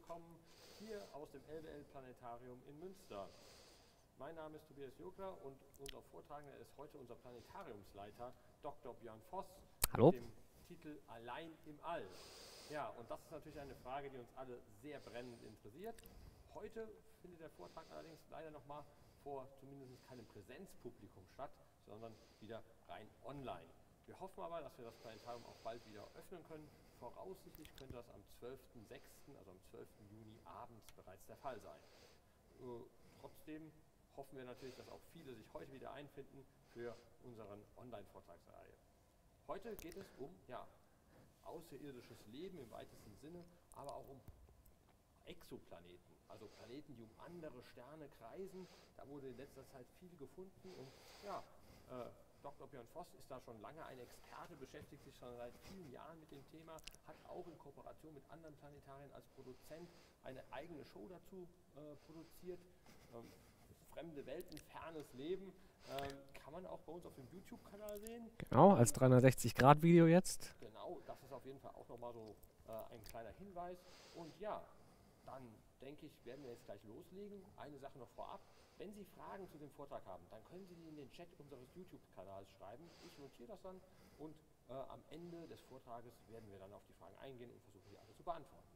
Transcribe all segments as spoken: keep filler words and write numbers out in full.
willkommen hier aus dem L W L-Planetarium in Münster. Mein Name ist Tobias Jogler und unser Vortragender ist heute unser Planetariumsleiter Doktor Björn Voss. Hallo. Mit dem Titel Allein im All. Ja, und das ist natürlich eine Frage, die uns alle sehr brennend interessiert. Heute findet der Vortrag allerdings leider nochmal vor zumindest keinem Präsenzpublikum statt, sondern wieder rein online. Wir hoffen aber, dass wir das Planetarium auch bald wieder öffnen können. Voraussichtlich könnte das am zwölften sechsten, also am zwölften Juni abends bereits der Fall sein. Äh, trotzdem hoffen wir natürlich, dass auch viele sich heute wieder einfinden für unseren Online-Vortragsreihe. Heute geht es um ja, außerirdisches Leben im weitesten Sinne, aber auch um Exoplaneten, also Planeten, die um andere Sterne kreisen. Da wurde in letzter Zeit viel gefunden und ja, äh, Doktor Björn Voss ist da schon lange ein Experte, beschäftigt sich schon seit vielen Jahren mit dem Thema, hat auch in Kooperation mit anderen Planetarien als Produzent eine eigene Show dazu äh, produziert. Ähm, Fremde Welten, fernes Leben, ähm, kann man auch bei uns auf dem YouTube-Kanal sehen. Genau, als dreihundertsechzig Grad Video jetzt. Genau, das ist auf jeden Fall auch nochmal so äh, ein kleiner Hinweis. Und ja, dann denke ich, werden wir jetzt gleich loslegen. Eine Sache noch vorab. Wenn Sie Fragen zu dem Vortrag haben, dann können Sie die in den Chat unseres YouTube-Kanals schreiben. Ich notiere das dann und äh, am Ende des Vortrages werden wir dann auf die Fragen eingehen und versuchen, die alle zu beantworten.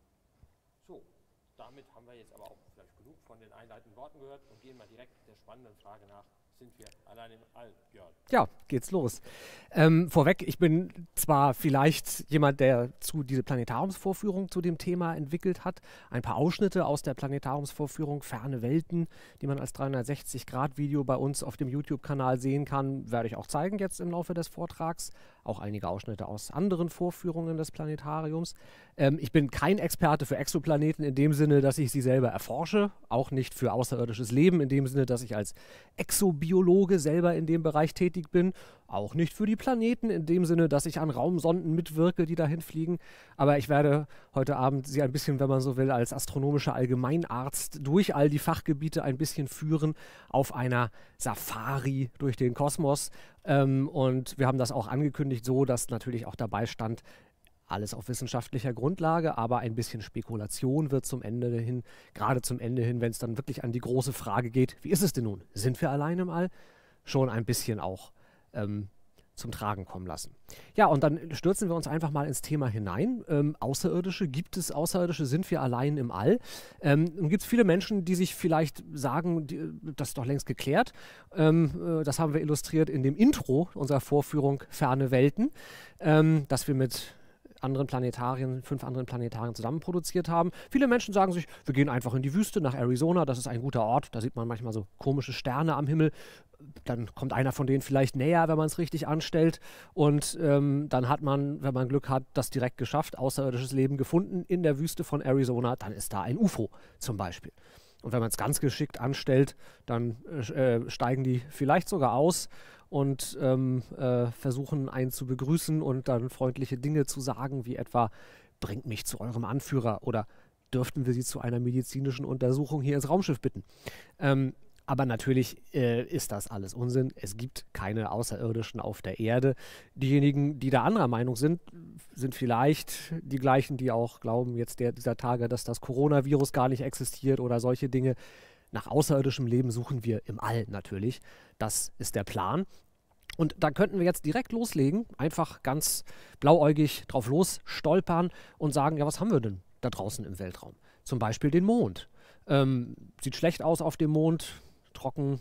So, damit haben wir jetzt aber auch vielleicht genug von den einleitenden Worten gehört und gehen mal direkt der spannenden Frage nach. Sind wir allein im All, Björn? Ja, geht's los. Ähm, vorweg, ich bin zwar vielleicht jemand, der zu diese Planetariumsvorführung zu dem Thema entwickelt hat. Ein paar Ausschnitte aus der Planetariumsvorführung, ferne Welten, die man als dreihundertsechzig Grad Video bei uns auf dem YouTube-Kanal sehen kann, werde ich auch zeigen jetzt im Laufe des Vortrags. Auch einige Ausschnitte aus anderen Vorführungen des Planetariums. Ähm, ich bin kein Experte für Exoplaneten in dem Sinne, dass ich sie selber erforsche, auch nicht für außerirdisches Leben in dem Sinne, dass ich als Exobiologe selber in dem Bereich tätig bin, auch nicht für die Planeten in dem Sinne, dass ich an Raumsonden mitwirke, die dahin fliegen. Aber ich werde heute Abend Sie ein bisschen, wenn man so will, als astronomischer Allgemeinarzt durch all die Fachgebiete ein bisschen führen auf einer Safari durch den Kosmos. Ähm, und wir haben das auch angekündigt so, dass natürlich auch dabei stand, alles auf wissenschaftlicher Grundlage, aber ein bisschen Spekulation wird zum Ende hin, gerade zum Ende hin, wenn es dann wirklich an die große Frage geht, wie ist es denn nun? Sind wir allein im All? Schon ein bisschen auch ähm, zum Tragen kommen lassen. Ja, und dann stürzen wir uns einfach mal ins Thema hinein. Ähm, Außerirdische, gibt es Außerirdische? Sind wir allein im All? Ähm, und gibt es viele Menschen, die sich vielleicht sagen, die, das ist doch längst geklärt. Ähm, äh, das haben wir illustriert in dem Intro unserer Vorführung Ferne Welten, ähm, dass wir mit anderen Planetarien, fünf anderen Planetarien zusammen produziert haben. Viele Menschen sagen sich, wir gehen einfach in die Wüste nach Arizona, das ist ein guter Ort, da sieht man manchmal so komische Sterne am Himmel. Dann kommt einer von denen vielleicht näher, wenn man es richtig anstellt. Und ähm, dann hat man, wenn man Glück hat, das direkt geschafft, außerirdisches Leben gefunden in der Wüste von Arizona. Dann ist da ein U F O zum Beispiel. Und wenn man es ganz geschickt anstellt, dann äh, steigen die vielleicht sogar aus und ähm, äh, versuchen einen zu begrüßen und dann freundliche Dinge zu sagen, wie etwa, bringt mich zu eurem Anführer oder dürften wir Sie zu einer medizinischen Untersuchung hier ins Raumschiff bitten. Ähm, aber natürlich äh, ist das alles Unsinn. Es gibt keine Außerirdischen auf der Erde. Diejenigen, die da anderer Meinung sind, sind vielleicht die gleichen, die auch glauben jetzt der, dieser Tage, dass das Coronavirus gar nicht existiert oder solche Dinge. Nach außerirdischem Leben suchen wir im All natürlich. Das ist der Plan. Und da könnten wir jetzt direkt loslegen, einfach ganz blauäugig drauf los stolpern und sagen, ja, was haben wir denn da draußen im Weltraum? Zum Beispiel den Mond. Ähm, sieht schlecht aus auf dem Mond, trocken,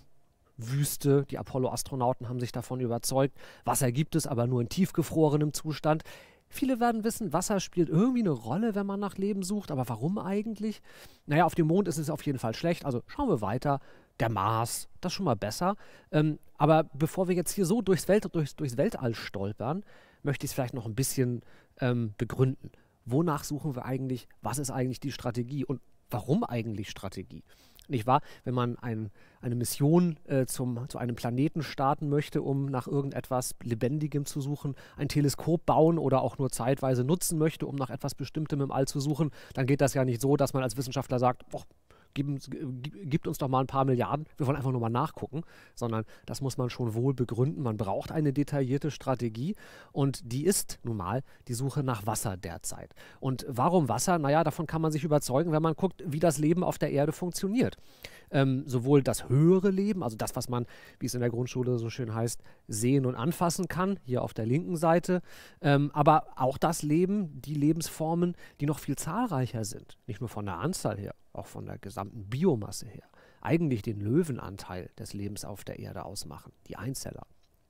Wüste. Die Apollo-Astronauten haben sich davon überzeugt. Wasser gibt es, aber nur in tiefgefrorenem Zustand. Viele werden wissen, Wasser spielt irgendwie eine Rolle, wenn man nach Leben sucht. Aber warum eigentlich? Naja, auf dem Mond ist es auf jeden Fall schlecht. Also schauen wir weiter. Der Mars, das ist schon mal besser. Ähm, aber bevor wir jetzt hier so durchs, Welt, durchs, durchs Weltall stolpern, möchte ich es vielleicht noch ein bisschen ähm, begründen. Wonach suchen wir eigentlich? Was ist eigentlich die Strategie? Und warum eigentlich Strategie? Nicht wahr? Wenn man ein, eine Mission äh, zum, zu einem Planeten starten möchte, um nach irgendetwas Lebendigem zu suchen, ein Teleskop bauen oder auch nur zeitweise nutzen möchte, um nach etwas Bestimmtem im All zu suchen, dann geht das ja nicht so, dass man als Wissenschaftler sagt, oh, geben, gibt uns doch mal ein paar Milliarden, wir wollen einfach nur mal nachgucken, sondern das muss man schon wohl begründen. Man braucht eine detaillierte Strategie und die ist nun mal die Suche nach Wasser derzeit. Und warum Wasser? Naja, davon kann man sich überzeugen, wenn man guckt, wie das Leben auf der Erde funktioniert. Ähm, sowohl das höhere Leben, also das, was man, wie es in der Grundschule so schön heißt, sehen und anfassen kann, hier auf der linken Seite, ähm, aber auch das Leben, die Lebensformen, die noch viel zahlreicher sind, nicht nur von der Anzahl her, auch von der gesamten Biomasse her, eigentlich den Löwenanteil des Lebens auf der Erde ausmachen, die Einzeller.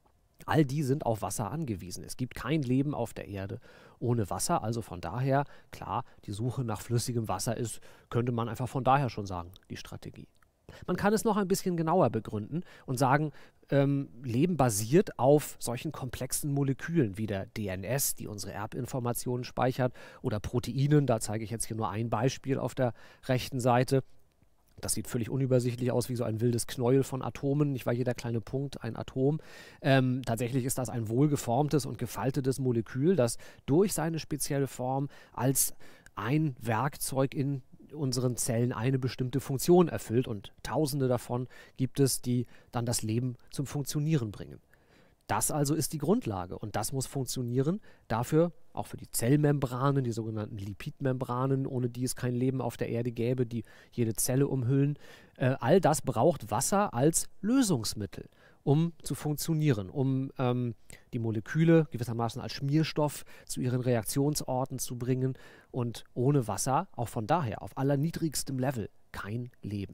All die sind auf Wasser angewiesen. Es gibt kein Leben auf der Erde ohne Wasser, also von daher, klar, die Suche nach flüssigem Wasser ist, könnte man einfach von daher schon sagen, die Strategie. Man kann es noch ein bisschen genauer begründen und sagen, ähm, Leben basiert auf solchen komplexen Molekülen wie der D N S, die unsere Erbinformationen speichert, oder Proteinen, da zeige ich jetzt hier nur ein Beispiel auf der rechten Seite. Das sieht völlig unübersichtlich aus, wie so ein wildes Knäuel von Atomen, nicht wahr? Jeder kleine Punkt ein Atom. Ähm, tatsächlich ist das ein wohlgeformtes und gefaltetes Molekül, das durch seine spezielle Form als ein Werkzeug in unseren Zellen eine bestimmte Funktion erfüllt und tausende davon gibt es, die dann das Leben zum Funktionieren bringen. Das also ist die Grundlage und das muss funktionieren. Dafür, auch für die Zellmembranen, die sogenannten Lipidmembranen, ohne die es kein Leben auf der Erde gäbe, die jede Zelle umhüllen, äh, all das braucht Wasser als Lösungsmittel, um zu funktionieren, um ähm, die Moleküle gewissermaßen als Schmierstoff zu ihren Reaktionsorten zu bringen und ohne Wasser, auch von daher auf allerniedrigstem Level, kein Leben.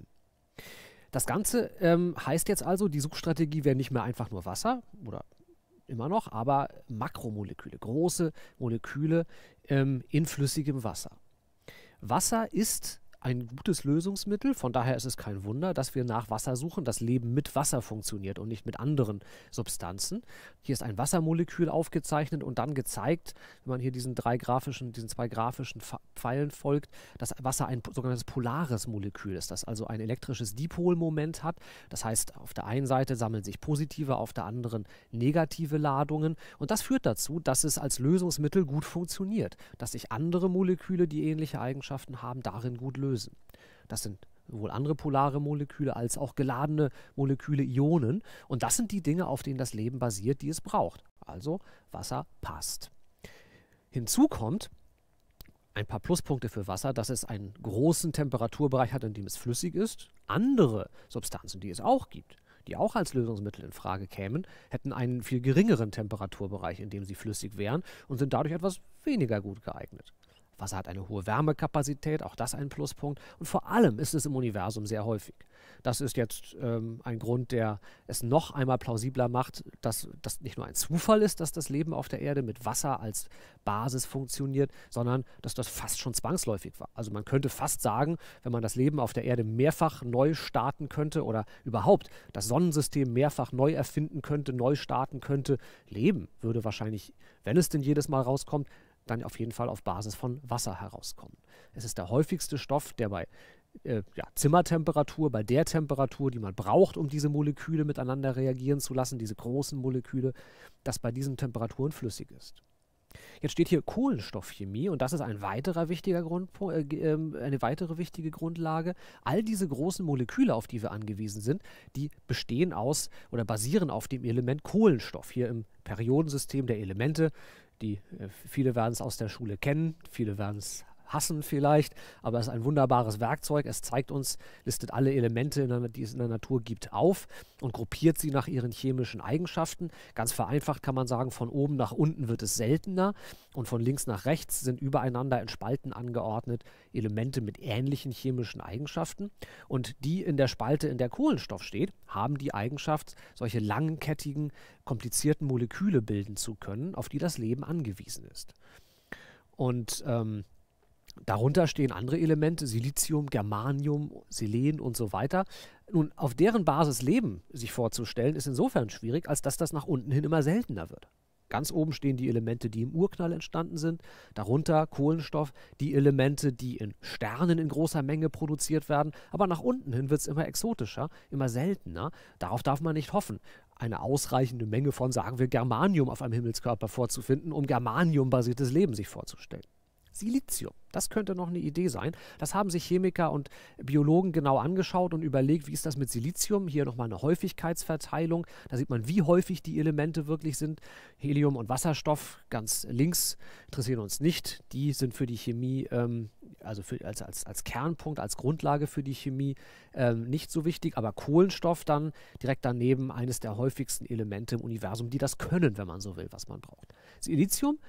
Das Ganze ähm, heißt jetzt also, die Suchstrategie wäre nicht mehr einfach nur Wasser oder immer noch, aber Makromoleküle, große Moleküle ähm, in flüssigem Wasser. Wasser ist ein gutes Lösungsmittel, von daher ist es kein Wunder, dass wir nach Wasser suchen, das Leben mit Wasser funktioniert und nicht mit anderen Substanzen. Hier ist ein Wassermolekül aufgezeichnet und dann gezeigt, wenn man hier diesen drei grafischen, diesen zwei grafischen Pfeilen folgt, dass Wasser ein sogenanntes polares Molekül ist, das also ein elektrisches Dipolmoment hat. Das heißt, auf der einen Seite sammeln sich positive, auf der anderen negative Ladungen und das führt dazu, dass es als Lösungsmittel gut funktioniert, dass sich andere Moleküle, die ähnliche Eigenschaften haben, darin gut lösen. Das sind sowohl andere polare Moleküle als auch geladene Moleküle, Ionen. Und das sind die Dinge, auf denen das Leben basiert, die es braucht. Also Wasser passt. Hinzu kommt ein paar Pluspunkte für Wasser, dass es einen großen Temperaturbereich hat, in dem es flüssig ist. Andere Substanzen, die es auch gibt, die auch als Lösungsmittel in Frage kämen, hätten einen viel geringeren Temperaturbereich, in dem sie flüssig wären und sind dadurch etwas weniger gut geeignet. Wasser hat eine hohe Wärmekapazität, auch das ein Pluspunkt. Und vor allem ist es im Universum sehr häufig. Das ist jetzt ähm, ein Grund, der es noch einmal plausibler macht, dass das nicht nur ein Zufall ist, dass das Leben auf der Erde mit Wasser als Basis funktioniert, sondern dass das fast schon zwangsläufig war. Also man könnte fast sagen, wenn man das Leben auf der Erde mehrfach neu starten könnte oder überhaupt das Sonnensystem mehrfach neu erfinden könnte, neu starten könnte, Leben würde wahrscheinlich, wenn es denn jedes Mal rauskommt, dann auf jeden Fall auf Basis von Wasser herauskommen. Es ist der häufigste Stoff, der bei äh, ja, Zimmertemperatur, bei der Temperatur, die man braucht, um diese Moleküle miteinander reagieren zu lassen, diese großen Moleküle, dass bei diesen Temperaturen flüssig ist. Jetzt steht hier Kohlenstoffchemie und das ist ein weiterer wichtiger Grund, äh, äh, eine weitere wichtige Grundlage. All diese großen Moleküle, auf die wir angewiesen sind, die bestehen aus oder basieren auf dem Element Kohlenstoff, hier im Periodensystem der Elemente. Die, äh, viele werden es aus der Schule kennen, viele werden es hassen vielleicht, aber es ist ein wunderbares Werkzeug. Es zeigt uns, listet alle Elemente, in der, die es in der Natur gibt, auf und gruppiert sie nach ihren chemischen Eigenschaften. Ganz vereinfacht kann man sagen, von oben nach unten wird es seltener und von links nach rechts sind übereinander in Spalten angeordnet Elemente mit ähnlichen chemischen Eigenschaften. Und die in der Spalte, in der Kohlenstoff steht, haben die Eigenschaft, solche langkettigen, komplizierten Moleküle bilden zu können, auf die das Leben angewiesen ist. Und ähm, darunter stehen andere Elemente, Silizium, Germanium, Selen und so weiter. Nun, auf deren Basis Leben sich vorzustellen, ist insofern schwierig, als dass das nach unten hin immer seltener wird. Ganz oben stehen die Elemente, die im Urknall entstanden sind, darunter Kohlenstoff, die Elemente, die in Sternen in großer Menge produziert werden, aber nach unten hin wird es immer exotischer, immer seltener. Darauf darf man nicht hoffen, eine ausreichende Menge von, sagen wir, Germanium auf einem Himmelskörper vorzufinden, um Germanium-basiertes Leben sich vorzustellen. Silizium. Das könnte noch eine Idee sein. Das haben sich Chemiker und Biologen genau angeschaut und überlegt, wie ist das mit Silizium? Hier nochmal eine Häufigkeitsverteilung. Da sieht man, wie häufig die Elemente wirklich sind. Helium und Wasserstoff ganz links interessieren uns nicht. Die sind für die Chemie, ähm, also für, als, als, als Kernpunkt, als Grundlage für die Chemie ähm, nicht so wichtig. Aber Kohlenstoff dann direkt daneben, eines der häufigsten Elemente im Universum, die das können, wenn man so will, was man braucht. Silizium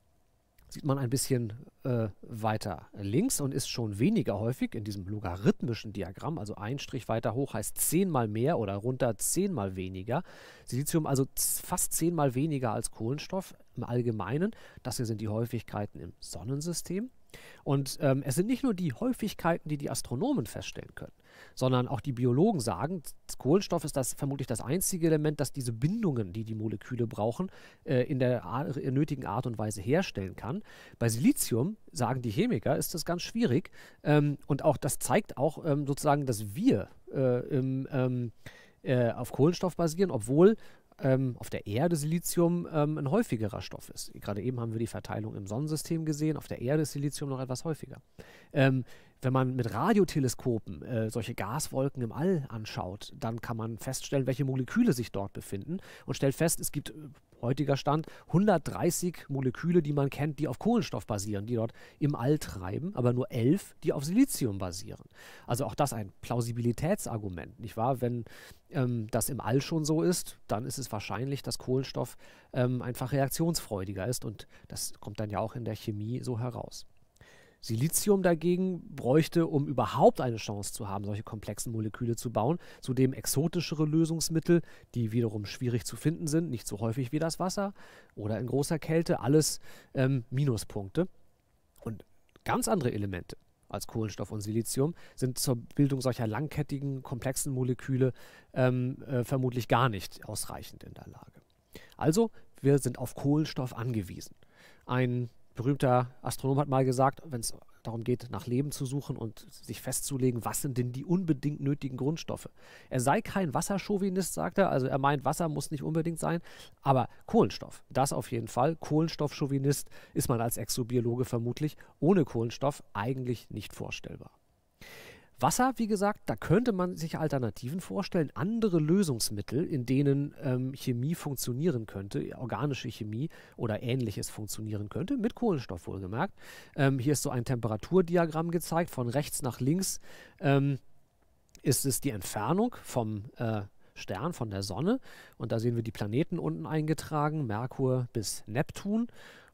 sieht man ein bisschen äh, weiter links und ist schon weniger häufig in diesem logarithmischen Diagramm. Also ein Strich weiter hoch heißt zehnmal mehr oder runter zehnmal weniger. Silizium also fast zehnmal weniger als Kohlenstoff im Allgemeinen. Das hier sind die Häufigkeiten im Sonnensystem. Und ähm, es sind nicht nur die Häufigkeiten, die die Astronomen feststellen können, sondern auch die Biologen sagen, Kohlenstoff ist das vermutlich das einzige Element, das diese Bindungen, die die Moleküle brauchen, äh, in der Ar nötigen Art und Weise herstellen kann. Bei Silizium, sagen die Chemiker, ist das ganz schwierig. Ähm, und auch das zeigt auch ähm, sozusagen, dass wir äh, im, ähm, äh, auf Kohlenstoff basieren, obwohl Ähm, auf der Erde Silizium ähm, ein häufigerer Stoff ist. Gerade eben haben wir die Verteilung im Sonnensystem gesehen. Auf der Erde ist Silizium noch etwas häufiger. Ähm, wenn man mit Radioteleskopen äh, solche Gaswolken im All anschaut, dann kann man feststellen, welche Moleküle sich dort befinden und stellt fest, es gibt äh, heutiger Stand hundertdreißig Moleküle, die man kennt, die auf Kohlenstoff basieren, die dort im All treiben, aber nur elf, die auf Silizium basieren. Also auch das ein Plausibilitätsargument, nicht wahr? Wenn ähm, das im All schon so ist, dann ist es wahrscheinlich, dass Kohlenstoff ähm, einfach reaktionsfreudiger ist und das kommt dann ja auch in der Chemie so heraus. Silizium dagegen bräuchte, um überhaupt eine Chance zu haben, solche komplexen Moleküle zu bauen, zudem exotischere Lösungsmittel, die wiederum schwierig zu finden sind, nicht so häufig wie das Wasser oder in großer Kälte, alles ähm, Minuspunkte. Und ganz andere Elemente als Kohlenstoff und Silizium sind zur Bildung solcher langkettigen, komplexen Moleküle ähm, äh, vermutlich gar nicht ausreichend in der Lage. Also, wir sind auf Kohlenstoff angewiesen. Ein berühmter Astronom hat mal gesagt, wenn es darum geht, nach Leben zu suchen und sich festzulegen, was sind denn die unbedingt nötigen Grundstoffe. Er sei kein Wasserchauvinist, sagt er, also er meint, Wasser muss nicht unbedingt sein, aber Kohlenstoff, das auf jeden Fall. Kohlenstoffchauvinist ist man als Exobiologe vermutlich ohne Kohlenstoff eigentlich nicht vorstellbar. Wasser, wie gesagt, da könnte man sich Alternativen vorstellen, andere Lösungsmittel, in denen ähm, Chemie funktionieren könnte, organische Chemie oder Ähnliches funktionieren könnte, mit Kohlenstoff wohlgemerkt. Ähm, hier ist so ein Temperaturdiagramm gezeigt, von rechts nach links ähm, ist es die Entfernung vom äh, Stern, von der Sonne und da sehen wir die Planeten unten eingetragen, Merkur bis Neptun.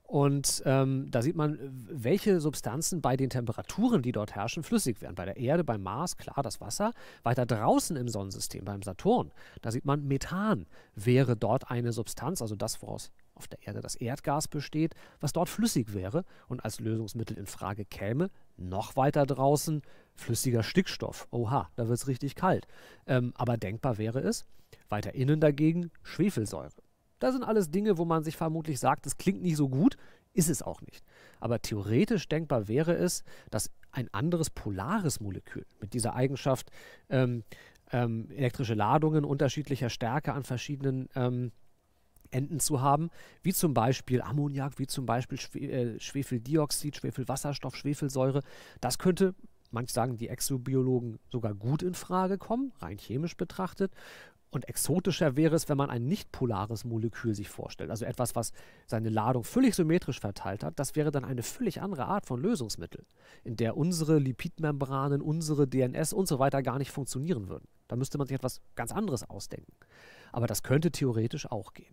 Und ähm, da sieht man, welche Substanzen bei den Temperaturen, die dort herrschen, flüssig werden. Bei der Erde, beim Mars, klar, das Wasser. Weiter draußen im Sonnensystem, beim Saturn, da sieht man, Methan wäre dort eine Substanz, also das, woraus auf der Erde das Erdgas besteht, was dort flüssig wäre und als Lösungsmittel in Frage käme. Noch weiter draußen flüssiger Stickstoff. Oha, da wird es richtig kalt. Ähm, aber denkbar wäre es. Weiter innen dagegen Schwefelsäure. Das sind alles Dinge, wo man sich vermutlich sagt, das klingt nicht so gut, ist es auch nicht. Aber theoretisch denkbar wäre es, dass ein anderes polares Molekül mit dieser Eigenschaft, ähm, ähm, elektrische Ladungen unterschiedlicher Stärke an verschiedenen ähm, Enden zu haben, wie zum Beispiel Ammoniak, wie zum Beispiel Schwe äh, Schwefeldioxid, Schwefelwasserstoff, Schwefelsäure, das könnte, manche sagen die Exobiologen, sogar gut in Frage kommen, rein chemisch betrachtet. Und exotischer wäre es, wenn man ein nicht polares Molekül sich vorstellt, also etwas, was seine Ladung völlig symmetrisch verteilt hat. Das wäre dann eine völlig andere Art von Lösungsmittel, in der unsere Lipidmembranen, unsere D N S und so weiter gar nicht funktionieren würden. Da müsste man sich etwas ganz anderes ausdenken. Aber das könnte theoretisch auch gehen.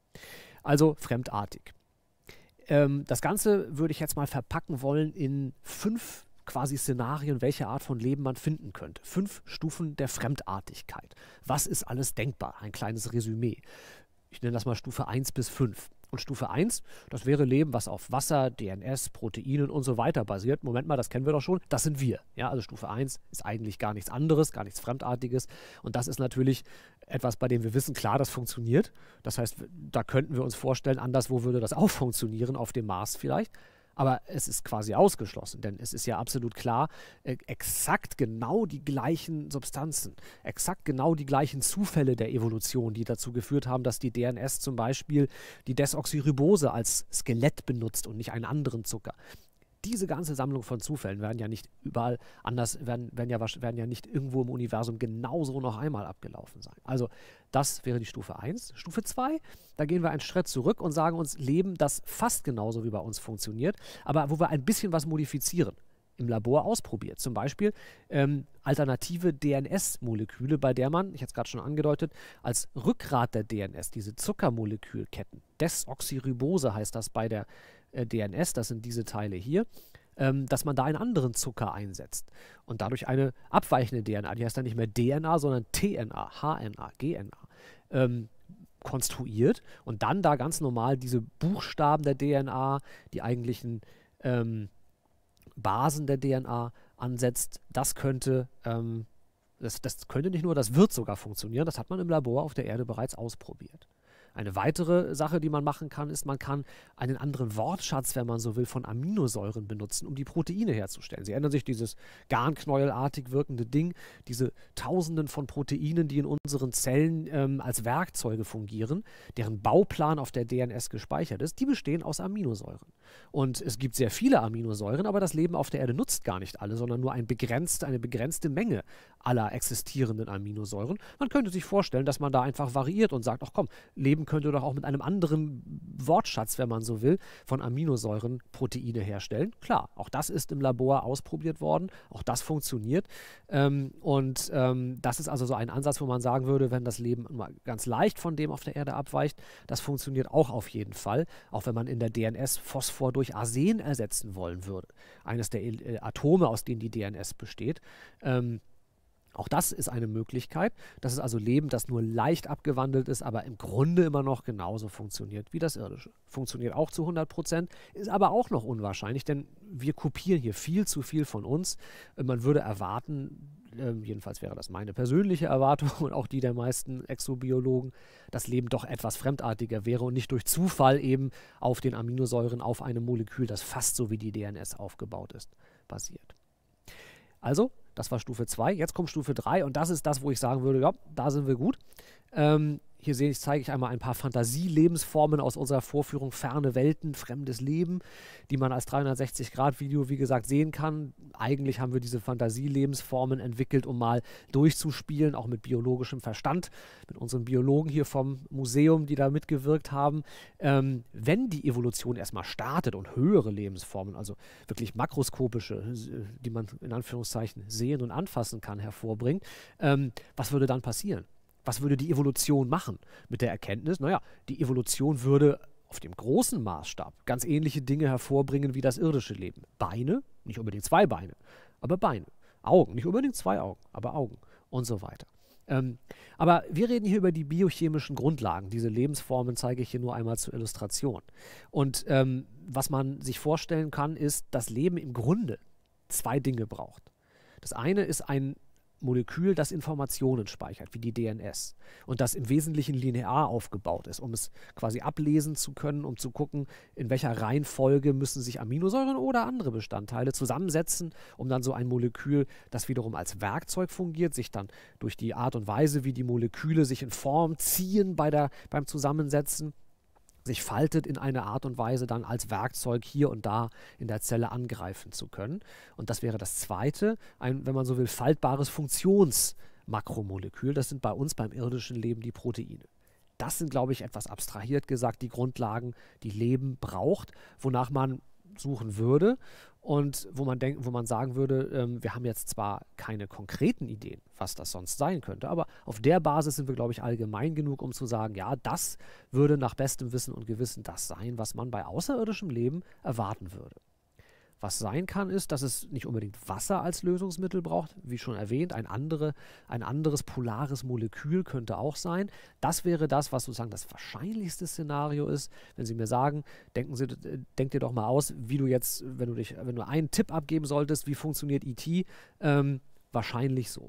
Also fremdartig. Ähm, das Ganze würde ich jetzt mal verpacken wollen in fünf quasi Szenarien, welche Art von Leben man finden könnte. Fünf Stufen der Fremdartigkeit. Was ist alles denkbar? Ein kleines Resümee. Ich nenne das mal Stufe eins bis fünf. Und Stufe eins, das wäre Leben, was auf Wasser, D N S, Proteinen und so weiter basiert. Moment mal, das kennen wir doch schon. Das sind wir. Ja, also Stufe eins ist eigentlich gar nichts anderes, gar nichts Fremdartiges. Und das ist natürlich etwas, bei dem wir wissen, klar, das funktioniert. Das heißt, da könnten wir uns vorstellen, anderswo würde das auch funktionieren, auf dem Mars vielleicht. Aber es ist quasi ausgeschlossen, denn es ist ja absolut klar, äh, exakt genau die gleichen Substanzen, exakt genau die gleichen Zufälle der Evolution, die dazu geführt haben, dass die D N S zum Beispiel die Desoxyribose als Skelett benutzt und nicht einen anderen Zucker. diese ganze Sammlung von Zufällen werden ja nicht überall anders, werden, werden, ja, werden ja nicht irgendwo im Universum genauso noch einmal abgelaufen sein. Also das wäre die Stufe eins. Stufe zwei, da gehen wir einen Schritt zurück und sagen uns, Leben, das fast genauso wie bei uns funktioniert, aber wo wir ein bisschen was modifizieren, im Labor ausprobiert. Zum Beispiel ähm, alternative D N S-Moleküle, bei der man, ich hatte es gerade schon angedeutet, als Rückgrat der D N S, diese Zuckermolekülketten, Desoxyribose heißt das bei der äh, D N S, das sind diese Teile hier, ähm, dass man da einen anderen Zucker einsetzt und dadurch eine abweichende D N A, die heißt dann nicht mehr D N A, sondern T N A, H N A, G N A, ähm, konstruiert und dann da ganz normal diese Buchstaben der D N A, die eigentlichen ähm, Basen der D N A ansetzt, das könnte, ähm, das, das könnte nicht nur, das wird sogar funktionieren. Das hat man im Labor auf der Erde bereits ausprobiert. Eine weitere Sache, die man machen kann, ist, man kann einen anderen Wortschatz, wenn man so will, von Aminosäuren benutzen, um die Proteine herzustellen. Sie erinnern sich, dieses garnknäuelartig wirkende Ding, diese Tausenden von Proteinen, die in unseren Zellen ähm, als Werkzeuge fungieren, deren Bauplan auf der D N S gespeichert ist, die bestehen aus Aminosäuren. Und es gibt sehr viele Aminosäuren, aber das Leben auf der Erde nutzt gar nicht alle, sondern nur ein begrenzt, eine begrenzte Menge aller existierenden Aminosäuren. Man könnte sich vorstellen, dass man da einfach variiert und sagt, ach komm, Leben könnte doch auch mit einem anderen Wortschatz, wenn man so will, von Aminosäuren Proteine herstellen. Klar, auch das ist im Labor ausprobiert worden, auch das funktioniert. Ähm, und ähm, das ist also so ein Ansatz, wo man sagen würde, wenn das Leben mal ganz leicht von dem auf der Erde abweicht, das funktioniert auch auf jeden Fall, auch wenn man in der D N S Phosphor durch Arsen ersetzen wollen würde. Eines der äh, Atome, aus denen die D N S besteht. Ähm, Auch das ist eine Möglichkeit. Das ist also Leben, das nur leicht abgewandelt ist, aber im Grunde immer noch genauso funktioniert wie das irdische. Funktioniert auch zu hundert Prozent, ist aber auch noch unwahrscheinlich, denn wir kopieren hier viel zu viel von uns. Man würde erwarten, äh, jedenfalls wäre das meine persönliche Erwartung und auch die der meisten Exobiologen, dass Leben doch etwas fremdartiger wäre und nicht durch Zufall eben auf den Aminosäuren, auf einem Molekül, das fast so wie die D N S aufgebaut ist, basiert. Also, das war Stufe zwei. Jetzt kommt Stufe drei und das ist das, wo ich sagen würde, ja, da sind wir gut. Ähm, hier sehe ich, zeige ich einmal ein paar Fantasie-Lebensformen aus unserer Vorführung Ferne Welten, fremdes Leben, die man als dreihundertsechzig Grad Video, wie gesagt, sehen kann. Eigentlich haben wir diese Fantasie-Lebensformen entwickelt, um mal durchzuspielen, auch mit biologischem Verstand, mit unseren Biologen hier vom Museum, die da mitgewirkt haben. Ähm, wenn die Evolution erstmal startet und höhere Lebensformen, also wirklich makroskopische, die man in Anführungszeichen sehen und anfassen kann, hervorbringt, ähm, was würde dann passieren? Was würde die Evolution machen mit der Erkenntnis? Naja, die Evolution würde auf dem großen Maßstab ganz ähnliche Dinge hervorbringen wie das irdische Leben. Beine, nicht unbedingt zwei Beine, aber Beine. Augen, nicht unbedingt zwei Augen, aber Augen und so weiter. Ähm, aber wir reden hier über die biochemischen Grundlagen. Diese Lebensformen zeige ich hier nur einmal zur Illustration. Und ähm, was man sich vorstellen kann, ist, dass Leben im Grunde zwei Dinge braucht. Das eine ist ein Molekül, das Informationen speichert, wie die D N S. Und das im Wesentlichen linear aufgebaut ist, um es quasi ablesen zu können, um zu gucken, in welcher Reihenfolge müssen sich Aminosäuren oder andere Bestandteile zusammensetzen, um dann so ein Molekül, das wiederum als Werkzeug fungiert, sich dann durch die Art und Weise, wie die Moleküle sich in Form ziehen bei der, beim Zusammensetzen, sich faltet in eine Art und Weise dann als Werkzeug hier und da in der Zelle angreifen zu können. Und das wäre das zweite, ein, wenn man so will, faltbares Funktionsmakromolekül. Das sind bei uns beim irdischen Leben die Proteine. Das sind, glaube ich, etwas abstrahiert gesagt, die Grundlagen, die Leben braucht, wonach man suchen würde und wo man denkt, wo man sagen würde, ähm, wir haben jetzt zwar keine konkreten Ideen, was das sonst sein könnte, aber auf der Basis sind wir, glaube ich, allgemein genug, um zu sagen, ja, das würde nach bestem Wissen und Gewissen das sein, was man bei außerirdischem Leben erwarten würde. Was sein kann, ist, dass es nicht unbedingt Wasser als Lösungsmittel braucht. Wie schon erwähnt, ein, andere, ein anderes polares Molekül könnte auch sein. Das wäre das, was sozusagen das wahrscheinlichste Szenario ist. Wenn Sie mir sagen, denken Sie, denk dir doch mal aus, wie du jetzt, wenn du dich, wenn du einen Tipp abgeben solltest, wie funktioniert E T, ähm, wahrscheinlich so.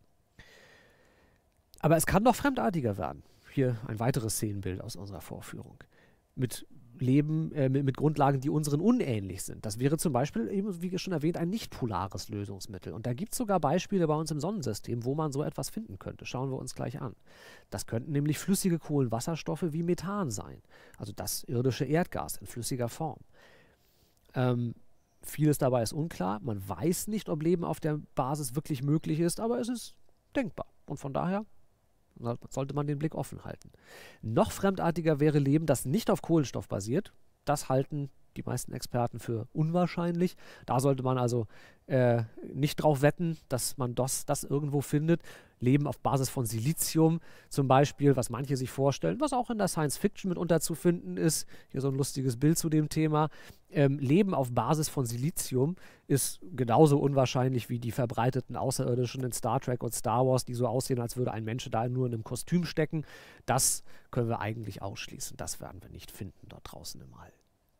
Aber es kann doch fremdartiger werden. Hier ein weiteres Szenenbild aus unserer Vorführung. Mit Leben äh, mit, mit Grundlagen, die unseren unähnlich sind. Das wäre zum Beispiel, eben, wie schon erwähnt, ein nicht polares Lösungsmittel. Und da gibt es sogar Beispiele bei uns im Sonnensystem, wo man so etwas finden könnte. Schauen wir uns gleich an. Das könnten nämlich flüssige Kohlenwasserstoffe wie Methan sein. Also das irdische Erdgas in flüssiger Form. Ähm, Vieles dabei ist unklar. Man weiß nicht, ob Leben auf der Basis wirklich möglich ist, aber es ist denkbar. Und von daher sollte man den Blick offen halten. Noch fremdartiger wäre Leben, das nicht auf Kohlenstoff basiert. Das halten die meisten Experten für unwahrscheinlich. Da sollte man also äh, nicht drauf wetten, dass man das, das irgendwo findet. Leben auf Basis von Silizium zum Beispiel, was manche sich vorstellen, was auch in der Science-Fiction mitunter zu finden ist. Hier so ein lustiges Bild zu dem Thema. Ähm, Leben auf Basis von Silizium ist genauso unwahrscheinlich wie die verbreiteten Außerirdischen in Star Trek und Star Wars, die so aussehen, als würde ein Mensch da nur in einem Kostüm stecken. Das können wir eigentlich ausschließen. Das werden wir nicht finden dort draußen im All.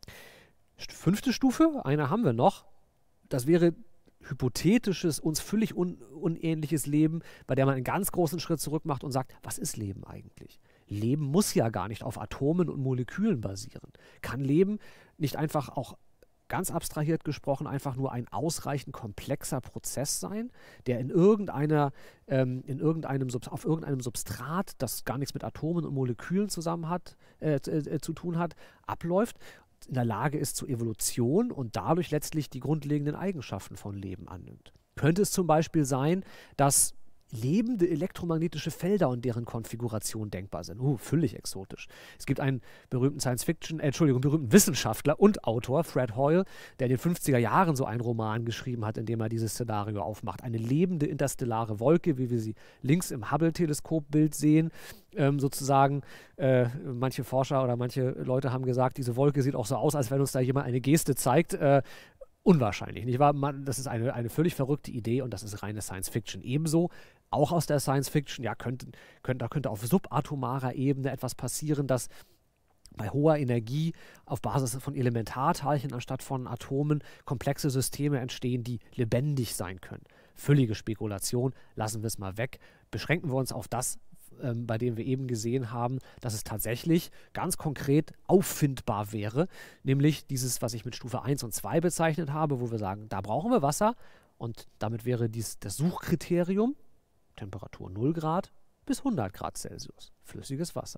Fünfte Stufe, eine haben wir noch. Das wäre hypothetisches, uns völlig un unähnliches Leben, bei der man einen ganz großen Schritt zurück macht und sagt, was ist Leben eigentlich? Leben muss ja gar nicht auf Atomen und Molekülen basieren. Kann Leben nicht einfach auch ganz abstrahiert gesprochen einfach nur ein ausreichend komplexer Prozess sein, der in irgendeiner, ähm, in irgendeinem auf irgendeinem Substrat, das gar nichts mit Atomen und Molekülen zusammen hat, äh, äh, zu tun hat, abläuft, in der Lage ist zur Evolution und dadurch letztlich die grundlegenden Eigenschaften von Leben annimmt. Könnte es zum Beispiel sein, dass lebende elektromagnetische Felder und deren Konfiguration denkbar sind. Uh, völlig exotisch. Es gibt einen berühmten Science-Fiction, äh, Entschuldigung, berühmten Wissenschaftler und Autor, Fred Hoyle, der in den fünfziger Jahren so einen Roman geschrieben hat, in dem er dieses Szenario aufmacht. Eine lebende interstellare Wolke, wie wir sie links im Hubble-Teleskopbild sehen. Ähm, sozusagen, äh, manche Forscher oder manche Leute haben gesagt, diese Wolke sieht auch so aus, als wenn uns da jemand eine Geste zeigt. Äh, Unwahrscheinlich, nicht wahr? Man, das ist eine, eine völlig verrückte Idee und das ist reine Science-Fiction. Ebenso, auch aus der Science-Fiction, ja, könnte, könnte, da könnte auf subatomarer Ebene etwas passieren, dass bei hoher Energie auf Basis von Elementarteilchen anstatt von Atomen komplexe Systeme entstehen, die lebendig sein können. Völlige Spekulation, lassen wir es mal weg. Beschränken wir uns auf das, Ähm, bei dem wir eben gesehen haben, dass es tatsächlich ganz konkret auffindbar wäre, nämlich dieses, was ich mit Stufe eins und zwei bezeichnet habe, wo wir sagen, da brauchen wir Wasser und damit wäre dies das Suchkriterium, Temperatur null Grad bis hundert Grad Celsius, flüssiges Wasser.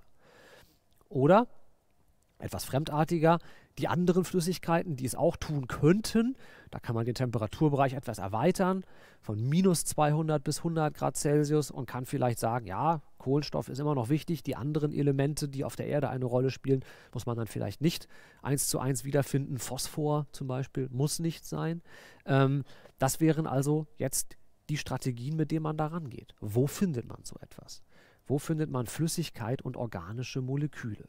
Oder etwas fremdartiger, die anderen Flüssigkeiten, die es auch tun könnten, da kann man den Temperaturbereich etwas erweitern, von minus zweihundert bis hundert Grad Celsius und kann vielleicht sagen, ja, Kohlenstoff ist immer noch wichtig, die anderen Elemente, die auf der Erde eine Rolle spielen, muss man dann vielleicht nicht eins zu eins wiederfinden. Phosphor zum Beispiel muss nicht sein. Ähm, das wären also jetzt die Strategien, mit denen man da rangeht. Wo findet man so etwas? Wo findet man Flüssigkeit und organische Moleküle?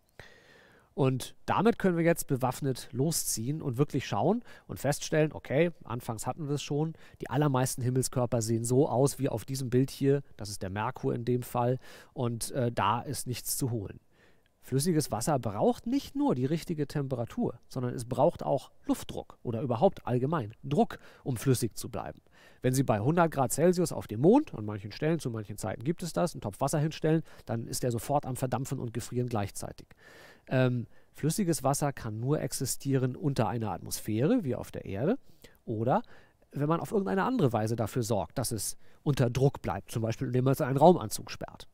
Und damit können wir jetzt bewaffnet losziehen und wirklich schauen und feststellen, okay, anfangs hatten wir es schon, die allermeisten Himmelskörper sehen so aus wie auf diesem Bild hier, das ist der Merkur in dem Fall, und äh, da ist nichts zu holen. Flüssiges Wasser braucht nicht nur die richtige Temperatur, sondern es braucht auch Luftdruck oder überhaupt allgemein Druck, um flüssig zu bleiben. Wenn Sie bei hundert Grad Celsius auf dem Mond, an manchen Stellen, zu manchen Zeiten gibt es das, einen Topf Wasser hinstellen, dann ist der sofort am Verdampfen und Gefrieren gleichzeitig. Ähm, flüssiges Wasser kann nur existieren unter einer Atmosphäre, wie auf der Erde, oder wenn man auf irgendeine andere Weise dafür sorgt, dass es unter Druck bleibt, zum Beispiel indem man es in einen Raumanzug sperrt.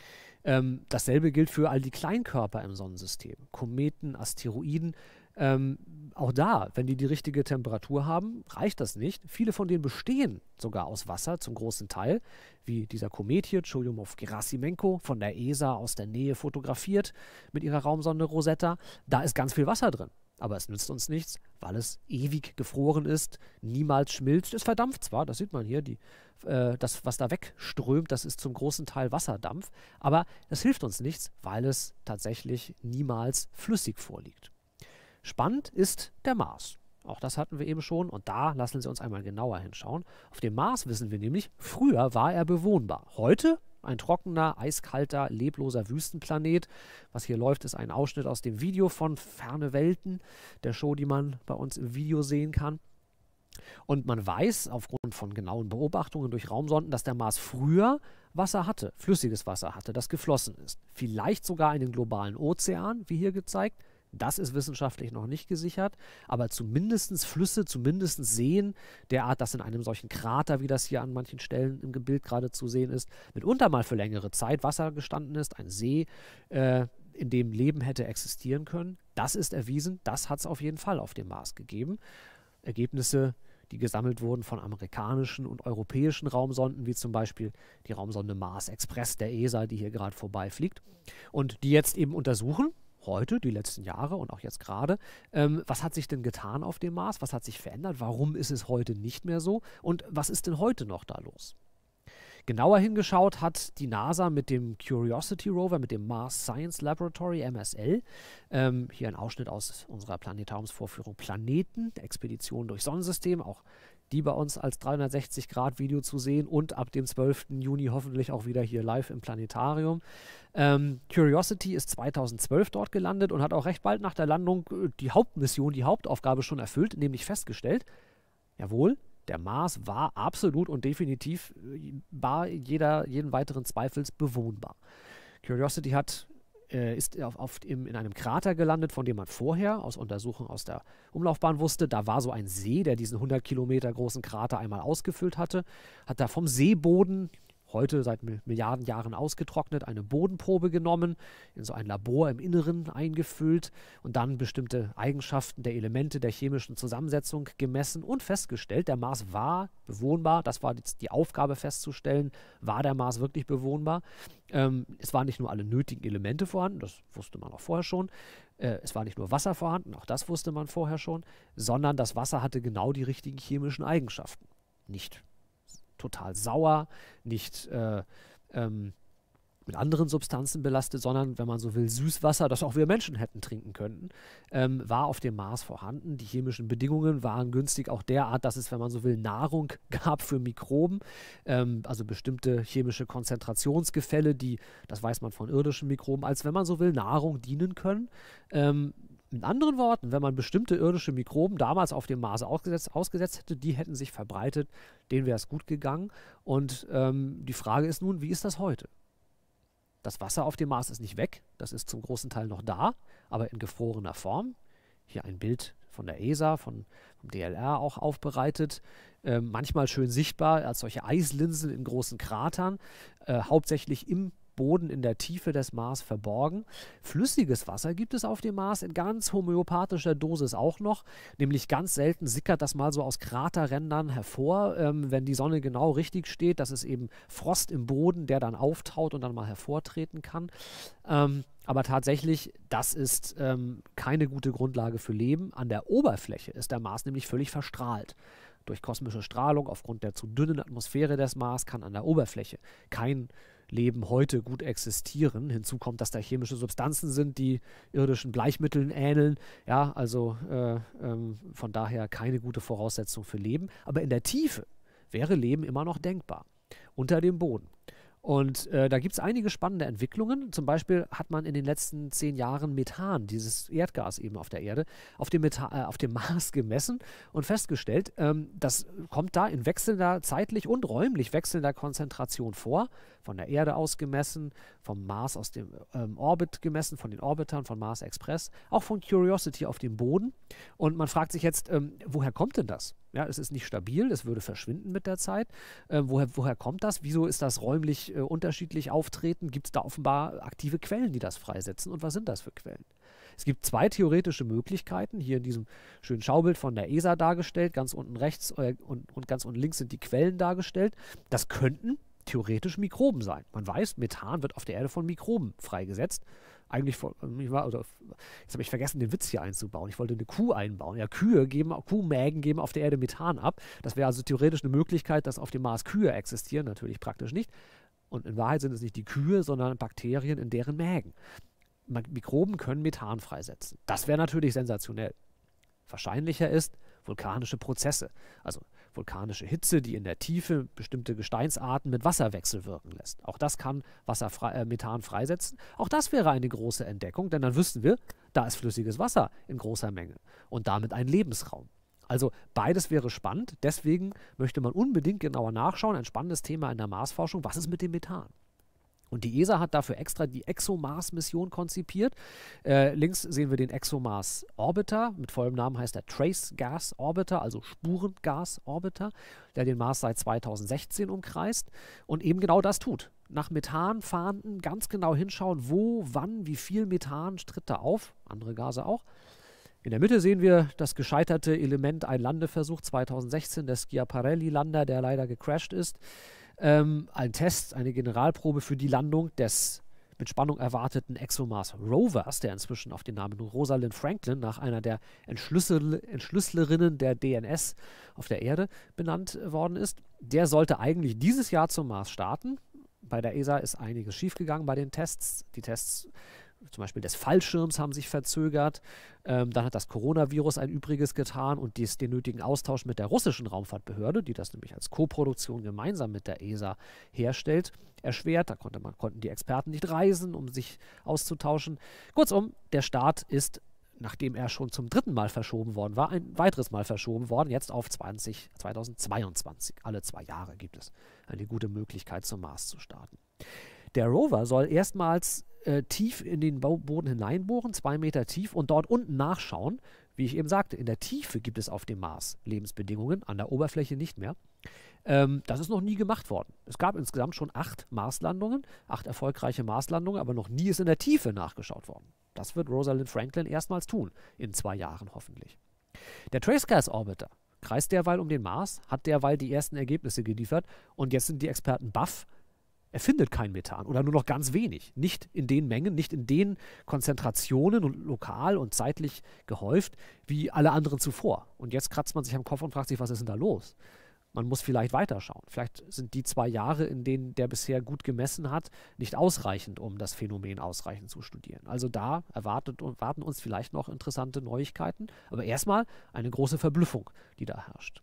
Ähm, dasselbe gilt für all die Kleinkörper im Sonnensystem, Kometen, Asteroiden. Ähm, auch da, wenn die die richtige Temperatur haben, reicht das nicht. Viele von denen bestehen sogar aus Wasser zum großen Teil, wie dieser Komet hier, Churyumov-Gerasimenko, von der E S A aus der Nähe fotografiert mit ihrer Raumsonde Rosetta. Da ist ganz viel Wasser drin. Aber es nützt uns nichts, weil es ewig gefroren ist, niemals schmilzt. Es verdampft zwar, das sieht man hier, die, äh, das, was da wegströmt, das ist zum großen Teil Wasserdampf, aber es hilft uns nichts, weil es tatsächlich niemals flüssig vorliegt. Spannend ist der Mars. Auch das hatten wir eben schon und da lassen Sie uns einmal genauer hinschauen. Auf dem Mars wissen wir nämlich, früher war er bewohnbar. Heute ein trockener, eiskalter, lebloser Wüstenplanet. Was hier läuft, ist ein Ausschnitt aus dem Video von Ferne Welten, der Show, die man bei uns im Video sehen kann. Und man weiß aufgrund von genauen Beobachtungen durch Raumsonden, dass der Mars früher Wasser hatte, flüssiges Wasser hatte, das geflossen ist. Vielleicht sogar einen globalen Ozean, wie hier gezeigt. Das ist wissenschaftlich noch nicht gesichert, aber zumindest Flüsse, zumindest Seen, derart, dass in einem solchen Krater, wie das hier an manchen Stellen im Bild gerade zu sehen ist, mitunter mal für längere Zeit Wasser gestanden ist, ein See, äh, in dem Leben hätte existieren können. Das ist erwiesen, das hat es auf jeden Fall auf dem Mars gegeben. Ergebnisse, die gesammelt wurden von amerikanischen und europäischen Raumsonden, wie zum Beispiel die Raumsonde Mars Express der E S A, die hier gerade vorbeifliegt. Und die jetzt eben untersuchen, heute, die letzten Jahre und auch jetzt gerade, ähm, was hat sich denn getan auf dem Mars? Was hat sich verändert? Warum ist es heute nicht mehr so? Und was ist denn heute noch da los? Genauer hingeschaut hat die NASA mit dem Curiosity Rover, mit dem Mars Science Laboratory, M S L. Ähm, hier ein Ausschnitt aus unserer Planetariumsvorführung Planeten, der Expedition durchs Sonnensystem, auch die bei uns als dreihundertsechzig Grad Video zu sehen und ab dem zwölften Juni hoffentlich auch wieder hier live im Planetarium. Ähm, Curiosity ist zweitausendzwölf dort gelandet und hat auch recht bald nach der Landung äh, die Hauptmission, die Hauptaufgabe schon erfüllt, nämlich festgestellt, jawohl, der Mars war absolut und definitiv bar jeder, jeden weiteren Zweifels bewohnbar. Curiosity hat, äh, ist auf, auf, im, in einem Krater gelandet, von dem man vorher aus Untersuchungen aus der Umlaufbahn wusste, da war so ein See, der diesen hundert Kilometer großen Krater einmal ausgefüllt hatte, hat da vom Seeboden, heute seit Milliarden Jahren ausgetrocknet, eine Bodenprobe genommen, in so ein Labor im Inneren eingefüllt und dann bestimmte Eigenschaften der Elemente der chemischen Zusammensetzung gemessen und festgestellt, der Mars war bewohnbar. Das war jetzt die Aufgabe festzustellen, war der Mars wirklich bewohnbar. Ähm, es waren nicht nur alle nötigen Elemente vorhanden, das wusste man auch vorher schon. Äh, es war nicht nur Wasser vorhanden, auch das wusste man vorher schon, sondern das Wasser hatte genau die richtigen chemischen Eigenschaften. Nicht total sauer, nicht äh, ähm, mit anderen Substanzen belastet, sondern, wenn man so will, Süßwasser, das auch wir Menschen hätten trinken können, ähm, war auf dem Mars vorhanden. Die chemischen Bedingungen waren günstig auch derart, dass es, wenn man so will, Nahrung gab für Mikroben, ähm, also bestimmte chemische Konzentrationsgefälle, die, das weiß man von irdischen Mikroben, als, wenn man so will, Nahrung dienen können. Ähm, Mit anderen Worten, wenn man bestimmte irdische Mikroben damals auf dem Mars ausgesetzt, ausgesetzt hätte, die hätten sich verbreitet, denen wäre es gut gegangen. Und ähm, die Frage ist nun, wie ist das heute? Das Wasser auf dem Mars ist nicht weg, das ist zum großen Teil noch da, aber in gefrorener Form. Hier ein Bild von der E S A, von, vom D L R auch aufbereitet. Äh, manchmal schön sichtbar als solche Eislinsen in großen Kratern, äh, hauptsächlich im Boden in der Tiefe des Mars verborgen. Flüssiges Wasser gibt es auf dem Mars in ganz homöopathischer Dosis auch noch, nämlich ganz selten sickert das mal so aus Kraterrändern hervor, ähm, wenn die Sonne genau richtig steht. Das ist eben Frost im Boden, der dann auftaut und dann mal hervortreten kann. Ähm, aber tatsächlich, das ist ähm, keine gute Grundlage für Leben. An der Oberfläche ist der Mars nämlich völlig verstrahlt. Durch kosmische Strahlung, aufgrund der zu dünnen Atmosphäre des Mars, kann an der Oberfläche kein Leben heute gut existieren. Hinzu kommt, dass da chemische Substanzen sind, die irdischen Bleichmitteln ähneln. Ja, also äh, ähm, von daher keine gute Voraussetzung für Leben. Aber in der Tiefe wäre Leben immer noch denkbar. Unter dem Boden. Und äh, da gibt es einige spannende Entwicklungen. Zum Beispiel hat man in den letzten zehn Jahren Methan, dieses Erdgas eben auf der Erde, auf dem, Methan, äh, auf dem Mars gemessen und festgestellt, ähm, das kommt da in wechselnder, zeitlich und räumlich wechselnder Konzentration vor. Von der Erde aus gemessen, vom Mars aus dem ähm, Orbit gemessen, von den Orbitern von Mars Express, auch von Curiosity auf dem Boden. Und man fragt sich jetzt, ähm, woher kommt denn das? Ja, es ist nicht stabil, es würde verschwinden mit der Zeit. Äh, woher, woher kommt das? Wieso ist das räumlich äh, unterschiedlich auftreten? Gibt es da offenbar aktive Quellen, die das freisetzen? Und was sind das für Quellen? Es gibt zwei theoretische Möglichkeiten, hier in diesem schönen Schaubild von der E S A dargestellt. Ganz unten rechts äh, und, und ganz unten links sind die Quellen dargestellt. Das könnten theoretisch Mikroben sein. Man weiß, Methan wird auf der Erde von Mikroben freigesetzt. Eigentlich, von, oder, jetzt habe ich vergessen, den Witz hier einzubauen. Ich wollte eine Kuh einbauen. Ja, Kühe geben, Kuhmägen geben auf der Erde Methan ab. Das wäre also theoretisch eine Möglichkeit, dass auf dem Mars Kühe existieren. Natürlich praktisch nicht. Und in Wahrheit sind es nicht die Kühe, sondern Bakterien in deren Mägen. Mikroben können Methan freisetzen. Das wäre natürlich sensationell. Wahrscheinlicher ist vulkanische Prozesse. Also vulkanische Hitze, die in der Tiefe bestimmte Gesteinsarten mit Wasser wechselwirken lässt. Auch das kann Wasser frei, äh, Methan freisetzen. Auch das wäre eine große Entdeckung, denn dann wüssten wir, da ist flüssiges Wasser in großer Menge und damit ein Lebensraum. Also beides wäre spannend, deswegen möchte man unbedingt genauer nachschauen. Ein spannendes Thema in der Marsforschung, was ist mit dem Methan? Und die E S A hat dafür extra die ExoMars-Mission konzipiert. Äh, links sehen wir den ExoMars Orbiter. Mit vollem Namen heißt er Trace Gas Orbiter, also Spurengas Orbiter, der den Mars seit zweitausendsechzehn umkreist und eben genau das tut. Nach Methan fahnden, ganz genau hinschauen, wo, wann, wie viel Methan tritt da auf, andere Gase auch, In der Mitte sehen wir das gescheiterte Element, ein Landeversuch zweitausendsechzehn, der Schiaparelli-Lander, der leider gecrashed ist. Ähm, ein Test, eine Generalprobe für die Landung des mit Spannung erwarteten ExoMars Rovers, der inzwischen auf den Namen Rosalind Franklin nach einer der Entschlüssel Entschlüsselerinnen der D N S auf der Erde benannt worden ist. Der sollte eigentlich dieses Jahr zum Mars starten. Bei der E S A ist einiges schiefgegangen bei den Tests. Die Tests zum Beispiel des Fallschirms haben sich verzögert. Ähm, dann hat das Coronavirus ein Übriges getan und dies, den nötigen Austausch mit der russischen Raumfahrtbehörde, die das nämlich als Koproduktion gemeinsam mit der E S A herstellt, erschwert. Da konnte man, konnten die Experten nicht reisen, um sich auszutauschen. Kurzum, der Start ist, nachdem er schon zum dritten Mal verschoben worden war, ein weiteres Mal verschoben worden, jetzt auf zwanzig, zweitausendzweiundzwanzig. Alle zwei Jahre gibt es eine gute Möglichkeit, zum Mars zu starten. Der Rover soll erstmals äh, tief in den Bo- Boden hineinbohren, zwei Meter tief, und dort unten nachschauen. Wie ich eben sagte, in der Tiefe gibt es auf dem Mars Lebensbedingungen, an der Oberfläche nicht mehr. Ähm, das ist noch nie gemacht worden. Es gab insgesamt schon acht Marslandungen, acht erfolgreiche Marslandungen, aber noch nie ist in der Tiefe nachgeschaut worden. Das wird Rosalind Franklin erstmals tun, in zwei Jahren hoffentlich. Der Trace Gas Orbiter kreist derweil um den Mars, hat derweil die ersten Ergebnisse geliefert, und jetzt sind die Experten baff. Er findet kein Methan oder nur noch ganz wenig. Nicht in den Mengen, nicht in den Konzentrationen und lokal und zeitlich gehäuft wie alle anderen zuvor. Und jetzt kratzt man sich am Kopf und fragt sich, was ist denn da los? Man muss vielleicht weiterschauen. Vielleicht sind die zwei Jahre, in denen der bisher gut gemessen hat, nicht ausreichend, um das Phänomen ausreichend zu studieren. Also da erwartet und warten uns vielleicht noch interessante Neuigkeiten. Aber erstmal eine große Verblüffung, die da herrscht.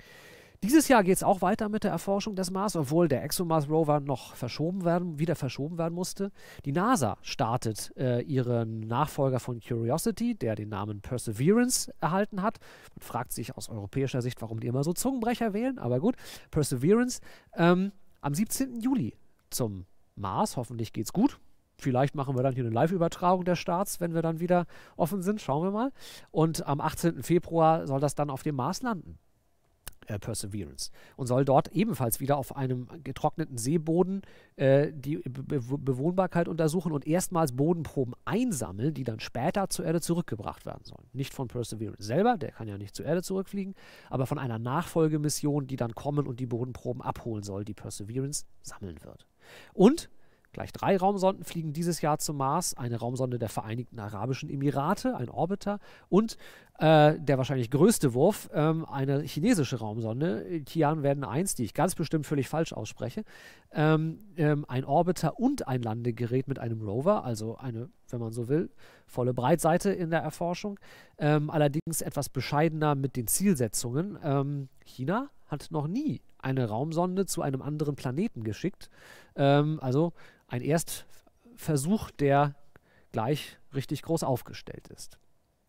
Dieses Jahr geht es auch weiter mit der Erforschung des Mars, obwohl der ExoMars Rover noch verschoben werden, wieder verschoben werden musste. Die NASA startet äh, ihren Nachfolger von Curiosity, der den Namen Perseverance erhalten hat. Man fragt sich aus europäischer Sicht, warum die immer so Zungenbrecher wählen, aber gut. Perseverance ähm, am siebzehnten Juli zum Mars. Hoffentlich geht's gut. Vielleicht machen wir dann hier eine Live-Übertragung der Starts, wenn wir dann wieder offen sind. Schauen wir mal. Und am achtzehnten Februar soll das dann auf dem Mars landen. Perseverance, und soll dort ebenfalls wieder auf einem getrockneten Seeboden äh, die Be Be Bewohnbarkeit untersuchen und erstmals Bodenproben einsammeln, die dann später zur Erde zurückgebracht werden sollen. Nicht von Perseverance selber, der kann ja nicht zur Erde zurückfliegen, aber von einer Nachfolgemission, die dann kommen und die Bodenproben abholen soll, die Perseverance sammeln wird. Und gleich drei Raumsonden fliegen dieses Jahr zum Mars. Eine Raumsonde der Vereinigten Arabischen Emirate, ein Orbiter, und äh, der wahrscheinlich größte Wurf, ähm, eine chinesische Raumsonde, Tianwen eins, die ich ganz bestimmt völlig falsch ausspreche. Ähm, ähm, ein Orbiter und ein Landegerät mit einem Rover, also eine, wenn man so will, volle Breitseite in der Erforschung. Ähm, allerdings etwas bescheidener mit den Zielsetzungen. Ähm, China hat noch nie eine Raumsonde zu einem anderen Planeten geschickt. Ähm, also ein Erstversuch, der gleich richtig groß aufgestellt ist.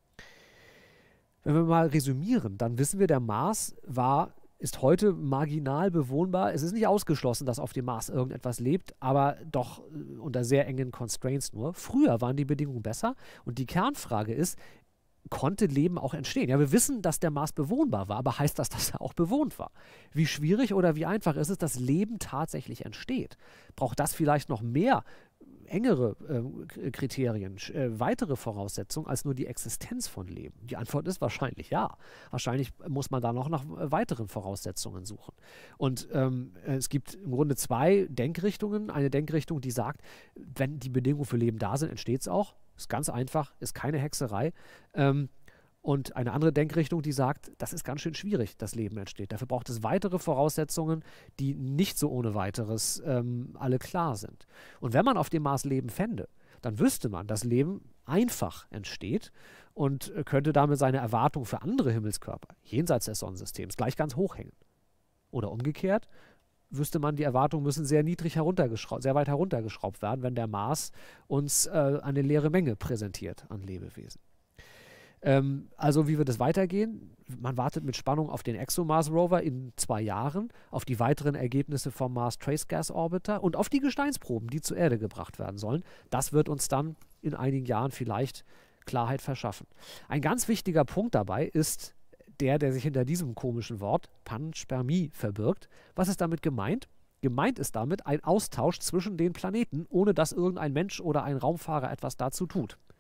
Wenn wir mal resümieren, dann wissen wir, der Mars war, ist heute marginal bewohnbar. Es ist nicht ausgeschlossen, dass auf dem Mars irgendetwas lebt, aber doch unter sehr engen Constraints nur. Früher waren die Bedingungen besser, und die Kernfrage ist, konnte Leben auch entstehen? Ja, wir wissen, dass der Mars bewohnbar war, aber heißt das, dass er auch bewohnt war? Wie schwierig oder wie einfach ist es, dass Leben tatsächlich entsteht? Braucht das vielleicht noch mehr, engere äh, Kriterien, äh, weitere Voraussetzungen als nur die Existenz von Leben? Die Antwort ist wahrscheinlich ja. Wahrscheinlich muss man da noch nach weiteren Voraussetzungen suchen. Und ähm, es gibt im Grunde zwei Denkrichtungen. Eine Denkrichtung, die sagt, wenn die Bedingungen für Leben da sind, entsteht es auch. Ist ganz einfach, ist keine Hexerei. Ähm, und eine andere Denkrichtung, die sagt, das ist ganz schön schwierig, dass Leben entsteht. Dafür braucht es weitere Voraussetzungen, die nicht so ohne weiteres ähm, alle klar sind. Und wenn man auf dem Mars Leben fände, dann wüsste man, dass Leben einfach entsteht und äh, könnte damit seine Erwartung für andere Himmelskörper jenseits des Sonnensystems gleich ganz hoch hängen. Oder umgekehrt, wüsste man, die Erwartungen müssen sehr niedrig heruntergeschraubt, sehr weit heruntergeschraubt werden, wenn der Mars uns äh, eine leere Menge präsentiert an Lebewesen. Ähm, also wie wird es weitergehen? Man wartet mit Spannung auf den ExoMars Rover in zwei Jahren, auf die weiteren Ergebnisse vom Mars Trace Gas Orbiter und auf die Gesteinsproben, die zur Erde gebracht werden sollen. Das wird uns dann in einigen Jahren vielleicht Klarheit verschaffen. Ein ganz wichtiger Punkt dabei ist der, der sich hinter diesem komischen Wort Panspermie verbirgt. Was ist damit gemeint? Gemeint ist damit ein Austausch zwischen den Planeten, ohne dass irgendein Mensch oder ein Raumfahrer etwas dazu tut.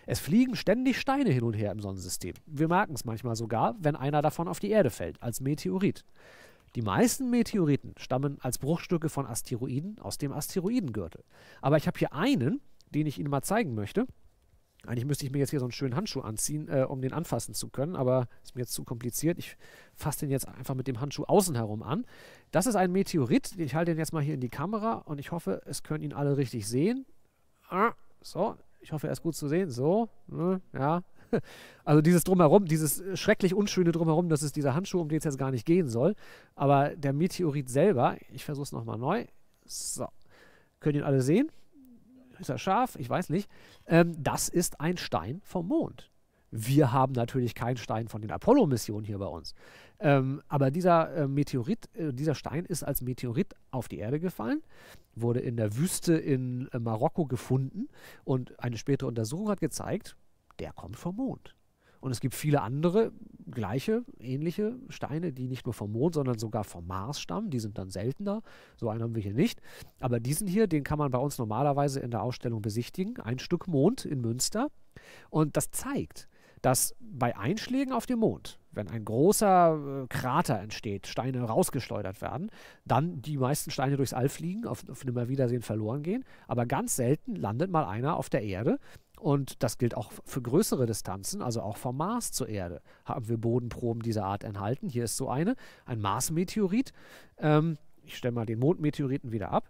Es fliegen ständig Steine hin und her im Sonnensystem. Wir merken es manchmal sogar, wenn einer davon auf die Erde fällt, als Meteorit. Die meisten Meteoriten stammen als Bruchstücke von Asteroiden aus dem Asteroidengürtel. Aber ich habe hier einen, den ich Ihnen mal zeigen möchte. Eigentlich müsste ich mir jetzt hier so einen schönen Handschuh anziehen, äh, um den anfassen zu können, aber ist mir jetzt zu kompliziert. Ich fasse den jetzt einfach mit dem Handschuh außen herum an. Das ist ein Meteorit. Ich halte den jetzt mal hier in die Kamera und ich hoffe, es können ihn alle richtig sehen. Ah, so, ich hoffe, er ist gut zu sehen. So, ne, ja. Also dieses Drumherum, dieses schrecklich unschöne Drumherum, das ist dieser Handschuh, um den es jetzt gar nicht gehen soll. Aber der Meteorit selber, ich versuche es nochmal neu. So, können ihn alle sehen? Ist er scharf? Ich weiß nicht. Ähm, das ist ein Stein vom Mond. Wir haben natürlich keinen Stein von den Apollo-Missionen hier bei uns. Ähm, aber dieser äh, Meteorit, äh, dieser Stein ist als Meteorit auf die Erde gefallen, wurde in der Wüste in äh, Marokko gefunden und eine spätere Untersuchung hat gezeigt, der kommt vom Mond. Und es gibt viele andere, gleiche, ähnliche Steine, die nicht nur vom Mond, sondern sogar vom Mars stammen. Die sind dann seltener. So einen haben wir hier nicht. Aber diesen hier, den kann man bei uns normalerweise in der Ausstellung besichtigen. Ein Stück Mond in Münster. Und das zeigt, dass bei Einschlägen auf dem Mond, wenn ein großer äh, Krater entsteht, Steine rausgeschleudert werden, dann die meisten Steine durchs All fliegen, auf, auf Nimmerwiedersehen verloren gehen. Aber ganz selten landet mal einer auf der Erde. Und das gilt auch für größere Distanzen, also auch vom Mars zur Erde haben wir Bodenproben dieser Art enthalten. Hier ist so eine, ein Mars-Meteorit. Ähm, ich stelle mal den Mondmeteoriten wieder ab.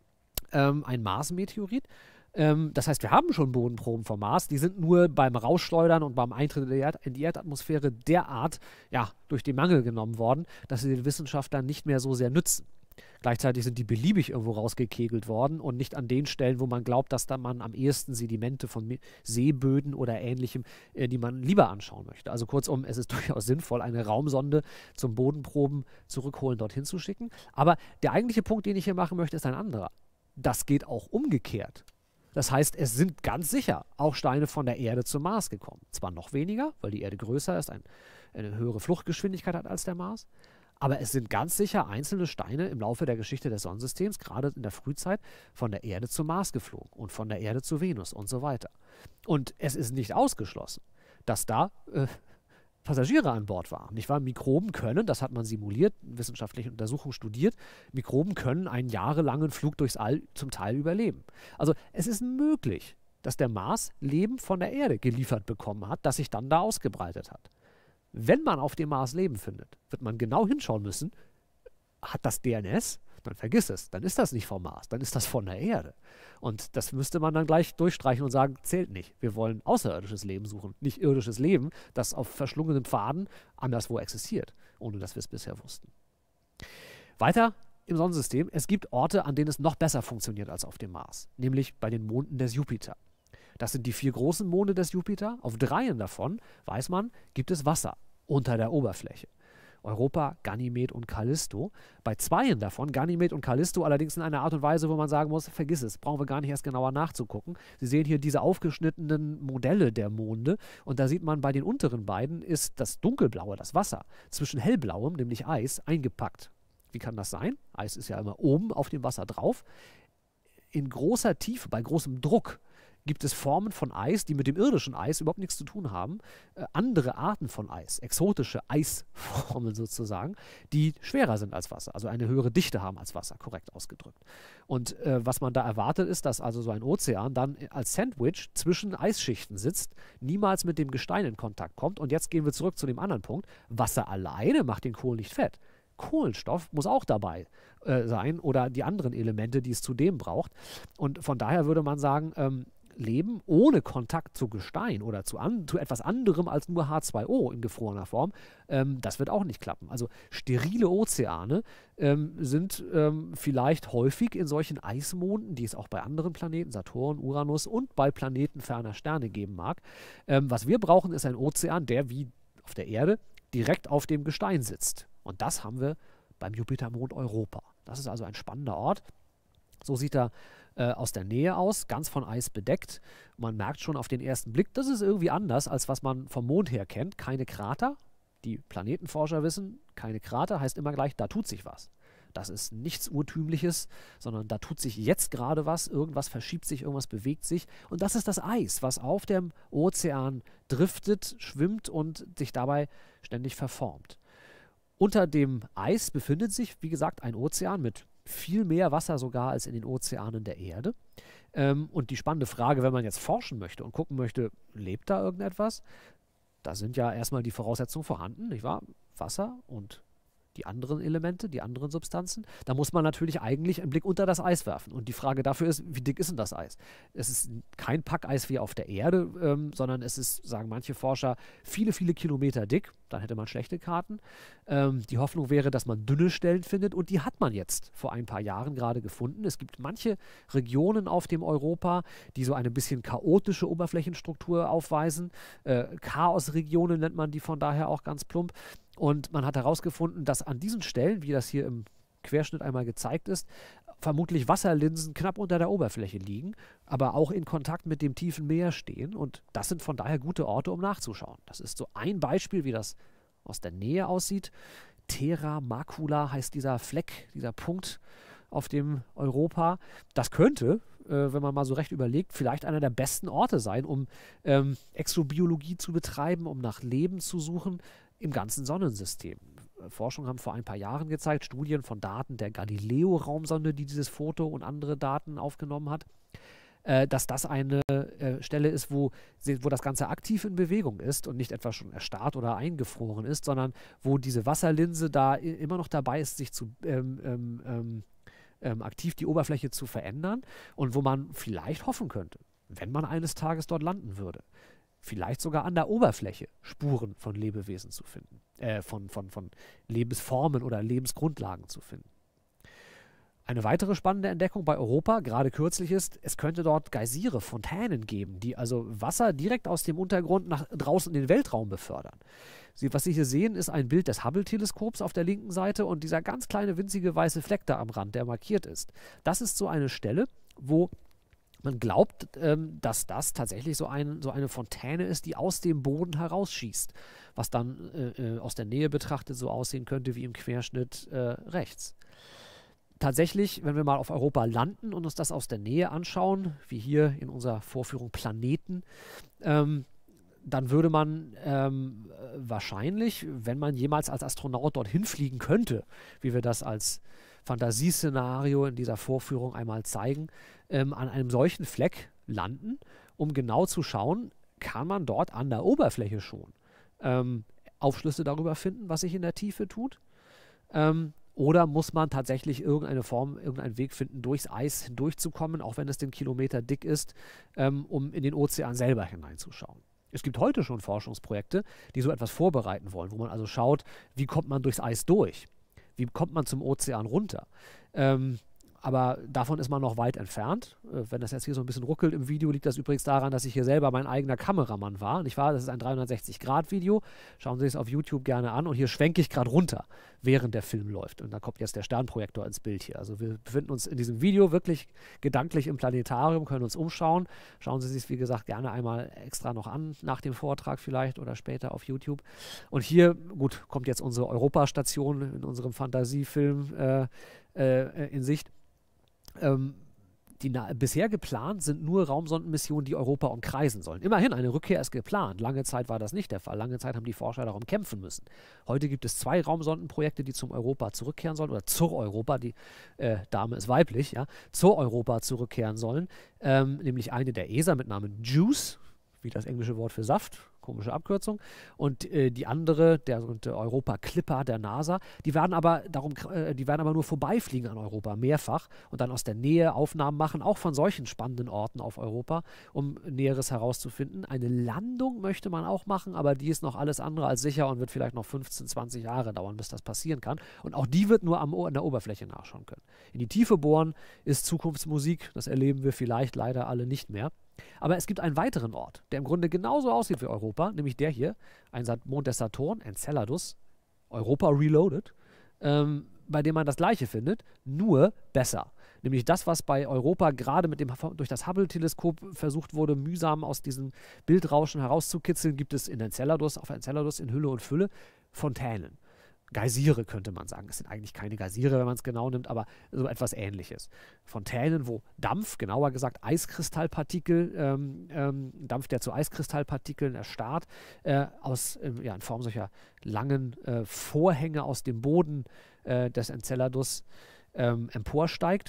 Ähm, ein Mars-Meteorit. Ähm, das heißt, wir haben schon Bodenproben vom Mars. Die sind nur beim Rausschleudern und beim Eintritt in die, Erd in die Erdatmosphäre derart ja, durch den Mangel genommen worden, dass sie den Wissenschaftlern nicht mehr so sehr nützen. Gleichzeitig sind die beliebig irgendwo rausgekegelt worden und nicht an den Stellen, wo man glaubt, dass da man am ehesten Sedimente von Seeböden oder Ähnlichem, äh, die man lieber anschauen möchte. Also kurzum, es ist durchaus sinnvoll, eine Raumsonde zum Bodenproben zurückholen, dorthin zu schicken. Aber der eigentliche Punkt, den ich hier machen möchte, ist ein anderer. Das geht auch umgekehrt. Das heißt, es sind ganz sicher auch Steine von der Erde zum Mars gekommen. Zwar noch weniger, weil die Erde größer ist, ein, eine höhere Fluchtgeschwindigkeit hat als der Mars. Aber es sind ganz sicher einzelne Steine im Laufe der Geschichte des Sonnensystems, gerade in der Frühzeit, von der Erde zum Mars geflogen und von der Erde zu Venus und so weiter. Und es ist nicht ausgeschlossen, dass da äh, Passagiere an Bord waren. Nicht wahr? Mikroben können, das hat man simuliert, wissenschaftliche Untersuchungen studiert, Mikroben können einen jahrelangen Flug durchs All zum Teil überleben. Also es ist möglich, dass der Mars Leben von der Erde geliefert bekommen hat, das sich dann da ausgebreitet hat. Wenn man auf dem Mars Leben findet, wird man genau hinschauen müssen, hat das D N S? Dann vergiss es, dann ist das nicht vom Mars, dann ist das von der Erde. Und das müsste man dann gleich durchstreichen und sagen, zählt nicht. Wir wollen außerirdisches Leben suchen, nicht irdisches Leben, das auf verschlungenen Pfaden anderswo existiert, ohne dass wir es bisher wussten. Weiter im Sonnensystem, es gibt Orte, an denen es noch besser funktioniert als auf dem Mars, nämlich bei den Monden des Jupiter. Das sind die vier großen Monde des Jupiter. Auf dreien davon, weiß man, gibt es Wasser unter der Oberfläche. Europa, Ganymed und Callisto. Bei zweien davon, Ganymed und Callisto, allerdings in einer Art und Weise, wo man sagen muss, vergiss es, brauchen wir gar nicht erst genauer nachzugucken. Sie sehen hier diese aufgeschnittenen Modelle der Monde und da sieht man, bei den unteren beiden ist das Dunkelblaue, das Wasser, zwischen hellblauem, nämlich Eis, eingepackt. Wie kann das sein? Eis ist ja immer oben auf dem Wasser drauf. In großer Tiefe, bei großem Druck, gibt es Formen von Eis, die mit dem irdischen Eis überhaupt nichts zu tun haben. Äh, andere Arten von Eis, exotische Eisformen sozusagen, die schwerer sind als Wasser, also eine höhere Dichte haben als Wasser, korrekt ausgedrückt. Und äh, was man da erwartet ist, dass also so ein Ozean dann als Sandwich zwischen Eisschichten sitzt, niemals mit dem Gestein in Kontakt kommt. Und jetzt gehen wir zurück zu dem anderen Punkt. Wasser alleine macht den Kohl nicht fett. Kohlenstoff muss auch dabei äh, sein oder die anderen Elemente, die es zudem braucht. Und von daher würde man sagen, ähm, Leben ohne Kontakt zu Gestein oder zu, an, zu etwas anderem als nur H zwei O in gefrorener Form, ähm, das wird auch nicht klappen. Also sterile Ozeane ähm, sind ähm, vielleicht häufig in solchen Eismonden, die es auch bei anderen Planeten, Saturn, Uranus und bei Planeten ferner Sterne geben mag. Ähm, was wir brauchen, ist ein Ozean, der wie auf der Erde direkt auf dem Gestein sitzt. Und das haben wir beim Jupitermond Europa. Das ist also ein spannender Ort. So sieht er äh, aus der Nähe aus, ganz von Eis bedeckt. Man merkt schon auf den ersten Blick, das ist irgendwie anders, als was man vom Mond her kennt. Keine Krater. Die Planetenforscher wissen, keine Krater heißt immer gleich, da tut sich was. Das ist nichts Urtümliches, sondern da tut sich jetzt gerade was, irgendwas verschiebt sich, irgendwas bewegt sich. Und das ist das Eis, was auf dem Ozean driftet, schwimmt und sich dabei ständig verformt. Unter dem Eis befindet sich, wie gesagt, ein Ozean mit viel mehr Wasser sogar als in den Ozeanen der Erde. Ähm, und die spannende Frage, wenn man jetzt forschen möchte und gucken möchte, lebt da irgendetwas? Da sind ja erstmal die Voraussetzungen vorhanden, nicht wahr? Wasser und die anderen Elemente, die anderen Substanzen. Da muss man natürlich eigentlich einen Blick unter das Eis werfen. Und die Frage dafür ist, wie dick ist denn das Eis? Es ist kein Packeis wie auf der Erde, ähm, sondern es ist, sagen manche Forscher, viele, viele Kilometer dick. Dann hätte man schlechte Karten. Ähm, die Hoffnung wäre, dass man dünne Stellen findet und die hat man jetzt vor ein paar Jahren gerade gefunden. Es gibt manche Regionen auf dem Europa, die so eine bisschen chaotische Oberflächenstruktur aufweisen. Äh, Chaosregionen nennt man die von daher auch ganz plump. Und man hat herausgefunden, dass an diesen Stellen, wie das hier im Querschnitt einmal gezeigt ist, vermutlich Wasserlinsen knapp unter der Oberfläche liegen, aber auch in Kontakt mit dem tiefen Meer stehen. Und das sind von daher gute Orte, um nachzuschauen. Das ist so ein Beispiel, wie das aus der Nähe aussieht. Terra Macula heißt dieser Fleck, dieser Punkt auf dem Europa. Das könnte, äh, wenn man mal so recht überlegt, vielleicht einer der besten Orte sein, um ähm, Exobiologie zu betreiben, um nach Leben zu suchen im ganzen Sonnensystem. Forschungen haben vor ein paar Jahren gezeigt, Studien von Daten der Galileo-Raumsonde, die dieses Foto und andere Daten aufgenommen hat, äh, dass das eine äh, Stelle ist, wo, wo das Ganze aktiv in Bewegung ist und nicht etwa schon erstarrt oder eingefroren ist, sondern wo diese Wasserlinse da immer noch dabei ist, sich zu ähm, ähm, ähm, ähm, aktiv die Oberfläche zu verändern und wo man vielleicht hoffen könnte, wenn man eines Tages dort landen würde, vielleicht sogar an der Oberfläche Spuren von Lebewesen zu finden, äh, von, von, von Lebensformen oder Lebensgrundlagen zu finden. Eine weitere spannende Entdeckung bei Europa, gerade kürzlich, ist, es könnte dort Geysire, Fontänen geben, die also Wasser direkt aus dem Untergrund nach draußen in den Weltraum befördern. Sie, was Sie hier sehen, ist ein Bild des Hubble-Teleskops auf der linken Seite und dieser ganz kleine winzige weiße Fleck da am Rand, der markiert ist. Das ist so eine Stelle, wo man glaubt, ähm, dass das tatsächlich so, ein, so eine Fontäne ist, die aus dem Boden herausschießt, was dann äh, äh, aus der Nähe betrachtet so aussehen könnte wie im Querschnitt äh, rechts. Tatsächlich, wenn wir mal auf Europa landen und uns das aus der Nähe anschauen, wie hier in unserer Vorführung Planeten, ähm, dann würde man ähm, wahrscheinlich, wenn man jemals als Astronaut dorthin fliegen könnte, wie wir das als Fantasieszenario in dieser Vorführung einmal zeigen, ähm, an einem solchen Fleck landen, um genau zu schauen, kann man dort an der Oberfläche schon ähm, Aufschlüsse darüber finden, was sich in der Tiefe tut. Ähm, oder muss man tatsächlich irgendeine Form, irgendeinen Weg finden, durchs Eis hindurchzukommen, auch wenn es den Kilometer dick ist, ähm, um in den Ozean selber hineinzuschauen. Es gibt heute schon Forschungsprojekte, die so etwas vorbereiten wollen, wo man also schaut, wie kommt man durchs Eis durch? Wie kommt man zum Ozean runter? Ähm, aber davon ist man noch weit entfernt. Äh, wenn das jetzt hier so ein bisschen ruckelt im Video, liegt das übrigens daran, dass ich hier selber mein eigener Kameramann war. Nicht wahr? Das ist ein dreihundertsechzig Grad Video. Schauen Sie es auf YouTube gerne an. Und hier schwenke ich gerade runter, während der Film läuft. Und da kommt jetzt der Sternprojektor ins Bild hier. Also wir befinden uns in diesem Video wirklich gedanklich im Planetarium, können uns umschauen. Schauen Sie sich, wie gesagt, gerne einmal extra noch an, nach dem Vortrag vielleicht oder später auf YouTube. Und hier, gut, kommt jetzt unsere Europastation in unserem Fantasiefilm äh, äh, in Sicht. Ähm, die bisher geplant sind nur Raumsondenmissionen, die Europa umkreisen sollen. Immerhin, eine Rückkehr ist geplant. Lange Zeit war das nicht der Fall. Lange Zeit haben die Forscher darum kämpfen müssen. Heute gibt es zwei Raumsondenprojekte, die zum Europa zurückkehren sollen, oder zur Europa, die äh, Dame ist weiblich, ja, zur Europa zurückkehren sollen. Ähm, nämlich eine der E S A mit Namen JUICE, wie das englische Wort für Saft, komische Abkürzung, und äh, die andere, der sogenannte Europa Clipper der NASA, die werden aber darum, äh, die werden aber nur vorbeifliegen an Europa, mehrfach, und dann aus der Nähe Aufnahmen machen, auch von solchen spannenden Orten auf Europa, um Näheres herauszufinden. Eine Landung möchte man auch machen, aber die ist noch alles andere als sicher und wird vielleicht noch fünfzehn, zwanzig Jahre dauern, bis das passieren kann. Und auch die wird nur am, an der Oberfläche nachschauen können. In die Tiefe bohren ist Zukunftsmusik, das erleben wir vielleicht leider alle nicht mehr. Aber es gibt einen weiteren Ort, der im Grunde genauso aussieht wie Europa, nämlich der hier, ein Mond des Saturn, Enceladus, Europa Reloaded, ähm, bei dem man das Gleiche findet, nur besser. Nämlich das, was bei Europa gerade mit dem, durch das Hubble-Teleskop versucht wurde, mühsam aus diesem Bildrauschen herauszukitzeln, gibt es in Enceladus, auf Enceladus in Hülle und Fülle Fontänen. Geysire könnte man sagen. Es sind eigentlich keine Geysire, wenn man es genau nimmt, aber so etwas Ähnliches. Fontänen, wo Dampf, genauer gesagt Eiskristallpartikel, ähm, ähm, Dampf, der zu Eiskristallpartikeln erstarrt, äh, aus, äh, ja, in Form solcher langen äh, Vorhänge aus dem Boden äh, des Enceladus ähm, emporsteigt.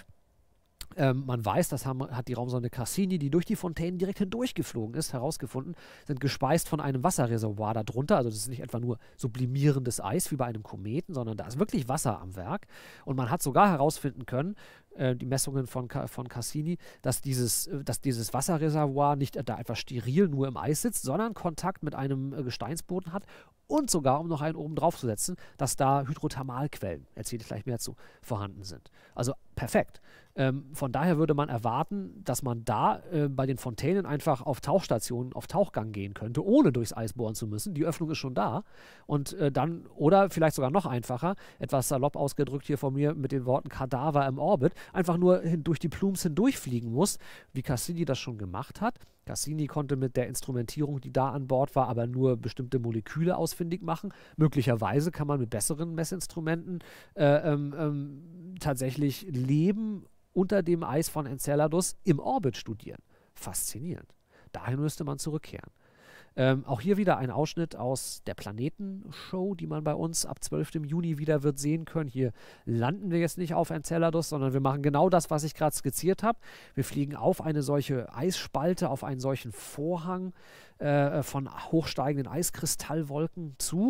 Ähm, man weiß, das haben, hat die Raumsonde Cassini, die durch die Fontänen direkt hindurchgeflogen ist, herausgefunden, sind gespeist von einem Wasserreservoir darunter. Also das ist nicht etwa nur sublimierendes Eis wie bei einem Kometen, sondern da ist wirklich Wasser am Werk. Und man hat sogar herausfinden können, äh, die Messungen von, von Cassini, dass dieses, äh, dass dieses Wasserreservoir nicht da etwas steril nur im Eis sitzt, sondern Kontakt mit einem äh, Gesteinsboden hat. Und sogar, um noch einen oben drauf zu setzen, dass da Hydrothermalquellen, erzähle ich gleich mehr zu, vorhanden sind. Also perfekt. Ähm, von daher würde man erwarten, dass man da äh, bei den Fontänen einfach auf Tauchstationen, auf Tauchgang gehen könnte, ohne durchs Eis bohren zu müssen. Die Öffnung ist schon da. Und äh, dann, oder vielleicht sogar noch einfacher, etwas salopp ausgedrückt hier von mir mit den Worten Kadaver im Orbit, einfach nur hin, durch die Plumes hindurchfliegen muss, wie Cassini das schon gemacht hat. Cassini konnte mit der Instrumentierung, die da an Bord war, aber nur bestimmte Moleküle ausfindig machen. Möglicherweise kann man mit besseren Messinstrumenten äh, ähm, ähm, tatsächlich Leben unter dem Eis von Enceladus im Orbit studieren. Faszinierend. Dahin müsste man zurückkehren. Ähm, auch hier wieder ein Ausschnitt aus der Planetenshow, die man bei uns ab zwölften Juni wieder wird sehen können. Hier landen wir jetzt nicht auf Enceladus, sondern wir machen genau das, was ich gerade skizziert habe. Wir fliegen auf eine solche Eisspalte, auf einen solchen Vorhang äh, von hochsteigenden Eiskristallwolken zu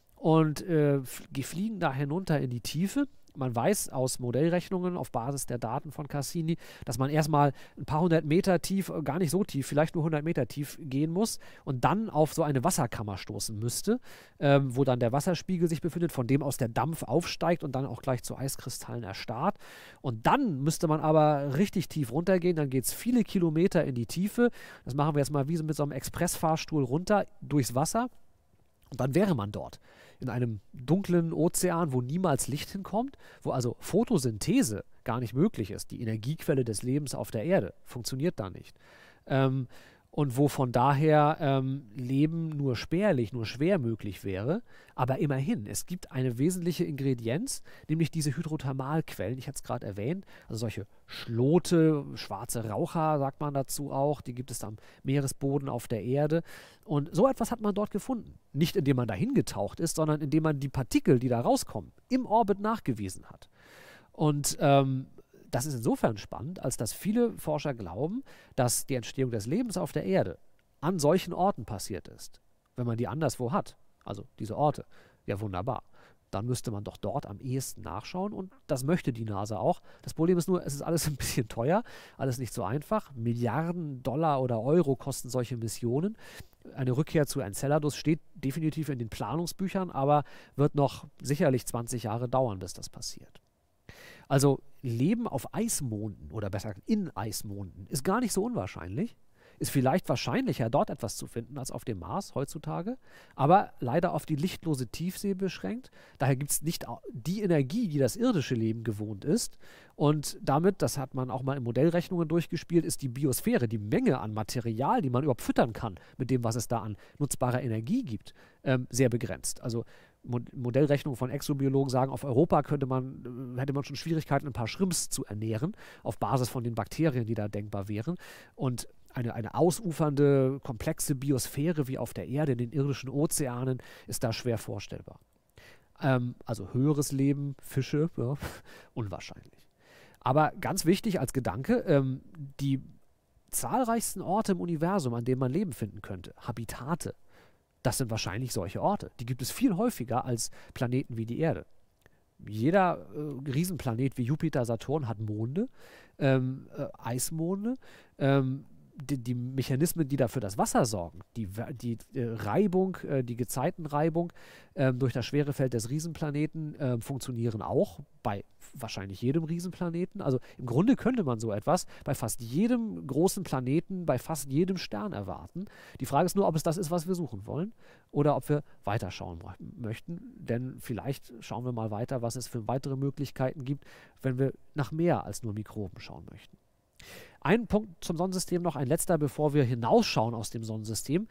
und äh, fliegen da hinunter in die Tiefe. Man weiß aus Modellrechnungen auf Basis der Daten von Cassini, dass man erstmal ein paar hundert Meter tief, gar nicht so tief, vielleicht nur hundert Meter tief gehen muss und dann auf so eine Wasserkammer stoßen müsste, ähm, wo dann der Wasserspiegel sich befindet, von dem aus der Dampf aufsteigt und dann auch gleich zu Eiskristallen erstarrt. Und dann müsste man aber richtig tief runtergehen, dann geht es viele Kilometer in die Tiefe. Das machen wir jetzt mal wie so mit so einem Expressfahrstuhl runter durchs Wasser. Und dann wäre man dort, in einem dunklen Ozean, wo niemals Licht hinkommt, wo also Photosynthese gar nicht möglich ist. Die Energiequelle des Lebens auf der Erde funktioniert da nicht. Ähm, und wo von daher ähm, Leben nur spärlich, nur schwer möglich wäre. Aber immerhin, es gibt eine wesentliche Ingredienz, nämlich diese Hydrothermalquellen. Ich hatte es gerade erwähnt, also solche Schlote, schwarze Raucher, sagt man dazu auch, die gibt es am Meeresboden auf der Erde. Und so etwas hat man dort gefunden. Nicht indem man dahin getaucht ist, sondern indem man die Partikel, die da rauskommen, im Orbit nachgewiesen hat. Und ähm, das ist insofern spannend, als dass viele Forscher glauben, dass die Entstehung des Lebens auf der Erde an solchen Orten passiert ist. Wenn man die anderswo hat, also diese Orte, ja wunderbar. Dann müsste man doch dort am ehesten nachschauen und das möchte die NASA auch. Das Problem ist nur, es ist alles ein bisschen teuer, alles nicht so einfach. Milliarden Dollar oder Euro kosten solche Missionen. Eine Rückkehr zu Enceladus steht definitiv in den Planungsbüchern, aber wird noch sicherlich zwanzig Jahre dauern, bis das passiert. Also Leben auf Eismonden oder besser gesagt in Eismonden ist gar nicht so unwahrscheinlich. Ist vielleicht wahrscheinlicher, dort etwas zu finden, als auf dem Mars heutzutage, aber leider auf die lichtlose Tiefsee beschränkt. Daher gibt es nicht die Energie, die das irdische Leben gewohnt ist. Und damit, das hat man auch mal in Modellrechnungen durchgespielt, ist die Biosphäre, die Menge an Material, die man überhaupt füttern kann, mit dem, was es da an nutzbarer Energie gibt, ähm, sehr begrenzt. Also Modellrechnungen von Exobiologen sagen, auf Europa könnte man, hätte man schon Schwierigkeiten, ein paar Shrimps zu ernähren, auf Basis von den Bakterien, die da denkbar wären. Und eine, eine ausufernde, komplexe Biosphäre wie auf der Erde, in den irdischen Ozeanen, ist da schwer vorstellbar. Ähm, also höheres Leben, Fische, ja, unwahrscheinlich. Aber ganz wichtig als Gedanke, ähm, die zahlreichsten Orte im Universum, an denen man Leben finden könnte, Habitate, das sind wahrscheinlich solche Orte. Die gibt es viel häufiger als Planeten wie die Erde. Jeder äh, Riesenplanet wie Jupiter, Saturn hat Monde, ähm, äh, Eismonde. Ähm, die, die Mechanismen, die da für das Wasser sorgen, die, die äh, Reibung, äh, die Gezeitenreibung äh, durch das Schwerefeld des Riesenplaneten äh, funktionieren auch bei wahrscheinlich jedem Riesenplaneten. Also im Grunde könnte man so etwas bei fast jedem großen Planeten, bei fast jedem Stern erwarten. Die Frage ist nur, ob es das ist, was wir suchen wollen oder ob wir weiterschauen möchten. Denn vielleicht schauen wir mal weiter, was es für weitere Möglichkeiten gibt, wenn wir nach mehr als nur Mikroben schauen möchten. Ein Punkt zum Sonnensystem noch, ein letzter, bevor wir hinausschauen aus dem Sonnensystem.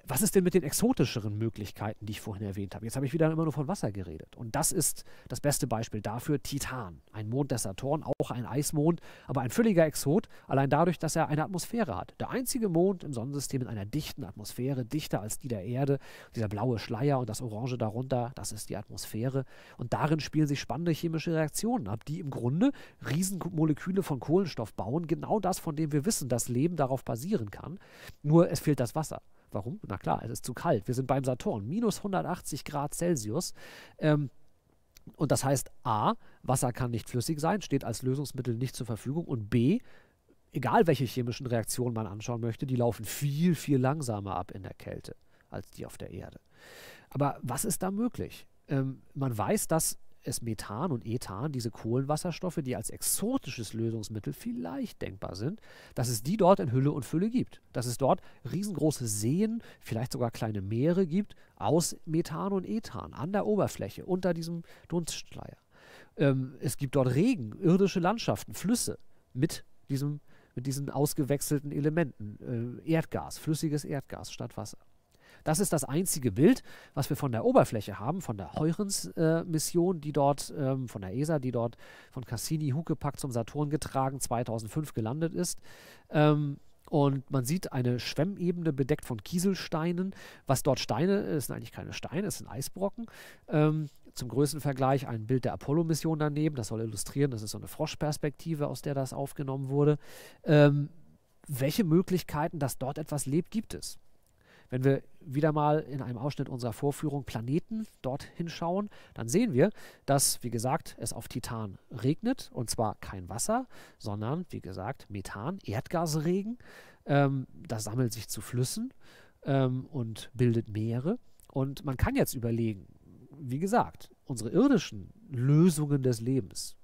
Was ist denn mit den exotischeren Möglichkeiten, die ich vorhin erwähnt habe? Jetzt habe ich wieder immer nur von Wasser geredet. Und das ist das beste Beispiel dafür, Titan. Ein Mond des Saturn, auch ein Eismond, aber ein völliger Exot, allein dadurch, dass er eine Atmosphäre hat. Der einzige Mond im Sonnensystem mit einer dichten Atmosphäre, dichter als die der Erde. Dieser blaue Schleier und das Orange darunter, das ist die Atmosphäre. Und darin spielen sich spannende chemische Reaktionen ab, die im Grunde Riesenmoleküle von Kohlenstoff bauen. Genau das, von dem wir wissen, dass Leben darauf basieren kann. Nur es fehlt das Wasser. Warum? Na klar, es ist zu kalt. Wir sind beim Saturn, minus hundertachtzig Grad Celsius. Ähm, und das heißt A, Wasser kann nicht flüssig sein, steht als Lösungsmittel nicht zur Verfügung. Und B, egal welche chemischen Reaktionen man anschauen möchte, die laufen viel, viel langsamer ab in der Kälte als die auf der Erde. Aber was ist da möglich? Ähm, man weiß, dass es Methan und Ethan, diese Kohlenwasserstoffe, die als exotisches Lösungsmittel vielleicht denkbar sind, dass es die dort in Hülle und Fülle gibt. Dass es dort riesengroße Seen, vielleicht sogar kleine Meere gibt, aus Methan und Ethan an der Oberfläche, unter diesem Dunstschleier. Ähm, es gibt dort Regen, irdische Landschaften, Flüsse mit, diesem, mit diesen ausgewechselten Elementen. Äh, Erdgas, flüssiges Erdgas statt Wasser. Das ist das einzige Bild, was wir von der Oberfläche haben, von der Heurens-Mission, äh, die dort, ähm, von der E S A, die dort von Cassini Huckepack zum Saturn getragen, zweitausendfünf gelandet ist. Ähm, und man sieht eine Schwemmebene bedeckt von Kieselsteinen. Was dort Steine ist, sind eigentlich keine Steine, es sind Eisbrocken. Ähm, zum Größenvergleich ein Bild der Apollo-Mission daneben, das soll illustrieren, das ist so eine Froschperspektive, aus der das aufgenommen wurde. Ähm, welche Möglichkeiten, dass dort etwas lebt, gibt es? Wenn wir wieder mal in einem Ausschnitt unserer Vorführung Planeten dort hinschauen, dann sehen wir, dass, wie gesagt, es auf Titan regnet, und zwar kein Wasser, sondern, wie gesagt, Methan, Erdgasregen. Ähm, das sammelt sich zu Flüssen ähm, und bildet Meere. Und man kann jetzt überlegen, wie gesagt, unsere irdischen Lösungen des Lebens,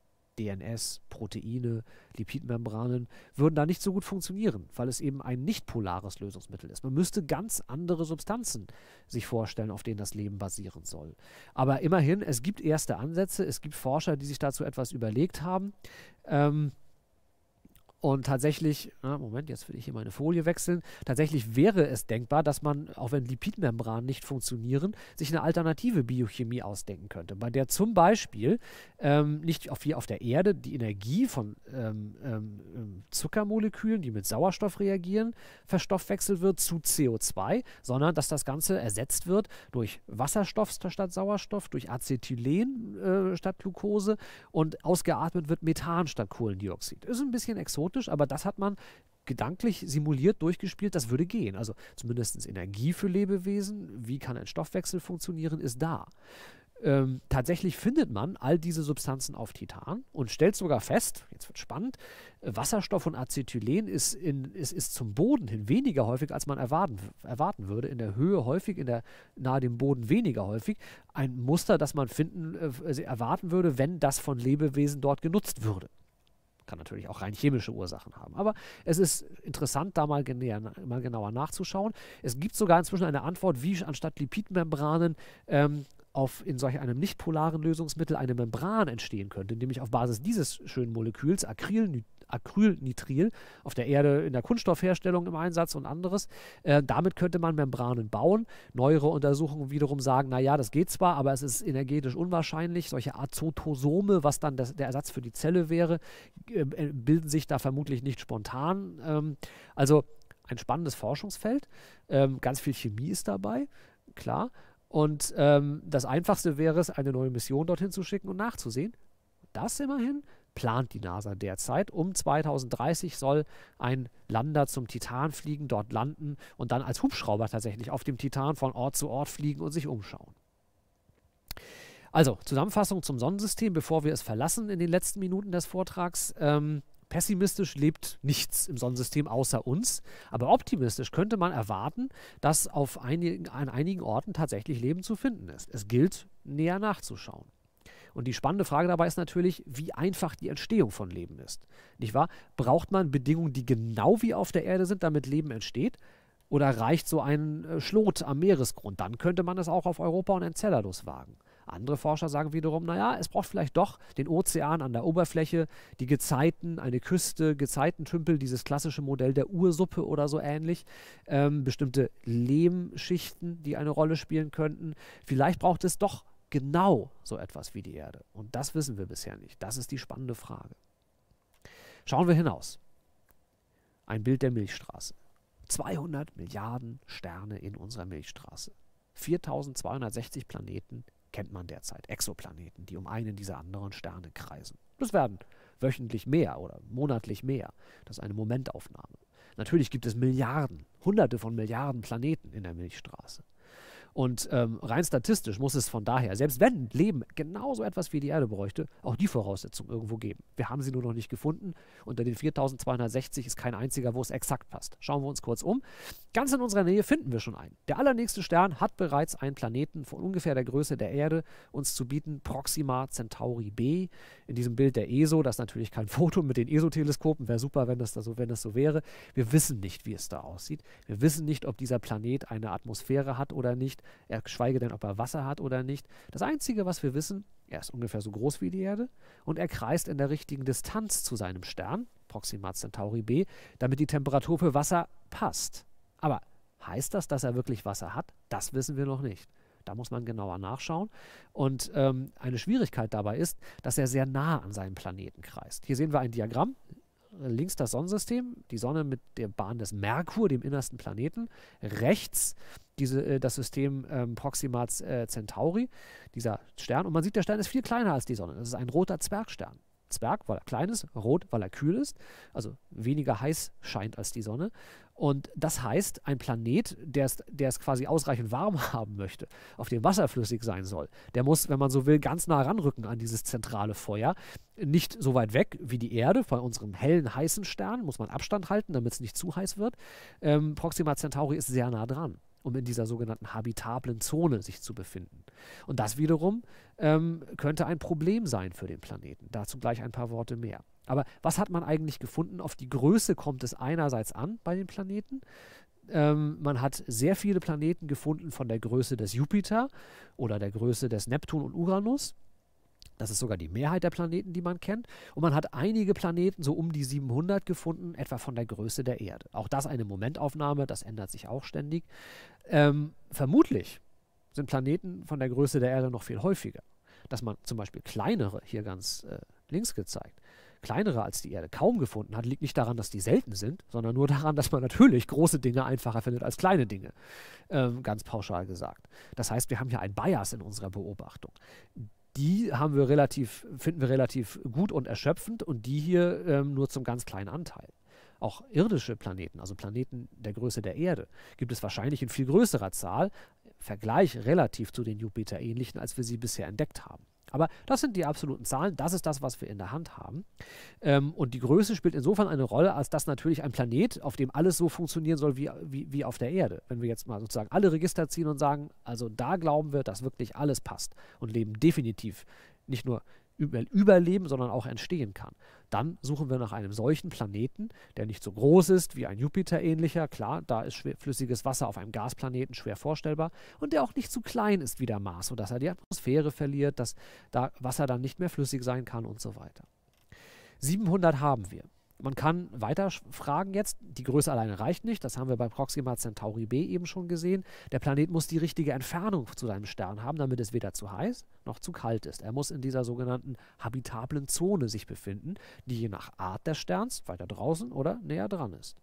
D N S, Proteine, Lipidmembranen, würden da nicht so gut funktionieren, weil es eben ein nicht polares Lösungsmittel ist. Man müsste ganz andere Substanzen sich vorstellen, auf denen das Leben basieren soll. Aber immerhin, es gibt erste Ansätze, es gibt Forscher, die sich dazu etwas überlegt haben. Ähm, Und tatsächlich, na, Moment, jetzt will ich hier meine Folie wechseln, tatsächlich wäre es denkbar, dass man, auch wenn Lipidmembranen nicht funktionieren, sich eine alternative Biochemie ausdenken könnte, bei der zum Beispiel ähm, nicht auf, wie auf der Erde die Energie von ähm, ähm, Zuckermolekülen, die mit Sauerstoff reagieren, verstoffwechselt wird zu C O zwei, sondern dass das Ganze ersetzt wird durch Wasserstoff statt Sauerstoff, durch Acetylen äh, statt Glucose und ausgeatmet wird Methan statt Kohlendioxid. Ist ein bisschen exotisch, aber das hat man gedanklich simuliert, durchgespielt, das würde gehen. Also zumindest Energie für Lebewesen, wie kann ein Stoffwechsel funktionieren, ist da. Ähm, tatsächlich findet man all diese Substanzen auf Titan und stellt sogar fest, jetzt wird spannend, Wasserstoff und Acetylen ist, in, ist, ist zum Boden hin weniger häufig, als man erwarten, erwarten würde. In der Höhe häufig, in der, nahe dem Boden weniger häufig. Ein Muster, das man finden, äh, erwarten würde, wenn das von Lebewesen dort genutzt würde. Kann natürlich auch rein chemische Ursachen haben. Aber es ist interessant, da mal, genäher, mal genauer nachzuschauen. Es gibt sogar inzwischen eine Antwort, wie anstatt Lipidmembranen ähm, auf in solch einem nicht polaren Lösungsmittel eine Membran entstehen könnte, nämlich auf Basis dieses schönen Moleküls, Acrylnitril, Acrylnitril, auf der Erde in der Kunststoffherstellung im Einsatz und anderes. Äh, damit könnte man Membranen bauen. Neuere Untersuchungen wiederum sagen, naja, das geht zwar, aber es ist energetisch unwahrscheinlich. Solche Azotosome, was dann das, der Ersatz für die Zelle wäre, äh, bilden sich da vermutlich nicht spontan. Ähm, also ein spannendes Forschungsfeld. Ähm, ganz viel Chemie ist dabei, klar. Und ähm, das Einfachste wäre es, eine neue Mission dorthin zu schicken und nachzusehen. Das immerhin plant die NASA derzeit. Um zweitausenddreißig soll ein Lander zum Titan fliegen, dort landen und dann als Hubschrauber tatsächlich auf dem Titan von Ort zu Ort fliegen und sich umschauen. Also, Zusammenfassung zum Sonnensystem, bevor wir es verlassen in den letzten Minuten des Vortrags. Ähm, pessimistisch lebt nichts im Sonnensystem außer uns, aber optimistisch könnte man erwarten, dass auf einigen, an einigen Orten tatsächlich Leben zu finden ist. Es gilt, näher nachzuschauen. Und die spannende Frage dabei ist natürlich, wie einfach die Entstehung von Leben ist. Nicht wahr? Braucht man Bedingungen, die genau wie auf der Erde sind, damit Leben entsteht? Oder reicht so ein äh, Schlot am Meeresgrund? Dann könnte man es auch auf Europa und Enceladus wagen. Andere Forscher sagen wiederum, naja, es braucht vielleicht doch den Ozean an der Oberfläche, die Gezeiten, eine Küste, Gezeitentümpel, dieses klassische Modell der Ursuppe oder so ähnlich, ähm, bestimmte Lehmschichten, die eine Rolle spielen könnten. Vielleicht braucht es doch genau so etwas wie die Erde. Und das wissen wir bisher nicht. Das ist die spannende Frage. Schauen wir hinaus. Ein Bild der Milchstraße. zweihundert Milliarden Sterne in unserer Milchstraße. viertausendzweihundertsechzig Planeten kennt man derzeit, Exoplaneten, die um einen dieser anderen Sterne kreisen. Das werden wöchentlich mehr oder monatlich mehr. Das ist eine Momentaufnahme. Natürlich gibt es Milliarden, Hunderte von Milliarden Planeten in der Milchstraße. Und ähm, rein statistisch muss es von daher, selbst wenn Leben genauso etwas wie die Erde bräuchte, auch die Voraussetzungen irgendwo geben. Wir haben sie nur noch nicht gefunden. Unter den viertausendzweihundertsechzig ist kein einziger, wo es exakt passt. Schauen wir uns kurz um. Ganz in unserer Nähe finden wir schon einen. Der allernächste Stern hat bereits einen Planeten von ungefähr der Größe der Erde uns zu bieten, Proxima Centauri b. In diesem Bild der E S O, das ist natürlich kein Foto mit den E S O-Teleskopen, wäre super, wenn das, da so, wenn das so wäre. Wir wissen nicht, wie es da aussieht. Wir wissen nicht, ob dieser Planet eine Atmosphäre hat oder nicht. Er geschweige denn, ob er Wasser hat oder nicht. Das Einzige, was wir wissen, er ist ungefähr so groß wie die Erde und er kreist in der richtigen Distanz zu seinem Stern, Proxima Centauri b, damit die Temperatur für Wasser passt. Aber heißt das, dass er wirklich Wasser hat? Das wissen wir noch nicht. Da muss man genauer nachschauen. Und ähm, eine Schwierigkeit dabei ist, dass er sehr nah an seinem Planeten kreist. Hier sehen wir ein Diagramm. Links das Sonnensystem, die Sonne mit der Bahn des Merkur, dem innersten Planeten. Rechts diese, äh, das System ähm, Proxima äh, Centauri, dieser Stern. Und man sieht, der Stern ist viel kleiner als die Sonne. Das ist ein roter Zwergstern. Zwerg, weil er klein ist, rot, weil er kühl ist, also weniger heiß scheint als die Sonne. Und das heißt, ein Planet, der es, der es quasi ausreichend warm haben möchte, auf dem Wasser flüssig sein soll, der muss, wenn man so will, ganz nah ranrücken an dieses zentrale Feuer. Nicht so weit weg wie die Erde, von unserem hellen, heißen Stern, muss man Abstand halten, damit es nicht zu heiß wird. Ähm, Proxima Centauri ist sehr nah dran, um in dieser sogenannten habitablen Zone sich zu befinden. Und das wiederum ähm, könnte ein Problem sein für den Planeten. Dazu gleich ein paar Worte mehr. Aber was hat man eigentlich gefunden? Auf die Größe kommt es einerseits an bei den Planeten. Ähm, man hat sehr viele Planeten gefunden von der Größe des Jupiter oder der Größe des Neptun und Uranus. Das ist sogar die Mehrheit der Planeten, die man kennt. Und man hat einige Planeten, so um die siebenhundert, gefunden, etwa von der Größe der Erde. Auch das eine Momentaufnahme, das ändert sich auch ständig. Ähm, vermutlich sind Planeten von der Größe der Erde noch viel häufiger. Dass man zum Beispiel kleinere, hier ganz äh, links gezeigt, kleinere als die Erde kaum gefunden hat, liegt nicht daran, dass die selten sind, sondern nur daran, dass man natürlich große Dinge einfacher findet als kleine Dinge, ähm, ganz pauschal gesagt. Das heißt, wir haben hier einen Bias in unserer Beobachtung. Die haben wir relativ, finden wir relativ gut und erschöpfend und die hier ähm, nur zum ganz kleinen Anteil. Auch irdische Planeten, also Planeten der Größe der Erde, gibt es wahrscheinlich in viel größerer Zahl, Vergleich relativ zu den Jupiter-ähnlichen, als wir sie bisher entdeckt haben. Aber das sind die absoluten Zahlen, das ist das, was wir in der Hand haben. Ähm, und die Größe spielt insofern eine Rolle, als dass natürlich ein Planet, auf dem alles so funktionieren soll wie, wie, wie auf der Erde. Wenn wir jetzt mal sozusagen alle Register ziehen und sagen, also da glauben wir, dass wirklich alles passt und Leben definitiv nicht nur überleben, sondern auch entstehen kann. Dann suchen wir nach einem solchen Planeten, der nicht so groß ist wie ein Jupiter-ähnlicher. Klar, da ist schwer, flüssiges Wasser auf einem Gasplaneten schwer vorstellbar. Und der auch nicht zu klein ist wie der Mars, sodass er die Atmosphäre verliert, dass da Wasser dann nicht mehr flüssig sein kann und so weiter. siebenhundert haben wir. Man kann weiter fragen jetzt, die Größe alleine reicht nicht, das haben wir bei Proxima Centauri b eben schon gesehen. Der Planet muss die richtige Entfernung zu seinem Stern haben, damit es weder zu heiß noch zu kalt ist. Er muss in dieser sogenannten habitablen Zone sich befinden, die je nach Art des Sterns weiter draußen oder näher dran ist.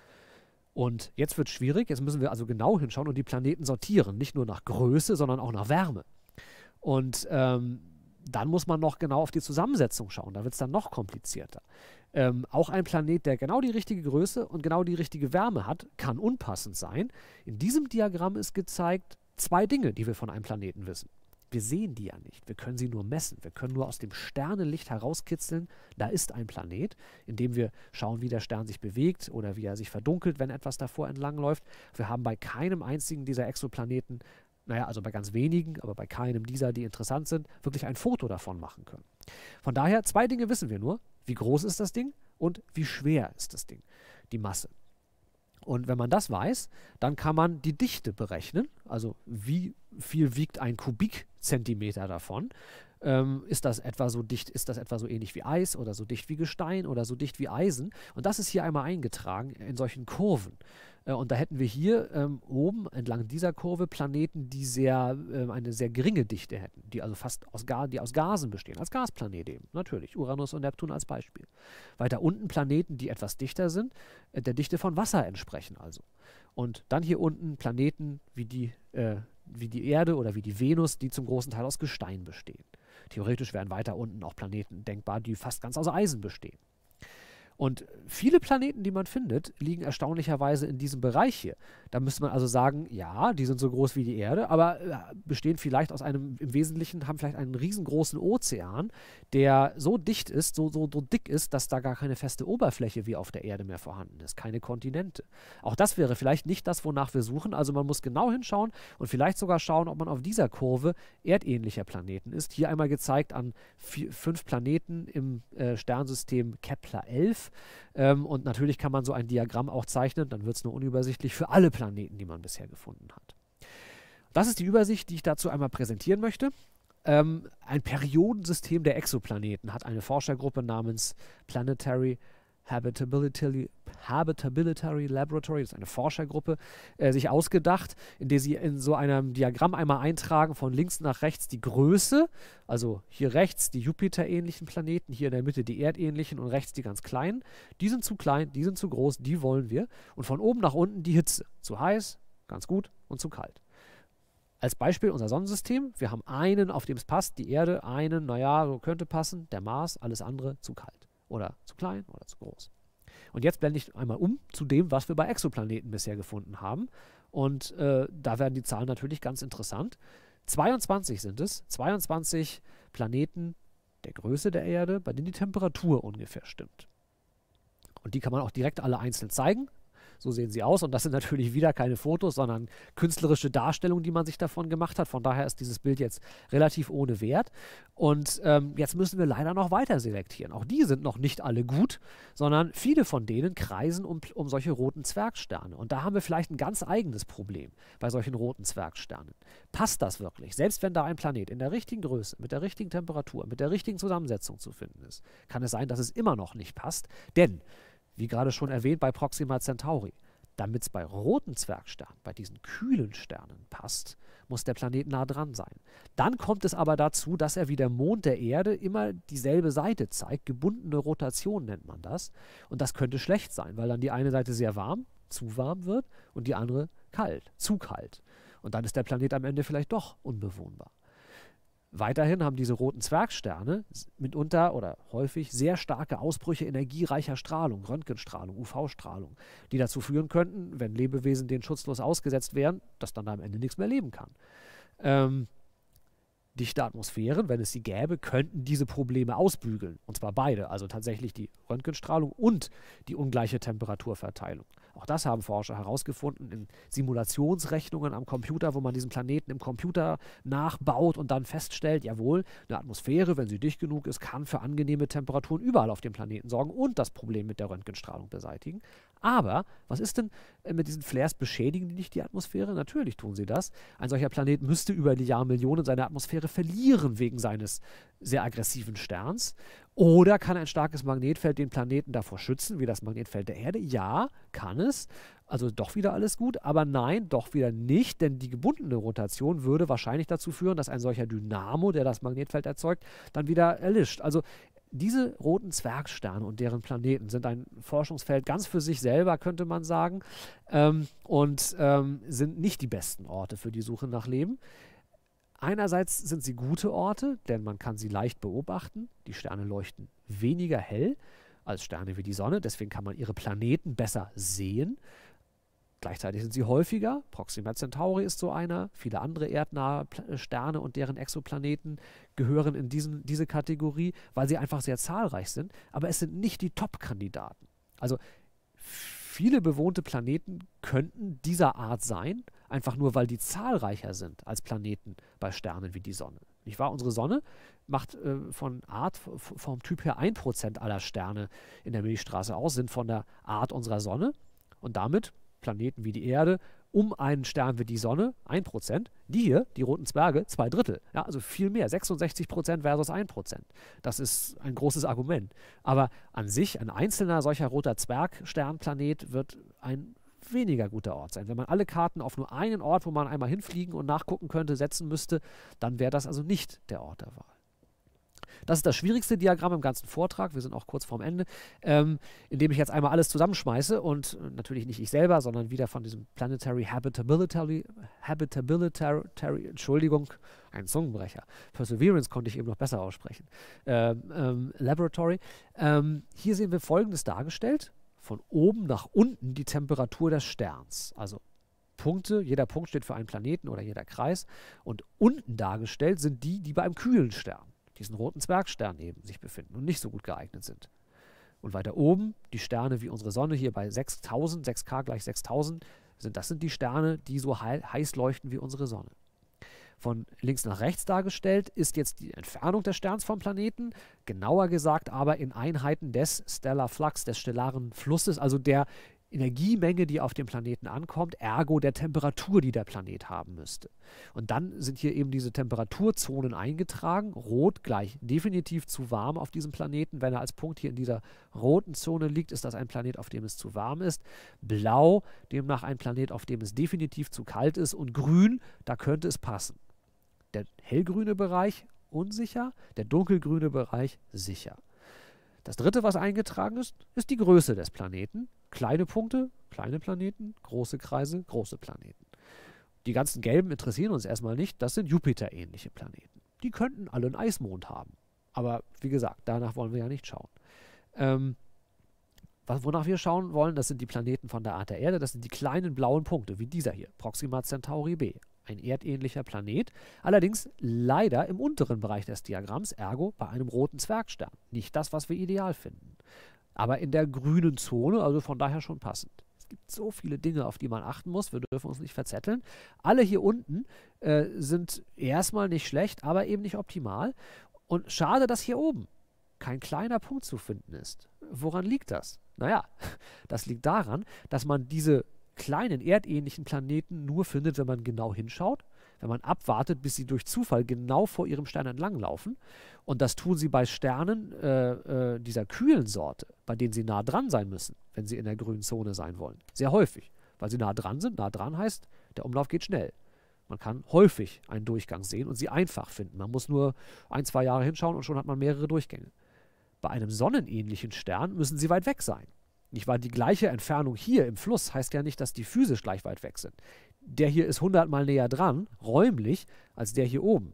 Und jetzt wird es schwierig, jetzt müssen wir also genau hinschauen und die Planeten sortieren, nicht nur nach Größe, sondern auch nach Wärme. Und ähm, dann muss man noch genau auf die Zusammensetzung schauen, da wird es dann noch komplizierter. Ähm, auch ein Planet, der genau die richtige Größe und genau die richtige Wärme hat, kann unpassend sein. In diesem Diagramm ist gezeigt zwei Dinge, die wir von einem Planeten wissen. Wir sehen die ja nicht, wir können sie nur messen. Wir können nur aus dem Sternenlicht herauskitzeln, da ist ein Planet, indem wir schauen, wie der Stern sich bewegt oder wie er sich verdunkelt, wenn etwas davor entlangläuft. Wir haben bei keinem einzigen dieser Exoplaneten, naja, also bei ganz wenigen, aber bei keinem dieser, die interessant sind, wirklich ein Foto davon machen können. Von daher, zwei Dinge wissen wir nur. Wie groß ist das Ding und wie schwer ist das Ding, die Masse. Und wenn man das weiß, dann kann man die Dichte berechnen, also wie viel wiegt ein Kubikzentimeter davon. Ähm, ist das etwa so dicht, ist das etwa so ähnlich wie Eis oder so dicht wie Gestein oder so dicht wie Eisen? Und das ist hier einmal eingetragen in solchen Kurven. Äh, und da hätten wir hier ähm, oben entlang dieser Kurve Planeten, die sehr, äh, eine sehr geringe Dichte hätten, die also fast aus, Ga die aus Gasen bestehen, als Gasplanet eben, natürlich, Uranus und Neptun als Beispiel. Weiter unten Planeten, die etwas dichter sind, äh, der Dichte von Wasser entsprechen also. Und dann hier unten Planeten wie die, äh, wie die Erde oder wie die Venus, die zum großen Teil aus Gestein bestehen. Theoretisch wären weiter unten auch Planeten denkbar, die fast ganz aus Eisen bestehen. Und viele Planeten, die man findet, liegen erstaunlicherweise in diesem Bereich hier. Da müsste man also sagen, ja, die sind so groß wie die Erde, aber äh, bestehen vielleicht aus einem, im Wesentlichen haben vielleicht einen riesengroßen Ozean, der so dicht ist, so, so, so dick ist, dass da gar keine feste Oberfläche wie auf der Erde mehr vorhanden ist, keine Kontinente. Auch das wäre vielleicht nicht das, wonach wir suchen. Also man muss genau hinschauen und vielleicht sogar schauen, ob man auf dieser Kurve erdähnlicher Planeten ist. Hier einmal gezeigt an vier, fünf Planeten im äh, Sternsystem Kepler elf. Ähm, und natürlich kann man so ein Diagramm auch zeichnen, dann wird es nur unübersichtlich für alle Planeten, die man bisher gefunden hat. Das ist die Übersicht, die ich dazu einmal präsentieren möchte. Ähm, ein Periodensystem der Exoplaneten hat eine Forschergruppe namens Planetary Habitability, Habitability Laboratory, das ist eine Forschergruppe, äh, sich ausgedacht, in der sie in so einem Diagramm einmal eintragen, von links nach rechts die Größe, also hier rechts die Jupiter-ähnlichen Planeten, hier in der Mitte die erdähnlichen und rechts die ganz kleinen. Die sind zu klein, die sind zu groß, die wollen wir. Und von oben nach unten die Hitze, zu heiß, ganz gut und zu kalt. Als Beispiel unser Sonnensystem, wir haben einen, auf dem es passt, die Erde, einen, naja, so könnte passen, der Mars, alles andere zu kalt. Oder zu klein oder zu groß. Und jetzt blende ich einmal um zu dem, was wir bei Exoplaneten bisher gefunden haben. Und äh, da werden die Zahlen natürlich ganz interessant. zweiundzwanzig sind es, zweiundzwanzig Planeten der Größe der Erde, bei denen die Temperatur ungefähr stimmt. Und die kann man auch direkt alle einzeln zeigen. So sehen sie aus. Und das sind natürlich wieder keine Fotos, sondern künstlerische Darstellungen, die man sich davon gemacht hat. Von daher ist dieses Bild jetzt relativ ohne Wert. Und ähm, jetzt müssen wir leider noch weiter selektieren. Auch die sind noch nicht alle gut, sondern viele von denen kreisen um, um solche roten Zwergsterne. Und da haben wir vielleicht ein ganz eigenes Problem bei solchen roten Zwergsternen. Passt das wirklich? Selbst wenn da ein Planet in der richtigen Größe, mit der richtigen Temperatur, mit der richtigen Zusammensetzung zu finden ist, kann es sein, dass es immer noch nicht passt. Denn wie gerade schon erwähnt bei Proxima Centauri, damit es bei roten Zwergsternen, bei diesen kühlen Sternen passt, muss der Planet nah dran sein. Dann kommt es aber dazu, dass er wie der Mond der Erde immer dieselbe Seite zeigt. Gebundene Rotation nennt man das. Und das könnte schlecht sein, weil dann die eine Seite sehr warm, zu warm wird und die andere kalt, zu kalt. Und dann ist der Planet am Ende vielleicht doch unbewohnbar. Weiterhin haben diese roten Zwergsterne mitunter oder häufig sehr starke Ausbrüche energiereicher Strahlung, Röntgenstrahlung, U V-Strahlung, die dazu führen könnten, wenn Lebewesen denen schutzlos ausgesetzt wären, dass dann da am Ende nichts mehr leben kann. Ähm, dichte Atmosphären, wenn es sie gäbe, könnten diese Probleme ausbügeln. Und zwar beide, also tatsächlich die Röntgenstrahlung und die ungleiche Temperaturverteilung. Auch das haben Forscher herausgefunden in Simulationsrechnungen am Computer, wo man diesen Planeten im Computer nachbaut und dann feststellt, jawohl, eine Atmosphäre, wenn sie dicht genug ist, kann für angenehme Temperaturen überall auf dem Planeten sorgen und das Problem mit der Röntgenstrahlung beseitigen. Aber was ist denn mit diesen Flares? Beschädigen die nicht die Atmosphäre? Natürlich tun sie das. Ein solcher Planet müsste über die Jahrmillionen seine Atmosphäre verlieren wegen seines sehr aggressiven Sterns. Oder kann ein starkes Magnetfeld den Planeten davor schützen, wie das Magnetfeld der Erde? Ja, kann es. Also doch wieder alles gut. Aber nein, doch wieder nicht, denn die gebundene Rotation würde wahrscheinlich dazu führen, dass ein solcher Dynamo, der das Magnetfeld erzeugt, dann wieder erlischt. Also diese roten Zwergsterne und deren Planeten sind ein Forschungsfeld ganz für sich selber, könnte man sagen, ähm, und ähm, sind nicht die besten Orte für die Suche nach Leben. Einerseits sind sie gute Orte, denn man kann sie leicht beobachten. Die Sterne leuchten weniger hell als Sterne wie die Sonne, deswegen kann man ihre Planeten besser sehen. Gleichzeitig sind sie häufiger. Proxima Centauri ist so einer. Viele andere erdnahe Sterne und deren Exoplaneten gehören in diesen, diese Kategorie, weil sie einfach sehr zahlreich sind. Aber es sind nicht die Top-Kandidaten. Also viele bewohnte Planeten könnten dieser Art sein, einfach nur, weil die zahlreicher sind als Planeten bei Sternen wie die Sonne. Nicht wahr? Unsere Sonne macht äh, von Art, vom Typ her ein Prozent aller Sterne in der Milchstraße aus, sind von der Art unserer Sonne. Und damit Planeten wie die Erde, um einen Stern wie die Sonne, ein Prozent. Die hier, die roten Zwerge, zwei Drittel. Ja, also viel mehr, sechsundsechzig Prozent versus ein Prozent. Das ist ein großes Argument. Aber an sich, ein einzelner solcher roter Zwergsternplanet wird ein weniger guter Ort sein. Wenn man alle Karten auf nur einen Ort, wo man einmal hinfliegen und nachgucken könnte, setzen müsste, dann wäre das also nicht der Ort der Wahl. Das ist das schwierigste Diagramm im ganzen Vortrag. Wir sind auch kurz vorm Ende, ähm, indem ich jetzt einmal alles zusammenschmeiße und äh, natürlich nicht ich selber, sondern wieder von diesem Planetary Habitability, Habitability, Entschuldigung, ein Zungenbrecher. Perseverance konnte ich eben noch besser aussprechen. Ähm, ähm, Laboratory. Ähm, hier sehen wir Folgendes dargestellt. Von oben nach unten die Temperatur des Sterns. Also Punkte, jeder Punkt steht für einen Planeten oder jeder Kreis. Und unten dargestellt sind die, die bei einem kühlen Stern, diesen roten Zwergstern eben, sich befinden und nicht so gut geeignet sind. Und weiter oben die Sterne wie unsere Sonne hier bei sechstausend, sechs K gleich sechstausend, sind, das sind die Sterne, die so heiß leuchten wie unsere Sonne. Von links nach rechts dargestellt ist jetzt die Entfernung des Sterns vom Planeten, genauer gesagt aber in Einheiten des Stellar Flux, des stellaren Flusses, also der Energiemenge, die auf dem Planeten ankommt, ergo der Temperatur, die der Planet haben müsste. Und dann sind hier eben diese Temperaturzonen eingetragen. Rot gleich definitiv zu warm auf diesem Planeten. Wenn er als Punkt hier in dieser roten Zone liegt, ist das ein Planet, auf dem es zu warm ist. Blau, demnach ein Planet, auf dem es definitiv zu kalt ist. Und grün, da könnte es passen. Der hellgrüne Bereich unsicher, der dunkelgrüne Bereich sicher. Das dritte, was eingetragen ist, ist die Größe des Planeten. Kleine Punkte, kleine Planeten, große Kreise, große Planeten. Die ganzen gelben interessieren uns erstmal nicht, das sind Jupiter-ähnliche Planeten. Die könnten alle einen Eismond haben. Aber wie gesagt, danach wollen wir ja nicht schauen. Ähm, was, wonach wir schauen wollen, das sind die Planeten von der Art der Erde, das sind die kleinen blauen Punkte, wie dieser hier, Proxima Centauri b. Ein erdähnlicher Planet, allerdings leider im unteren Bereich des Diagramms, ergo bei einem roten Zwergstern. Nicht das, was wir ideal finden. Aber in der grünen Zone, also von daher schon passend. Es gibt so viele Dinge, auf die man achten muss, wir dürfen uns nicht verzetteln. Alle hier unten äh, sind erstmal nicht schlecht, aber eben nicht optimal. Und schade, dass hier oben kein kleiner Punkt zu finden ist. Woran liegt das? Naja, das liegt daran, dass man diese kleinen erdähnlichen Planeten nur findet, wenn man genau hinschaut, wenn man abwartet, bis sie durch Zufall genau vor ihrem Stern entlanglaufen. Und das tun sie bei Sternen äh, äh, dieser kühlen Sorte, bei denen sie nah dran sein müssen, wenn sie in der grünen Zone sein wollen. Sehr häufig, weil sie nah dran sind. Nah dran heißt, der Umlauf geht schnell. Man kann häufig einen Durchgang sehen und sie einfach finden. Man muss nur ein, zwei Jahre hinschauen und schon hat man mehrere Durchgänge. Bei einem sonnenähnlichen Stern müssen sie weit weg sein. Nicht wahr? Die gleiche Entfernung hier im Fluss heißt ja nicht, dass die physisch gleich weit weg sind. Der hier ist hundertmal näher dran, räumlich, als der hier oben.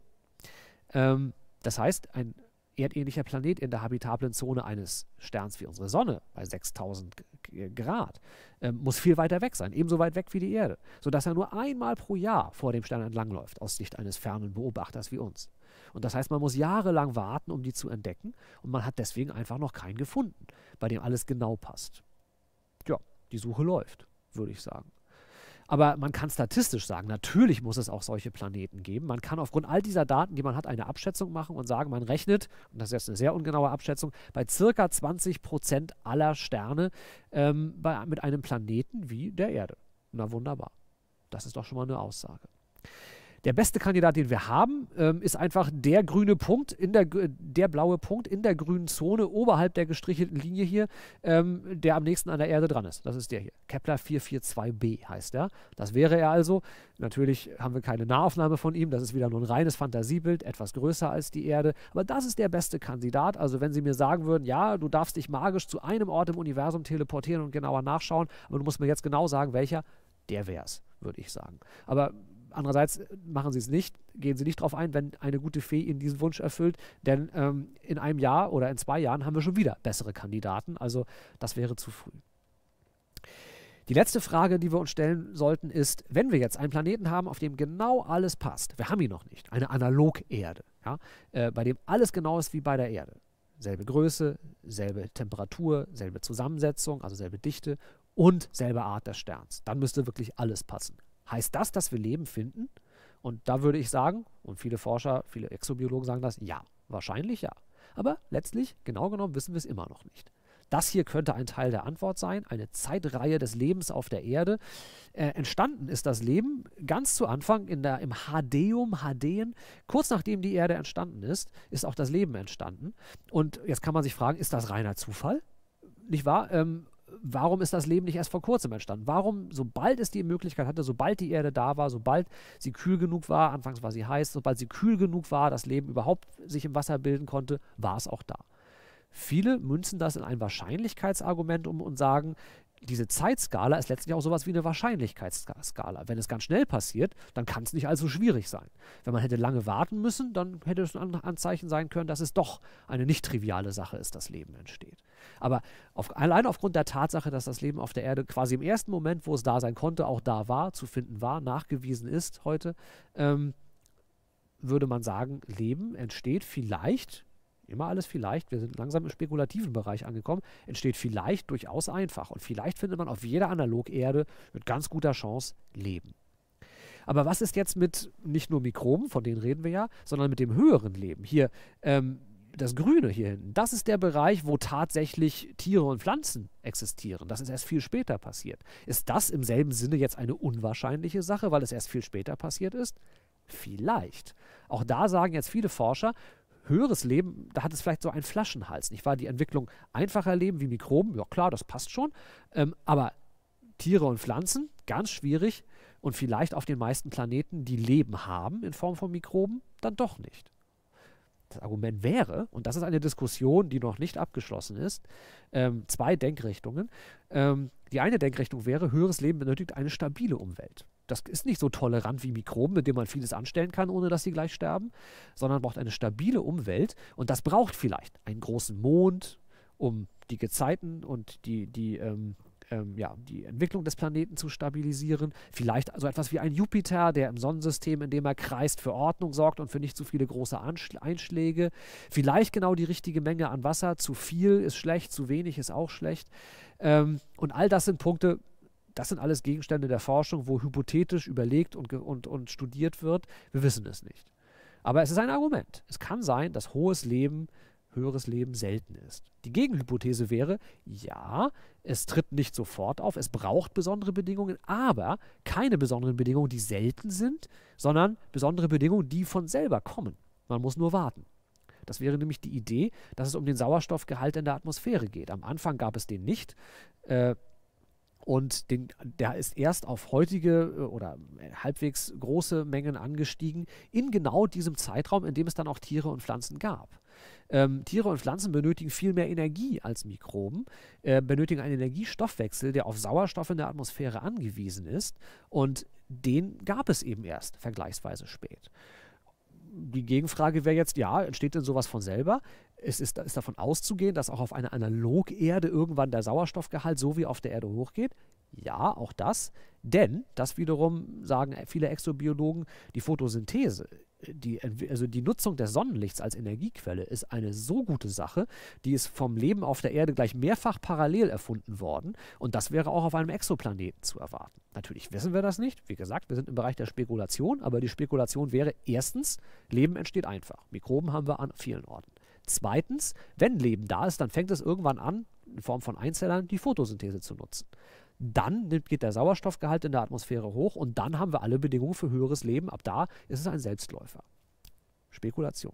Ähm, das heißt, ein erdähnlicher Planet in der habitablen Zone eines Sterns wie unsere Sonne, bei sechstausend Grad, ähm, muss viel weiter weg sein, ebenso weit weg wie die Erde, sodass er nur einmal pro Jahr vor dem Stern entlangläuft, aus Sicht eines fernen Beobachters wie uns. Und das heißt, man muss jahrelang warten, um die zu entdecken, und man hat deswegen einfach noch keinen gefunden, bei dem alles genau passt. Ja, die Suche läuft, würde ich sagen. Aber man kann statistisch sagen, natürlich muss es auch solche Planeten geben. Man kann aufgrund all dieser Daten, die man hat, eine Abschätzung machen und sagen, man rechnet, und das ist jetzt eine sehr ungenaue Abschätzung, bei circa zwanzig Prozent aller Sterne ähm, bei, mit einem Planeten wie der Erde. Na wunderbar. Das ist doch schon mal eine Aussage. Der beste Kandidat, den wir haben, ähm, ist einfach der grüne Punkt, in der, der blaue Punkt in der grünen Zone oberhalb der gestrichelten Linie hier, ähm, der am nächsten an der Erde dran ist. Das ist der hier. Kepler vier vier zwei b heißt er. Das wäre er also. Natürlich haben wir keine Nahaufnahme von ihm. Das ist wieder nur ein reines Fantasiebild, etwas größer als die Erde. Aber das ist der beste Kandidat. Also wenn Sie mir sagen würden, ja, du darfst dich magisch zu einem Ort im Universum teleportieren und genauer nachschauen, aber du musst mir jetzt genau sagen, welcher, der wäre es, würde ich sagen. Aber andererseits machen Sie es nicht, gehen Sie nicht darauf ein, wenn eine gute Fee Ihnen diesen Wunsch erfüllt, denn ähm, in einem Jahr oder in zwei Jahren haben wir schon wieder bessere Kandidaten, also das wäre zu früh. Die letzte Frage, die wir uns stellen sollten, ist, wenn wir jetzt einen Planeten haben, auf dem genau alles passt, wir haben ihn noch nicht, eine Analog-Erde, ja, äh, bei dem alles genau ist wie bei der Erde, selbe Größe, selbe Temperatur, selbe Zusammensetzung, also selbe Dichte und selbe Art des Sterns, dann müsste wirklich alles passen. Heißt das, dass wir Leben finden? Und da würde ich sagen, und viele Forscher, viele Exobiologen sagen das, ja, wahrscheinlich ja. Aber letztlich, genau genommen, wissen wir es immer noch nicht. Das hier könnte ein Teil der Antwort sein, eine Zeitreihe des Lebens auf der Erde. Äh, entstanden ist das Leben ganz zu Anfang in der, im Hadeum, Hadeen. Kurz nachdem die Erde entstanden ist, ist auch das Leben entstanden. Und jetzt kann man sich fragen, ist das reiner Zufall? Nicht wahr? Ähm, warum ist das Leben nicht erst vor kurzem entstanden? Warum, sobald es die Möglichkeit hatte, sobald die Erde da war, sobald sie kühl genug war, anfangs war sie heiß, sobald sie kühl genug war, das Leben überhaupt sich im Wasser bilden konnte, war es auch da. Viele münzen das in ein Wahrscheinlichkeitsargument um und sagen, diese Zeitskala ist letztlich auch sowas wie eine Wahrscheinlichkeitsskala. Wenn es ganz schnell passiert, dann kann es nicht allzu schwierig sein. Wenn man hätte lange warten müssen, dann hätte es ein Anzeichen sein können, dass es doch eine nicht triviale Sache ist, dass Leben entsteht. Aber auf, allein aufgrund der Tatsache, dass das Leben auf der Erde quasi im ersten Moment, wo es da sein konnte, auch da war, zu finden war, nachgewiesen ist heute, ähm, würde man sagen, Leben entsteht vielleicht, immer alles vielleicht, wir sind langsam im spekulativen Bereich angekommen, entsteht vielleicht durchaus einfach. Und vielleicht findet man auf jeder Analogerde mit ganz guter Chance Leben. Aber was ist jetzt mit nicht nur Mikroben, von denen reden wir ja, sondern mit dem höheren Leben? Hier, ähm, das Grüne hier hinten, das ist der Bereich, wo tatsächlich Tiere und Pflanzen existieren. Das ist erst viel später passiert. Ist das im selben Sinne jetzt eine unwahrscheinliche Sache, weil es erst viel später passiert ist? Vielleicht. Auch da sagen jetzt viele Forscher, höheres Leben, da hat es vielleicht so einen Flaschenhals, nicht wahr? Die Entwicklung einfacher Leben wie Mikroben, ja klar, das passt schon. Ähm, aber Tiere und Pflanzen, ganz schwierig. Und vielleicht auf den meisten Planeten, die Leben haben in Form von Mikroben, dann doch nicht. Das Argument wäre, und das ist eine Diskussion, die noch nicht abgeschlossen ist, ähm, zwei Denkrichtungen. Ähm, die eine Denkrichtung wäre, höheres Leben benötigt eine stabile Umwelt. Das ist nicht so tolerant wie Mikroben, mit denen man vieles anstellen kann, ohne dass sie gleich sterben, sondern braucht eine stabile Umwelt. Und das braucht vielleicht einen großen Mond, um die Gezeiten und die, die, ähm, ähm, ja, die Entwicklung des Planeten zu stabilisieren. Vielleicht so etwas wie ein Jupiter, der im Sonnensystem, in dem er kreist, für Ordnung sorgt und für nicht zu viele große Anschl- Einschläge. Vielleicht genau die richtige Menge an Wasser. Zu viel ist schlecht, zu wenig ist auch schlecht. Ähm, und all das sind Punkte, das sind alles Gegenstände der Forschung, wo hypothetisch überlegt und, und, und studiert wird. Wir wissen es nicht. Aber es ist ein Argument. Es kann sein, dass hohes Leben, höheres Leben selten ist. Die Gegenhypothese wäre, ja, es tritt nicht sofort auf, es braucht besondere Bedingungen, aber keine besonderen Bedingungen, die selten sind, sondern besondere Bedingungen, die von selber kommen. Man muss nur warten. Das wäre nämlich die Idee, dass es um den Sauerstoffgehalt in der Atmosphäre geht. Am Anfang gab es den nicht. Äh, Und den, der ist erst auf heutige oder halbwegs große Mengen angestiegen, in genau diesem Zeitraum, in dem es dann auch Tiere und Pflanzen gab. Ähm, Tiere und Pflanzen benötigen viel mehr Energie als Mikroben, äh, benötigen einen Energiestoffwechsel, der auf Sauerstoff in der Atmosphäre angewiesen ist. Und den gab es eben erst vergleichsweise spät. Die Gegenfrage wäre jetzt, ja, entsteht denn sowas von selber? Es ist, ist davon auszugehen, dass auch auf einer Analogerde irgendwann der Sauerstoffgehalt so wie auf der Erde hochgeht? Ja, auch das. Denn, das wiederum sagen viele Exobiologen, die Photosynthese, die, also die Nutzung des Sonnenlichts als Energiequelle ist eine so gute Sache, die ist vom Leben auf der Erde gleich mehrfach parallel erfunden worden. Und das wäre auch auf einem Exoplaneten zu erwarten. Natürlich wissen wir das nicht. Wie gesagt, wir sind im Bereich der Spekulation, aber die Spekulation wäre erstens, Leben entsteht einfach. Mikroben haben wir an vielen Orten. Zweitens, wenn Leben da ist, dann fängt es irgendwann an, in Form von Einzellern, die Photosynthese zu nutzen. Dann geht der Sauerstoffgehalt in der Atmosphäre hoch und dann haben wir alle Bedingungen für höheres Leben. Ab da ist es ein Selbstläufer. Spekulation.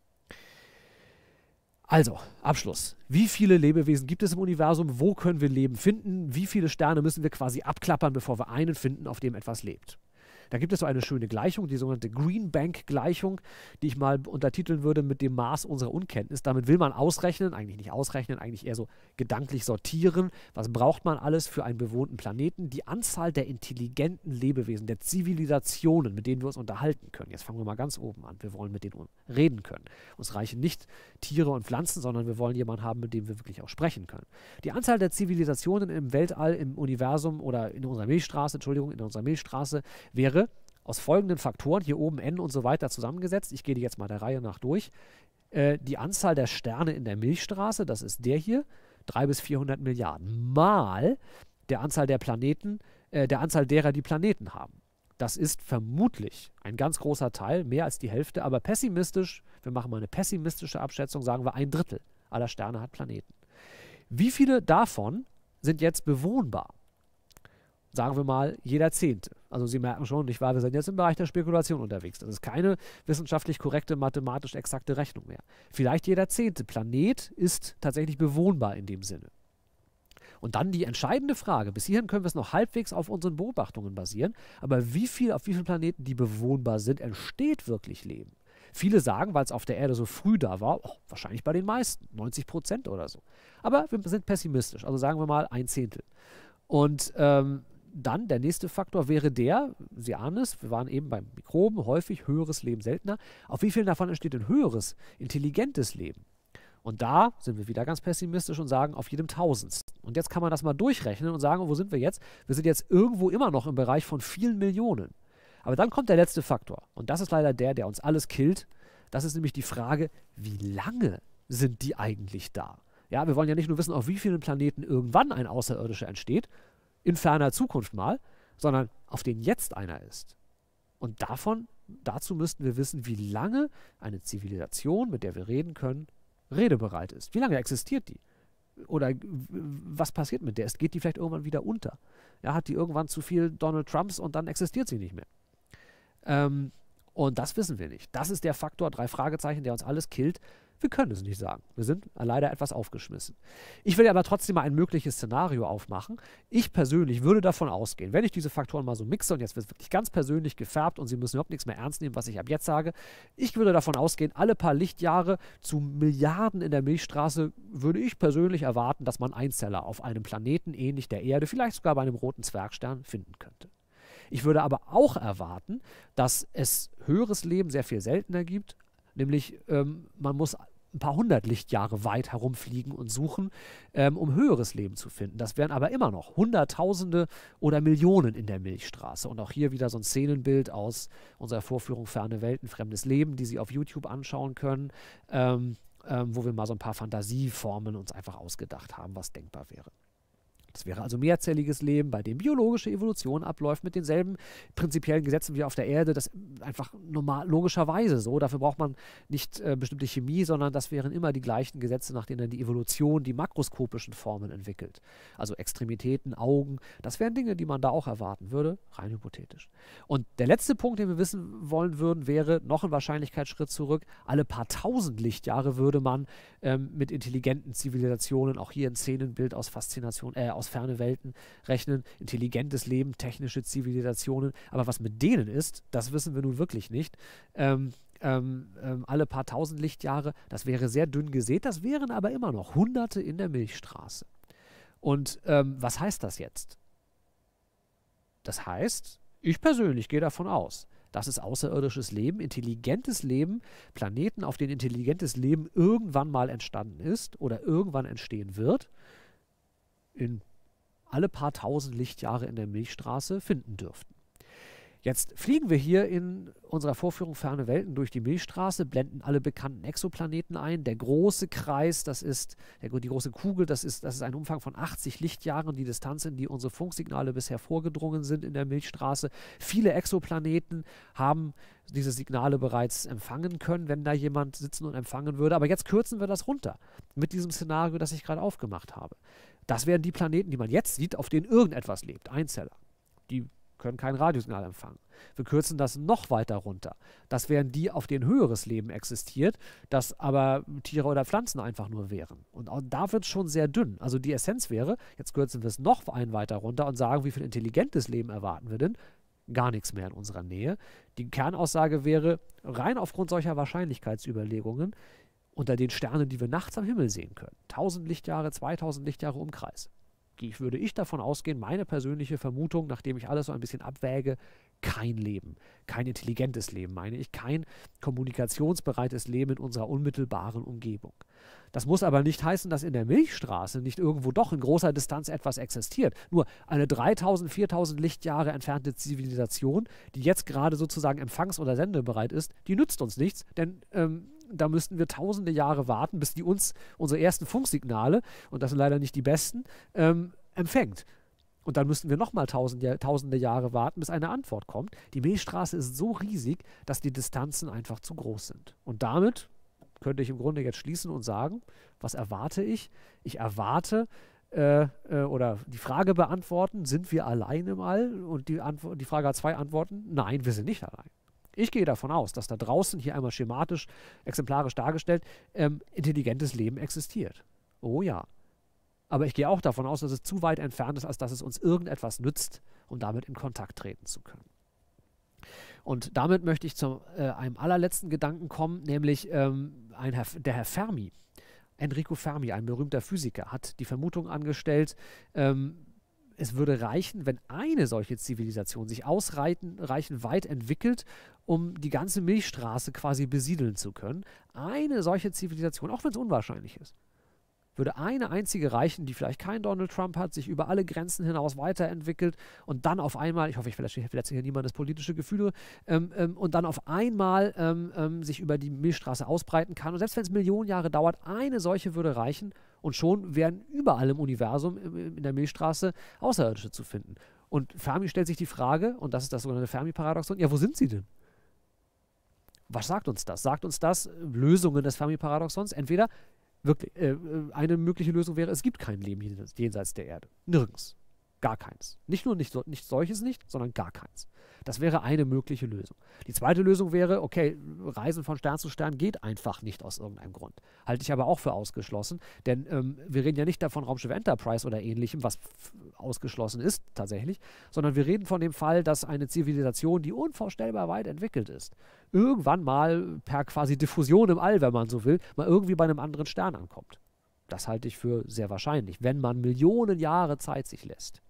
Also, Abschluss. Wie viele Lebewesen gibt es im Universum? Wo können wir Leben finden? Wie viele Sterne müssen wir quasi abklappern, bevor wir einen finden, auf dem etwas lebt? Da gibt es so eine schöne Gleichung, die sogenannte Green-Bank-Gleichung, die ich mal untertiteln würde mit dem Maß unserer Unkenntnis. Damit will man ausrechnen, eigentlich nicht ausrechnen, eigentlich eher so gedanklich sortieren. Was braucht man alles für einen bewohnten Planeten? Die Anzahl der intelligenten Lebewesen, der Zivilisationen, mit denen wir uns unterhalten können. Jetzt fangen wir mal ganz oben an. Wir wollen mit denen reden können. Uns reichen nicht Tiere und Pflanzen, sondern wir wollen jemanden haben, mit dem wir wirklich auch sprechen können. Die Anzahl der Zivilisationen im Weltall, im Universum oder in unserer Milchstraße, Entschuldigung, in unserer Milchstraße wäre aus folgenden Faktoren, hier oben N und so weiter zusammengesetzt, ich gehe die jetzt mal der Reihe nach durch, äh, die Anzahl der Sterne in der Milchstraße, das ist der hier, dreihundert bis vierhundert Milliarden, mal der Anzahl der Planeten, äh, der Anzahl derer, die Planeten haben. Das ist vermutlich ein ganz großer Teil, mehr als die Hälfte, aber pessimistisch, wir machen mal eine pessimistische Abschätzung, sagen wir ein Drittel aller Sterne hat Planeten. Wie viele davon sind jetzt bewohnbar? Sagen wir mal, jeder Zehnte. Also Sie merken schon, nicht wahr, wir sind jetzt im Bereich der Spekulation unterwegs. Das ist keine wissenschaftlich korrekte, mathematisch exakte Rechnung mehr. Vielleicht jeder zehnte Planet ist tatsächlich bewohnbar in dem Sinne. Und dann die entscheidende Frage, bis hierhin können wir es noch halbwegs auf unseren Beobachtungen basieren, aber wie viel, auf wie vielen Planeten, die bewohnbar sind, entsteht wirklich Leben? Viele sagen, weil es auf der Erde so früh da war, oh, wahrscheinlich bei den meisten, neunzig Prozent oder so. Aber wir sind pessimistisch, also sagen wir mal ein Zehntel. Und ähm, dann der nächste Faktor wäre der, Sie ahnen es, wir waren eben beim Mikroben, häufig höheres Leben seltener. Auf wie vielen davon entsteht ein höheres, intelligentes Leben? Und da sind wir wieder ganz pessimistisch und sagen, auf jedem Tausendsten. Und jetzt kann man das mal durchrechnen und sagen, wo sind wir jetzt? Wir sind jetzt irgendwo immer noch im Bereich von vielen Millionen. Aber dann kommt der letzte Faktor. Und das ist leider der, der uns alles killt. Das ist nämlich die Frage, wie lange sind die eigentlich da? Ja, wir wollen ja nicht nur wissen, auf wie vielen Planeten irgendwann ein Außerirdischer entsteht, in ferner Zukunft mal, sondern auf denen jetzt einer ist. Und davon, dazu müssten wir wissen, wie lange eine Zivilisation, mit der wir reden können, redebereit ist. Wie lange existiert die? Oder was passiert mit der? Geht die vielleicht irgendwann wieder unter? Ja, hat die irgendwann zu viel Donald Trumps und dann existiert sie nicht mehr? Ähm, und das wissen wir nicht. Das ist der Faktor, drei Fragezeichen, der uns alles killt. Wir können es nicht sagen. Wir sind leider etwas aufgeschmissen. Ich will aber trotzdem mal ein mögliches Szenario aufmachen. Ich persönlich würde davon ausgehen, wenn ich diese Faktoren mal so mixe, und jetzt wird es wirklich ganz persönlich gefärbt und Sie müssen überhaupt nichts mehr ernst nehmen, was ich ab jetzt sage. Ich würde davon ausgehen, alle paar Lichtjahre zu Milliarden in der Milchstraße würde ich persönlich erwarten, dass man Einzeller auf einem Planeten ähnlich der Erde, vielleicht sogar bei einem roten Zwergstern, finden könnte. Ich würde aber auch erwarten, dass es höheres Leben sehr viel seltener gibt, nämlich ähm, man muss ein paar hundert Lichtjahre weit herumfliegen und suchen, ähm, um höheres Leben zu finden. Das wären aber immer noch Hunderttausende oder Millionen in der Milchstraße. Und auch hier wieder so ein Szenenbild aus unserer Vorführung Ferne Welten, fremdes Leben, die Sie auf YouTube anschauen können, ähm, ähm, wo wir mal so ein paar Fantasieformen uns einfach ausgedacht haben, was denkbar wäre. Das wäre also mehrzelliges Leben, bei dem biologische Evolution abläuft mit denselben prinzipiellen Gesetzen wie auf der Erde. Das einfach normal, logischerweise so. Dafür braucht man nicht äh, bestimmte Chemie, sondern das wären immer die gleichen Gesetze, nach denen die Evolution die makroskopischen Formen entwickelt. Also Extremitäten, Augen, das wären Dinge, die man da auch erwarten würde, rein hypothetisch. Und der letzte Punkt, den wir wissen wollen würden, wäre noch ein Wahrscheinlichkeitsschritt zurück. Alle paar tausend Lichtjahre würde man ähm, mit intelligenten Zivilisationen, auch hier ein Szenenbild aus Faszination, äh, aus ferne Welten rechnen, intelligentes Leben, technische Zivilisationen, aber was mit denen ist, das wissen wir nun wirklich nicht. Ähm, ähm, ähm, alle paar tausend Lichtjahre, das wäre sehr dünn gesät, das wären aber immer noch Hunderte in der Milchstraße. Und ähm, was heißt das jetzt? Das heißt, ich persönlich gehe davon aus, dass es außerirdisches Leben, intelligentes Leben, Planeten, auf denen intelligentes Leben irgendwann mal entstanden ist oder irgendwann entstehen wird, in alle paar tausend Lichtjahre in der Milchstraße finden dürften. Jetzt fliegen wir hier in unserer Vorführung Ferne Welten durch die Milchstraße, blenden alle bekannten Exoplaneten ein. Der große Kreis, das ist der, die große Kugel, das ist, das ist ein Umfang von achtzig Lichtjahren, die Distanz, in die unsere Funksignale bisher vorgedrungen sind in der Milchstraße. Viele Exoplaneten haben diese Signale bereits empfangen können, wenn da jemand sitzen und empfangen würde. Aber jetzt kürzen wir das runter mit diesem Szenario, das ich gerade aufgemacht habe. Das wären die Planeten, die man jetzt sieht, auf denen irgendetwas lebt, Einzeller. Die können kein Radiosignal empfangen. Wir kürzen das noch weiter runter. Das wären die, auf denen höheres Leben existiert, das aber Tiere oder Pflanzen einfach nur wären. Und auch da wird es schon sehr dünn. Also die Essenz wäre, jetzt kürzen wir es noch ein weiter runter und sagen, wie viel intelligentes Leben erwarten wir denn? Gar nichts mehr in unserer Nähe. Die Kernaussage wäre, rein aufgrund solcher Wahrscheinlichkeitsüberlegungen, unter den Sternen, die wir nachts am Himmel sehen können, tausend Lichtjahre, zweitausend Lichtjahre Umkreis, würde ich davon ausgehen, meine persönliche Vermutung, nachdem ich alles so ein bisschen abwäge, kein Leben, kein intelligentes Leben, meine ich, kein kommunikationsbereites Leben in unserer unmittelbaren Umgebung. Das muss aber nicht heißen, dass in der Milchstraße nicht irgendwo doch in großer Distanz etwas existiert. Nur eine dreitausend, viertausend Lichtjahre entfernte Zivilisation, die jetzt gerade sozusagen empfangs- oder sendebereit ist, die nützt uns nichts, denn ähm, da müssten wir tausende Jahre warten, bis die uns unsere ersten Funksignale, und das sind leider nicht die besten, ähm, empfängt. Und dann müssten wir nochmal tausende, tausende Jahre warten, bis eine Antwort kommt. Die Milchstraße ist so riesig, dass die Distanzen einfach zu groß sind. Und damit könnte ich im Grunde jetzt schließen und sagen, was erwarte ich? Ich erwarte äh, äh, oder die Frage beantworten, sind wir allein im All? Und die, Antwo- die Frage hat zwei Antworten. Nein, wir sind nicht allein. Ich gehe davon aus, dass da draußen, hier einmal schematisch, exemplarisch dargestellt, ähm, intelligentes Leben existiert. Oh ja. Aber ich gehe auch davon aus, dass es zu weit entfernt ist, als dass es uns irgendetwas nützt, um damit in Kontakt treten zu können. Und damit möchte ich zu äh, einem allerletzten Gedanken kommen, nämlich ähm, ein Herr, der Herr Fermi, Enrico Fermi, ein berühmter Physiker, hat die Vermutung angestellt, ähm, es würde reichen, wenn eine solche Zivilisation sich ausreichend weit entwickelt, um die ganze Milchstraße quasi besiedeln zu können. Eine solche Zivilisation, auch wenn es unwahrscheinlich ist, würde eine einzige reichen, die vielleicht kein Donald Trump hat, sich über alle Grenzen hinaus weiterentwickelt und dann auf einmal, ich hoffe, ich verletze, verletze hier niemandes politische Gefühle, ähm, ähm, und dann auf einmal ähm, ähm, sich über die Milchstraße ausbreiten kann. Und selbst wenn es Millionen Jahre dauert, eine solche würde reichen und schon wären überall im Universum, im, in der Milchstraße, Außerirdische zu finden. Und Fermi stellt sich die Frage, und das ist das sogenannte Fermi-Paradoxon, ja, wo sind sie denn? Was sagt uns das? Sagt uns das Lösungen des Fermi-Paradoxons? Entweder Wirklich, äh, eine mögliche Lösung wäre, es gibt kein Leben jenseits der Erde. Nirgends. Gar keins. Nicht nur nicht, so, nicht solches nicht, sondern gar keins. Das wäre eine mögliche Lösung. Die zweite Lösung wäre, okay, Reisen von Stern zu Stern geht einfach nicht aus irgendeinem Grund. Halte ich aber auch für ausgeschlossen, denn ähm, wir reden ja nicht davon Raumschiff Enterprise oder ähnlichem, was ausgeschlossen ist tatsächlich, sondern wir reden von dem Fall, dass eine Zivilisation, die unvorstellbar weit entwickelt ist, irgendwann mal per quasi Diffusion im All, wenn man so will, mal irgendwie bei einem anderen Stern ankommt. Das halte ich für sehr wahrscheinlich, wenn man Millionen Jahre Zeit sich lässt.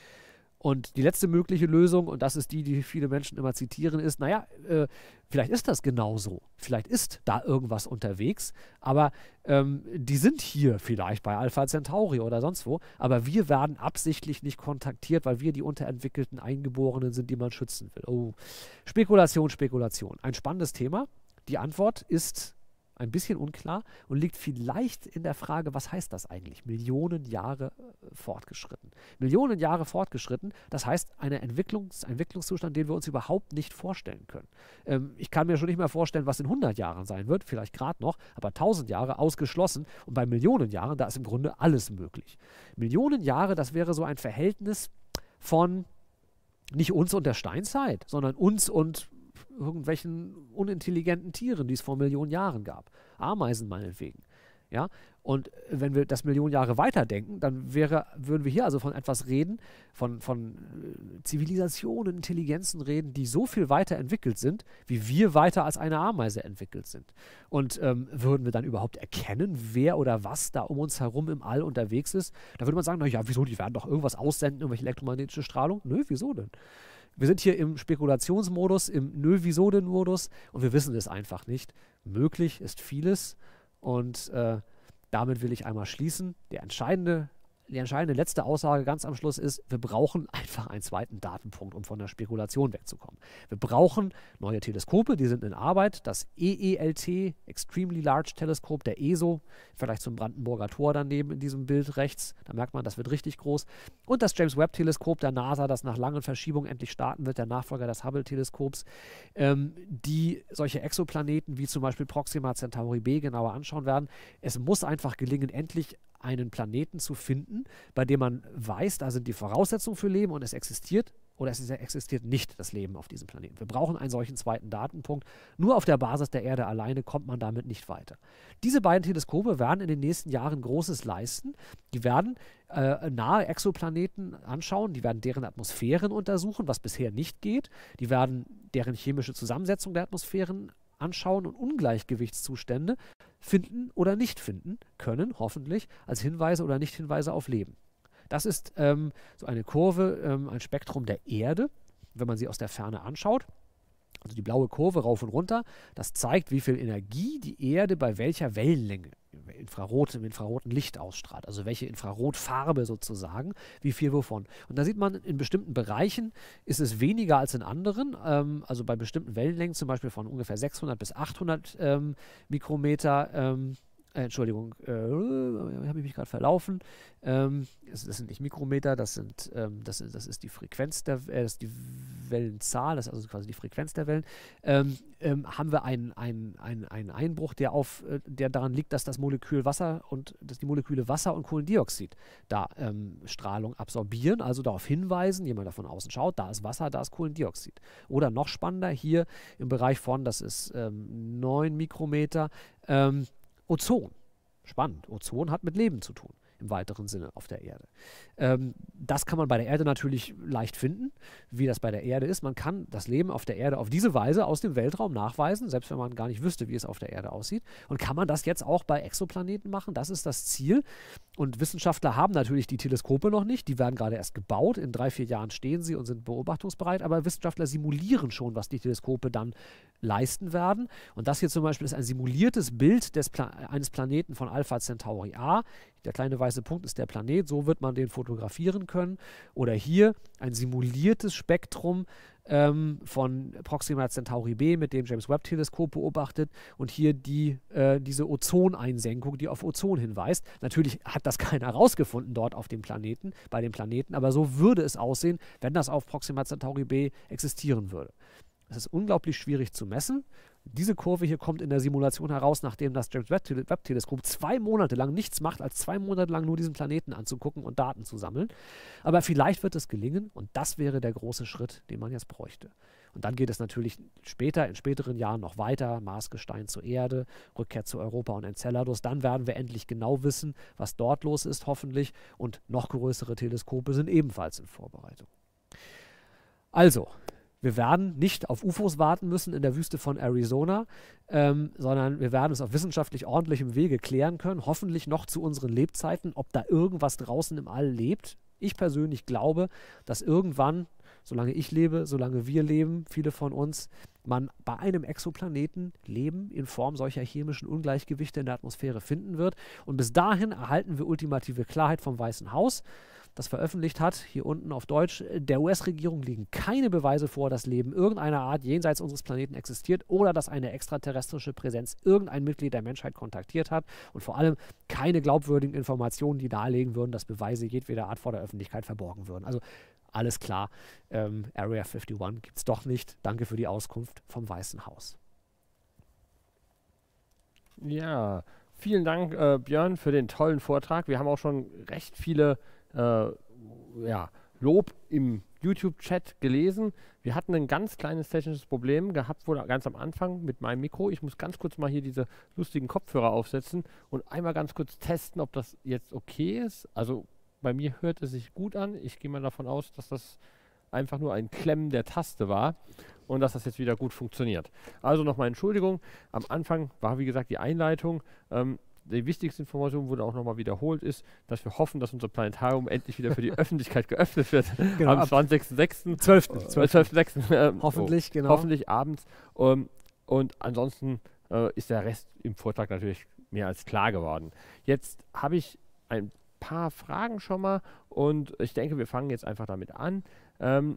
Und die letzte mögliche Lösung, und das ist die, die viele Menschen immer zitieren, ist, naja, äh, vielleicht ist das genauso. Vielleicht ist da irgendwas unterwegs, aber ähm, die sind hier vielleicht bei Alpha Centauri oder sonst wo, aber wir werden absichtlich nicht kontaktiert, weil wir die unterentwickelten Eingeborenen sind, die man schützen will. Oh, Spekulation, Spekulation. Ein spannendes Thema. Die Antwort ist ein bisschen unklar und liegt vielleicht in der Frage, was heißt das eigentlich? Millionen Jahre äh, fortgeschritten. Millionen Jahre fortgeschritten, das heißt ein Entwicklungs Entwicklungszustand, den wir uns überhaupt nicht vorstellen können. Ähm, ich kann mir schon nicht mehr vorstellen, was in hundert Jahren sein wird, vielleicht gerade noch, aber tausend Jahre ausgeschlossen und bei Millionen Jahren, da ist im Grunde alles möglich. Millionen Jahre, das wäre so ein Verhältnis von nicht uns und der Steinzeit, sondern uns und irgendwelchen unintelligenten Tieren, die es vor Millionen Jahren gab. Ameisen meinetwegen. Ja? Und wenn wir das Millionen Jahre weiterdenken, dann wäre, würden wir hier also von etwas reden, von, von Zivilisationen, Intelligenzen reden, die so viel weiterentwickelt sind, wie wir weiter als eine Ameise entwickelt sind. Und ähm, würden wir dann überhaupt erkennen, wer oder was da um uns herum im All unterwegs ist? Da würde man sagen, naja, wieso, die werden doch irgendwas aussenden, irgendwelche elektromagnetische Strahlung? Nö, wieso denn? Wir sind hier im Spekulationsmodus, im Nö-Wieso-Denn-Modus und wir wissen es einfach nicht. Möglich ist vieles und äh, damit will ich einmal schließen. Der entscheidende, die entscheidende letzte Aussage ganz am Schluss ist, wir brauchen einfach einen zweiten Datenpunkt, um von der Spekulation wegzukommen. Wir brauchen neue Teleskope, die sind in Arbeit. Das E E L T, Extremely Large Teleskop der E S O, vielleicht zum Brandenburger Tor daneben in diesem Bild rechts, da merkt man, das wird richtig groß. Und das James Webb Teleskop der NASA, das nach langen Verschiebungen endlich starten wird, der Nachfolger des Hubble Teleskops, ähm, die solche Exoplaneten wie zum Beispiel Proxima Centauri b genauer anschauen werden. Es muss einfach gelingen, endlich einen Planeten zu finden, bei dem man weiß, da sind die Voraussetzungen für Leben und es existiert oder es existiert nicht das Leben auf diesem Planeten. Wir brauchen einen solchen zweiten Datenpunkt. Nur auf der Basis der Erde alleine kommt man damit nicht weiter. Diese beiden Teleskope werden in den nächsten Jahren Großes leisten. Die werden äh, nahe Exoplaneten anschauen, die werden deren Atmosphären untersuchen, was bisher nicht geht. Die werden deren chemische Zusammensetzung der Atmosphären anschauen und Ungleichgewichtszustände finden oder nicht finden können, hoffentlich, als Hinweise oder Nicht-Hinweise auf Leben. Das ist ähm, so eine Kurve, ähm, ein Spektrum der Erde, wenn man sie aus der Ferne anschaut. Also die blaue Kurve rauf und runter, das zeigt, wie viel Energie die Erde bei welcher Wellenlänge, Infrarot, im infraroten Licht ausstrahlt. Also welche Infrarotfarbe sozusagen, wie viel wovon. Und da sieht man, in bestimmten Bereichen ist es weniger als in anderen. Ähm, also bei bestimmten Wellenlängen, zum Beispiel von ungefähr sechshundert bis achthundert ähm, Mikrometer, ähm, Äh, Entschuldigung, äh, habe ich mich gerade verlaufen. Ähm, das, das sind nicht Mikrometer, das sind, ähm, das, das ist die Frequenz der, äh, das ist die Wellenzahl, das ist also quasi die Frequenz der Wellen. Ähm, ähm, haben wir einen, einen, einen, einen Einbruch, der auf, äh, der daran liegt, dass das Molekül Wasser und dass die Moleküle Wasser und Kohlendioxid da ähm, Strahlung absorbieren, also darauf hinweisen, jemand davon außen schaut, da ist Wasser, da ist Kohlendioxid. Oder noch spannender, hier im Bereich von, das ist ähm, neun Mikrometer, ähm, Ozon. Spannend. Ozon hat mit Leben zu tun, im weiteren Sinne auf der Erde. Ähm, das kann man bei der Erde natürlich leicht finden, wie das bei der Erde ist. Man kann das Leben auf der Erde auf diese Weise aus dem Weltraum nachweisen, selbst wenn man gar nicht wüsste, wie es auf der Erde aussieht. Und kann man das jetzt auch bei Exoplaneten machen? Das ist das Ziel. Und Wissenschaftler haben natürlich die Teleskope noch nicht. Die werden gerade erst gebaut. In drei, vier Jahren stehen sie und sind beobachtungsbereit. Aber Wissenschaftler simulieren schon, was die Teleskope dann leisten werden. Und das hier zum Beispiel ist ein simuliertes Bild des Pla- eines Planeten von Alpha Centauri A. Der kleine weiße Punkt ist der Planet. So wird man den fotografieren können. Oder hier ein simuliertes Spektrum ähm, von Proxima Centauri B, mit dem James Webb Teleskop beobachtet, und hier die, äh, diese Ozoneinsenkung, die auf Ozon hinweist. Natürlich hat das keiner herausgefunden dort auf dem Planeten, bei dem Planeten, aber so würde es aussehen, wenn das auf Proxima Centauri B existieren würde. Es ist unglaublich schwierig zu messen. Diese Kurve hier kommt in der Simulation heraus, nachdem das James Webb Teleskop zwei Monate lang nichts macht, als zwei Monate lang nur diesen Planeten anzugucken und Daten zu sammeln. Aber vielleicht wird es gelingen, und das wäre der große Schritt, den man jetzt bräuchte. Und dann geht es natürlich später, in späteren Jahren noch weiter, Marsgestein zur Erde, Rückkehr zu Europa und Enceladus. Dann werden wir endlich genau wissen, was dort los ist, hoffentlich. Und noch größere Teleskope sind ebenfalls in Vorbereitung. Also, wir werden nicht auf U F Os warten müssen in der Wüste von Arizona, ähm, sondern wir werden es auf wissenschaftlich ordentlichem Wege klären können, hoffentlich noch zu unseren Lebzeiten, ob da irgendwas draußen im All lebt. Ich persönlich glaube, dass irgendwann, solange ich lebe, solange wir leben, viele von uns, man bei einem Exoplaneten Leben in Form solcher chemischen Ungleichgewichte in der Atmosphäre finden wird. Und bis dahin erhalten wir ultimative Klarheit vom Weißen Haus, das veröffentlicht hat, hier unten auf Deutsch: Der U S-Regierung liegen keine Beweise vor, dass Leben irgendeiner Art jenseits unseres Planeten existiert oder dass eine extraterrestrische Präsenz irgendein Mitglied der Menschheit kontaktiert hat, und vor allem keine glaubwürdigen Informationen, die darlegen würden, dass Beweise jedweder Art vor der Öffentlichkeit verborgen würden. Also alles klar, ähm, Area einundfünfzig gibt es doch nicht. Danke für die Auskunft vom Weißen Haus. Ja, vielen Dank, äh, Björn, für den tollen Vortrag. Wir haben auch schon recht viele äh, ja, Lob im YouTube-Chat gelesen. Wir hatten ein ganz kleines technisches Problem gehabt, wohl ganz am Anfang mit meinem Mikro. Ich muss ganz kurz mal hier diese lustigen Kopfhörer aufsetzen und einmal ganz kurz testen, ob das jetzt okay ist. Also bei mir hört es sich gut an. Ich gehe mal davon aus, dass das einfach nur ein Klemmen der Taste war und dass das jetzt wieder gut funktioniert. Also nochmal Entschuldigung. Am Anfang war, wie gesagt, die Einleitung. Ähm, die wichtigste Information wurde auch nochmal wiederholt, ist, dass wir hoffen, dass unser Planetarium endlich wieder für die Öffentlichkeit geöffnet wird. Genau, am zwanzigsten sechsten zwölften zwölften sechsten Äh, Hoffentlich, oh, genau. Hoffentlich abends. Um, und ansonsten äh, ist der Rest im Vortrag natürlich mehr als klar geworden. Jetzt habe ich ein paar Fragen schon mal und ich denke, wir fangen jetzt einfach damit an. Ähm,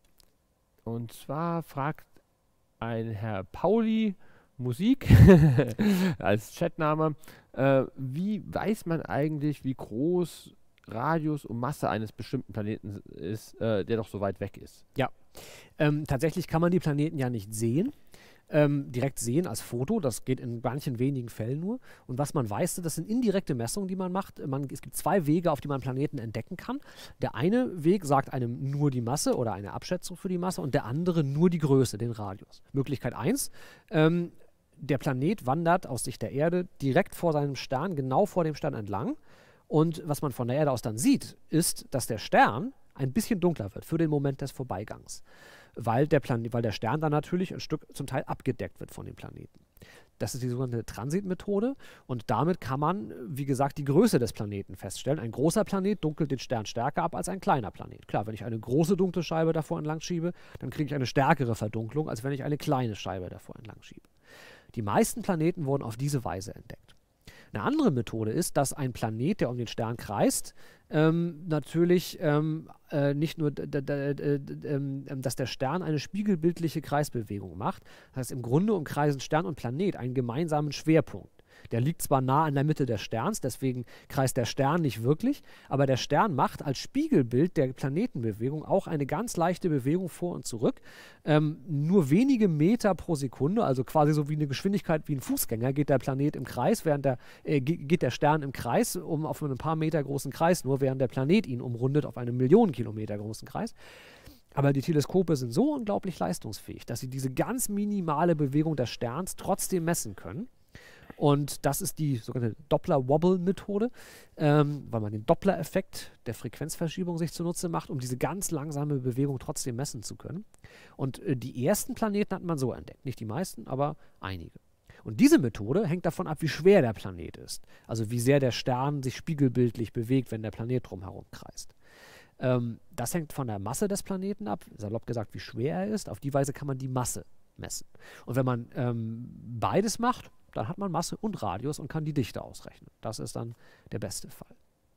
und zwar fragt ein Herr Pauli Musik als Chatname, äh, wie weiß man eigentlich, wie groß Radius und Masse eines bestimmten Planeten ist, äh, der doch so weit weg ist? Ja, ähm, tatsächlich kann man die Planeten ja nicht sehen. Ähm, direkt sehen als Foto, das geht in manchen wenigen Fällen nur. Und was man weiß, das sind indirekte Messungen, die man macht. Man, es gibt zwei Wege, auf die man Planeten entdecken kann. Der eine Weg sagt einem nur die Masse oder eine Abschätzung für die Masse, und der andere nur die Größe, den Radius. Möglichkeit eins, ähm, der Planet wandert aus Sicht der Erde direkt vor seinem Stern, genau vor dem Stern entlang. Und was man von der Erde aus dann sieht, ist, dass der Stern ein bisschen dunkler wird für den Moment des Vorbeigangs, weil der, Plan weil der Stern dann natürlich ein Stück zum Teil abgedeckt wird von dem Planeten. Das ist die sogenannte Transitmethode, und damit kann man, wie gesagt, die Größe des Planeten feststellen. Ein großer Planet dunkelt den Stern stärker ab als ein kleiner Planet. Klar, wenn ich eine große dunkle Scheibe davor entlang schiebe, dann kriege ich eine stärkere Verdunklung, als wenn ich eine kleine Scheibe davor entlang schiebe. Die meisten Planeten wurden auf diese Weise entdeckt. Eine andere Methode ist, dass ein Planet, der um den Stern kreist, ähm, natürlich ähm, äh, nicht nur, ähm, dass der Stern eine spiegelbildliche Kreisbewegung macht. Das heißt, im Grunde umkreisen Stern und Planet einen gemeinsamen Schwerpunkt. Der liegt zwar nah an der Mitte des Sterns, deswegen kreist der Stern nicht wirklich, aber der Stern macht als Spiegelbild der Planetenbewegung auch eine ganz leichte Bewegung vor und zurück. Ähm, nur wenige Meter pro Sekunde, also quasi so wie eine Geschwindigkeit wie ein Fußgänger, geht der Planet im Kreis, während der, äh, geht der Stern im Kreis, um auf einem paar Meter großen Kreis, nur während der Planet ihn umrundet auf einem Millionen Kilometer großen Kreis. Aber die Teleskope sind so unglaublich leistungsfähig, dass sie diese ganz minimale Bewegung des Sterns trotzdem messen können. Und das ist die sogenannte Doppler-Wobble-Methode, ähm, weil man den Doppler-Effekt der Frequenzverschiebung sich zunutze macht, um diese ganz langsame Bewegung trotzdem messen zu können. Und äh, die ersten Planeten hat man so entdeckt. Nicht die meisten, aber einige. Und diese Methode hängt davon ab, wie schwer der Planet ist. Also wie sehr der Stern sich spiegelbildlich bewegt, wenn der Planet drumherum kreist. Ähm, das hängt von der Masse des Planeten ab, salopp gesagt, wie schwer er ist. Auf die Weise kann man die Masse messen. Und wenn man ähm, beides macht, dann hat man Masse und Radius und kann die Dichte ausrechnen. Das ist dann der beste Fall.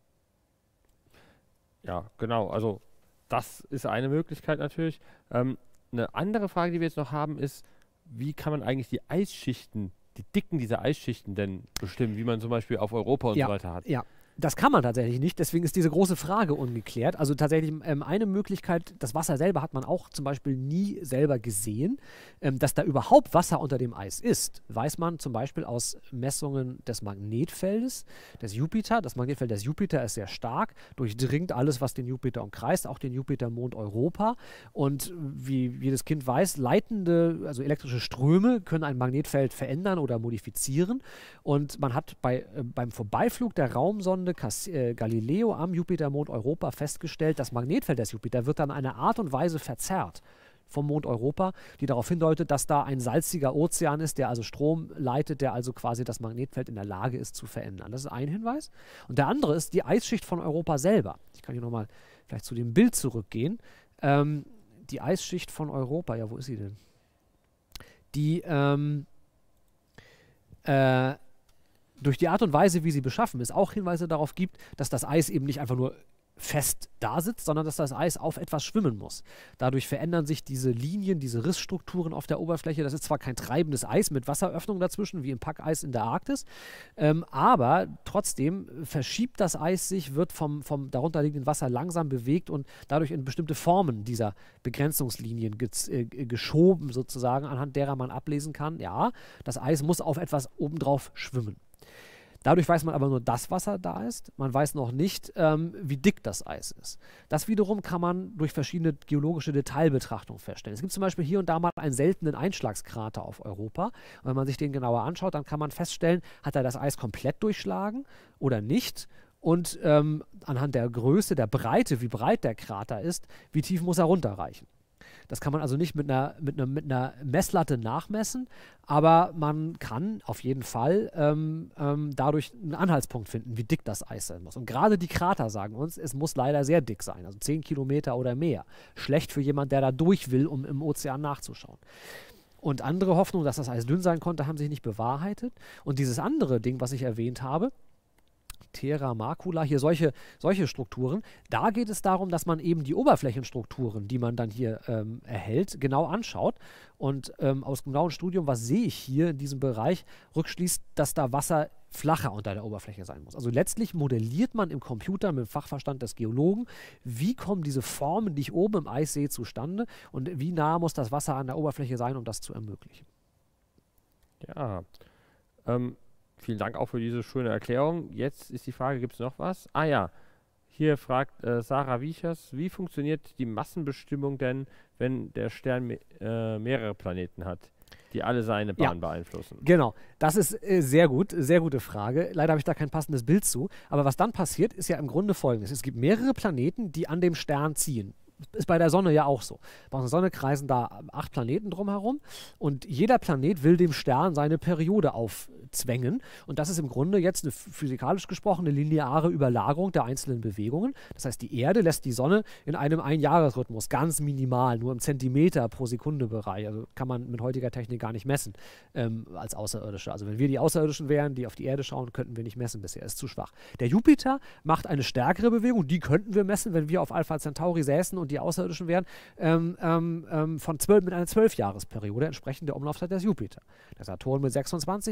Ja, genau. Also das ist eine Möglichkeit natürlich. Ähm, eine andere Frage, die wir jetzt noch haben, ist, wie kann man eigentlich die Eisschichten, die Dicken dieser Eisschichten denn bestimmen, wie man zum Beispiel auf Europa und ja, so weiter hat? Ja. Das kann man tatsächlich nicht, deswegen ist diese große Frage ungeklärt. Also tatsächlich ähm, eine Möglichkeit, das Wasser selber hat man auch zum Beispiel nie selber gesehen. Ähm, dass da überhaupt Wasser unter dem Eis ist, weiß man zum Beispiel aus Messungen des Magnetfeldes des Jupiter. Das Magnetfeld des Jupiter ist sehr stark, durchdringt alles, was den Jupiter umkreist, auch den Jupitermond Europa. Und wie jedes Kind weiß, leitende, also elektrische Ströme können ein Magnetfeld verändern oder modifizieren. Und man hat bei, äh, beim Vorbeiflug der Raumsonde Cass äh, Galileo am Jupitermond Europa festgestellt, das Magnetfeld des Jupiter wird dann eine Art und Weise verzerrt vom Mond Europa, die darauf hindeutet, dass da ein salziger Ozean ist, der also Strom leitet, der also quasi das Magnetfeld in der Lage ist zu verändern. Das ist ein Hinweis. Und der andere ist die Eisschicht von Europa selber. Ich kann hier nochmal vielleicht zu dem Bild zurückgehen. Ähm, die Eisschicht von Europa, ja, wo ist sie denn? Die, ähm, äh, durch die Art und Weise, wie sie beschaffen ist, auch Hinweise darauf gibt, dass das Eis eben nicht einfach nur fest da sitzt, sondern dass das Eis auf etwas schwimmen muss. Dadurch verändern sich diese Linien, diese Rissstrukturen auf der Oberfläche. Das ist zwar kein treibendes Eis mit Wasseröffnung dazwischen, wie im Packeis in der Arktis, ähm, aber trotzdem verschiebt das Eis sich, wird vom, vom darunterliegenden Wasser langsam bewegt und dadurch in bestimmte Formen dieser Begrenzungslinien äh, geschoben sozusagen, anhand derer man ablesen kann, ja, das Eis muss auf etwas obendrauf schwimmen. Dadurch weiß man aber nur, dass Wasser da ist. Man weiß noch nicht, ähm, wie dick das Eis ist. Das wiederum kann man durch verschiedene geologische Detailbetrachtungen feststellen. Es gibt zum Beispiel hier und da mal einen seltenen Einschlagskrater auf Europa. Und wenn man sich den genauer anschaut, dann kann man feststellen, hat er das Eis komplett durchschlagen oder nicht. Und ähm, anhand der Größe, der Breite, wie breit der Krater ist, wie tief muss er runterreichen. Das kann man also nicht mit einer, mit einer, mit einer Messlatte nachmessen, aber man kann auf jeden Fall ähm, ähm, dadurch einen Anhaltspunkt finden, wie dick das Eis sein muss. Und gerade die Krater sagen uns, es muss leider sehr dick sein, also zehn Kilometer oder mehr. Schlecht für jemanden, der da durch will, um im Ozean nachzuschauen. Und andere Hoffnungen, dass das Eis dünn sein konnte, haben sich nicht bewahrheitet. Und dieses andere Ding, was ich erwähnt habe, Terra Macula, hier solche, solche Strukturen. Da geht es darum, dass man eben die Oberflächenstrukturen, die man dann hier ähm, erhält, genau anschaut. Und ähm, aus genauem Studium, was sehe ich hier in diesem Bereich, rückschließt, dass da Wasser flacher unter der Oberfläche sein muss. Also letztlich modelliert man im Computer mit dem Fachverstand des Geologen, wie kommen diese Formen, die ich oben im Eis sehe, zustande und wie nah muss das Wasser an der Oberfläche sein, um das zu ermöglichen. Ja, ähm, vielen Dank auch für diese schöne Erklärung. Jetzt ist die Frage, gibt es noch was? Ah ja, hier fragt äh, Sarah Wiechers, wie funktioniert die Massenbestimmung denn, wenn der Stern me äh, mehrere Planeten hat, die alle seine Bahn ja. beeinflussen? Genau, das ist äh, sehr gut, sehr gute Frage. Leider habe ich da kein passendes Bild zu. Aber was dann passiert, ist ja im Grunde Folgendes. Es gibt mehrere Planeten, die an dem Stern ziehen. Ist bei der Sonne ja auch so. Bei der Sonne kreisen da acht Planeten drumherum und jeder Planet will dem Stern seine Periode aufzwängen. Und das ist im Grunde jetzt eine physikalisch gesprochen eine lineare Überlagerung der einzelnen Bewegungen. Das heißt, die Erde lässt die Sonne in einem Einjahresrhythmus, ganz minimal, nur im Zentimeter pro Sekunde Bereich. Also kann man mit heutiger Technik gar nicht messen ähm, als Außerirdische. Also wenn wir die Außerirdischen wären, die auf die Erde schauen, könnten wir nicht messen bisher. Ist zu schwach. Der Jupiter macht eine stärkere Bewegung, die könnten wir messen, wenn wir auf Alpha Centauri säßen und die Außerirdischen wären, ähm, ähm, von zwölf, mit einer zwölfjahresperiode entsprechend der Umlaufzeit des Jupiter. Der Saturn mit sechsundzwanzig Jahren und so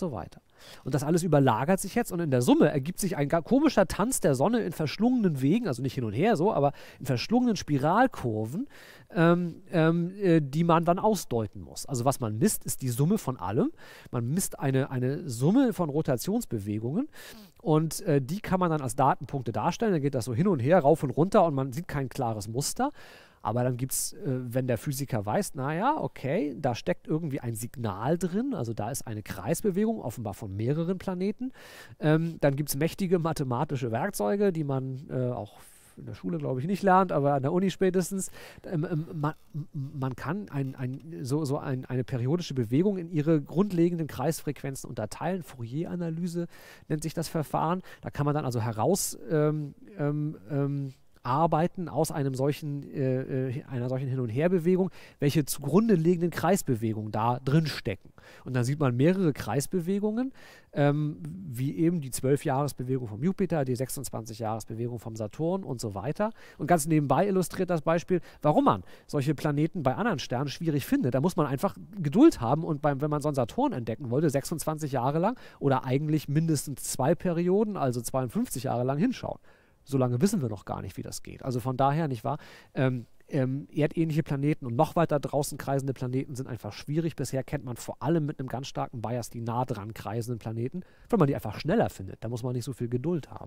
so weiter. Und das alles überlagert sich jetzt und in der Summe ergibt sich ein gar komischer Tanz der Sonne in verschlungenen Wegen, also nicht hin und her so, aber in verschlungenen Spiralkurven, ähm, ähm, äh, die man dann ausdeuten muss. Also was man misst, ist die Summe von allem. Man misst eine, eine Summe von Rotationsbewegungen und äh, die kann man dann als Datenpunkte darstellen. Dann geht das so hin und her, rauf und runter und man sieht kein klares Muster. Aber dann gibt es, äh, wenn der Physiker weiß, naja, okay, da steckt irgendwie ein Signal drin, also da ist eine Kreisbewegung, offenbar von mehreren Planeten, ähm, dann gibt es mächtige mathematische Werkzeuge, die man äh, auch in der Schule, glaube ich, nicht lernt, aber an der Uni spätestens. Ähm, ähm, man, man kann ein, ein, so, so ein, eine periodische Bewegung in ihre grundlegenden Kreisfrequenzen unterteilen. Fourier-Analyse nennt sich das Verfahren. Da kann man dann also heraus ähm, ähm, ähm, arbeiten aus einem solchen, äh, einer solchen Hin- und Herbewegung, welche zugrunde liegenden Kreisbewegungen da drin stecken. Und dann sieht man mehrere Kreisbewegungen, ähm, wie eben die zwölf-Jahres-Bewegung vom Jupiter, die sechsundzwanzig-Jahres-Bewegung vom Saturn und so weiter. Und ganz nebenbei illustriert das Beispiel, warum man solche Planeten bei anderen Sternen schwierig findet. Da muss man einfach Geduld haben und beim, wenn man so einen Saturn entdecken wollte, sechsundzwanzig Jahre lang oder eigentlich mindestens zwei Perioden, also zweiundfünfzig Jahre lang hinschauen. So lange wissen wir noch gar nicht, wie das geht. Also von daher, nicht wahr, ähm, ähm, erdähnliche Planeten und noch weiter draußen kreisende Planeten sind einfach schwierig. Bisher kennt man vor allem mit einem ganz starken Bias die nah dran kreisenden Planeten, weil man die einfach schneller findet. Da muss man nicht so viel Geduld haben.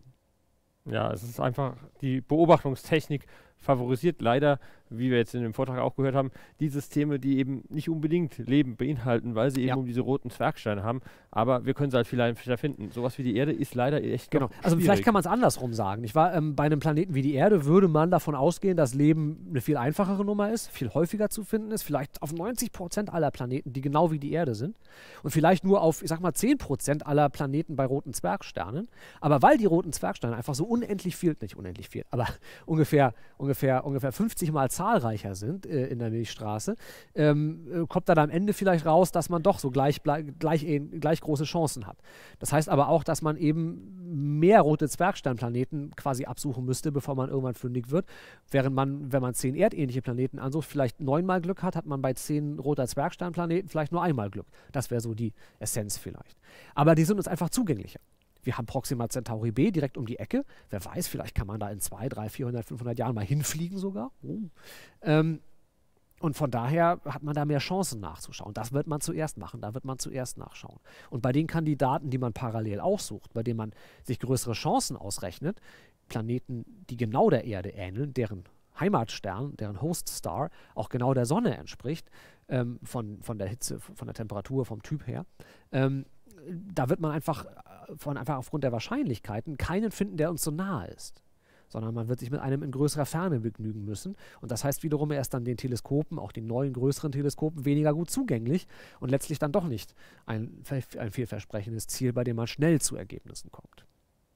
Ja, es ist einfach, die Beobachtungstechnik favorisiert leider, wie wir jetzt in dem Vortrag auch gehört haben, die Systeme, die eben nicht unbedingt Leben beinhalten, weil sie eben Ja. um diese roten Zwergsteine haben. Aber wir können sie halt vielleicht finden. Sowas wie die Erde ist leider echt Genau. noch Also schwierig. vielleicht kann man es andersrum sagen. Nicht wahr? Ähm, bei einem Planeten wie die Erde würde man davon ausgehen, dass Leben eine viel einfachere Nummer ist, viel häufiger zu finden ist, vielleicht auf neunzig Prozent aller Planeten, die genau wie die Erde sind. Und vielleicht nur auf, ich sag mal, zehn Prozent aller Planeten bei roten Zwergsternen. Aber weil die roten Zwergsteine einfach so unendlich viel, nicht unendlich viel, aber ungefähr, ungefähr, ungefähr fünfzig Mal zahlreicher sind äh, in der Milchstraße, ähm, äh, kommt dann am Ende vielleicht raus, dass man doch so gleich, gleich, gleich große Chancen hat. Das heißt aber auch, dass man eben mehr rote Zwergsteinplaneten quasi absuchen müsste, bevor man irgendwann fündig wird. Während man, wenn man zehn erdähnliche Planeten ansucht, vielleicht neunmal Glück hat, hat man bei zehn roter Zwergsteinplaneten vielleicht nur einmal Glück. Das wäre so die Essenz vielleicht. Aber die sind uns einfach zugänglicher. Wir haben Proxima Centauri b direkt um die Ecke. Wer weiß, vielleicht kann man da in zwei, drei, vierhundert, fünfhundert Jahren mal hinfliegen sogar. Oh. Ähm, und von daher hat man da mehr Chancen nachzuschauen. Das wird man zuerst machen, da wird man zuerst nachschauen. Und bei den Kandidaten, die man parallel aussucht, bei denen man sich größere Chancen ausrechnet, Planeten, die genau der Erde ähneln, deren Heimatstern, deren Host Star auch genau der Sonne entspricht, ähm, von, von der Hitze, von der Temperatur, vom Typ her, ähm, da wird man einfach, von, einfach aufgrund der Wahrscheinlichkeiten keinen finden, der uns so nahe ist. Sondern man wird sich mit einem in größerer Ferne begnügen müssen. Und das heißt wiederum, er ist dann den Teleskopen, auch den neuen, größeren Teleskopen, weniger gut zugänglich und letztlich dann doch nicht ein, ein vielversprechendes Ziel, bei dem man schnell zu Ergebnissen kommt.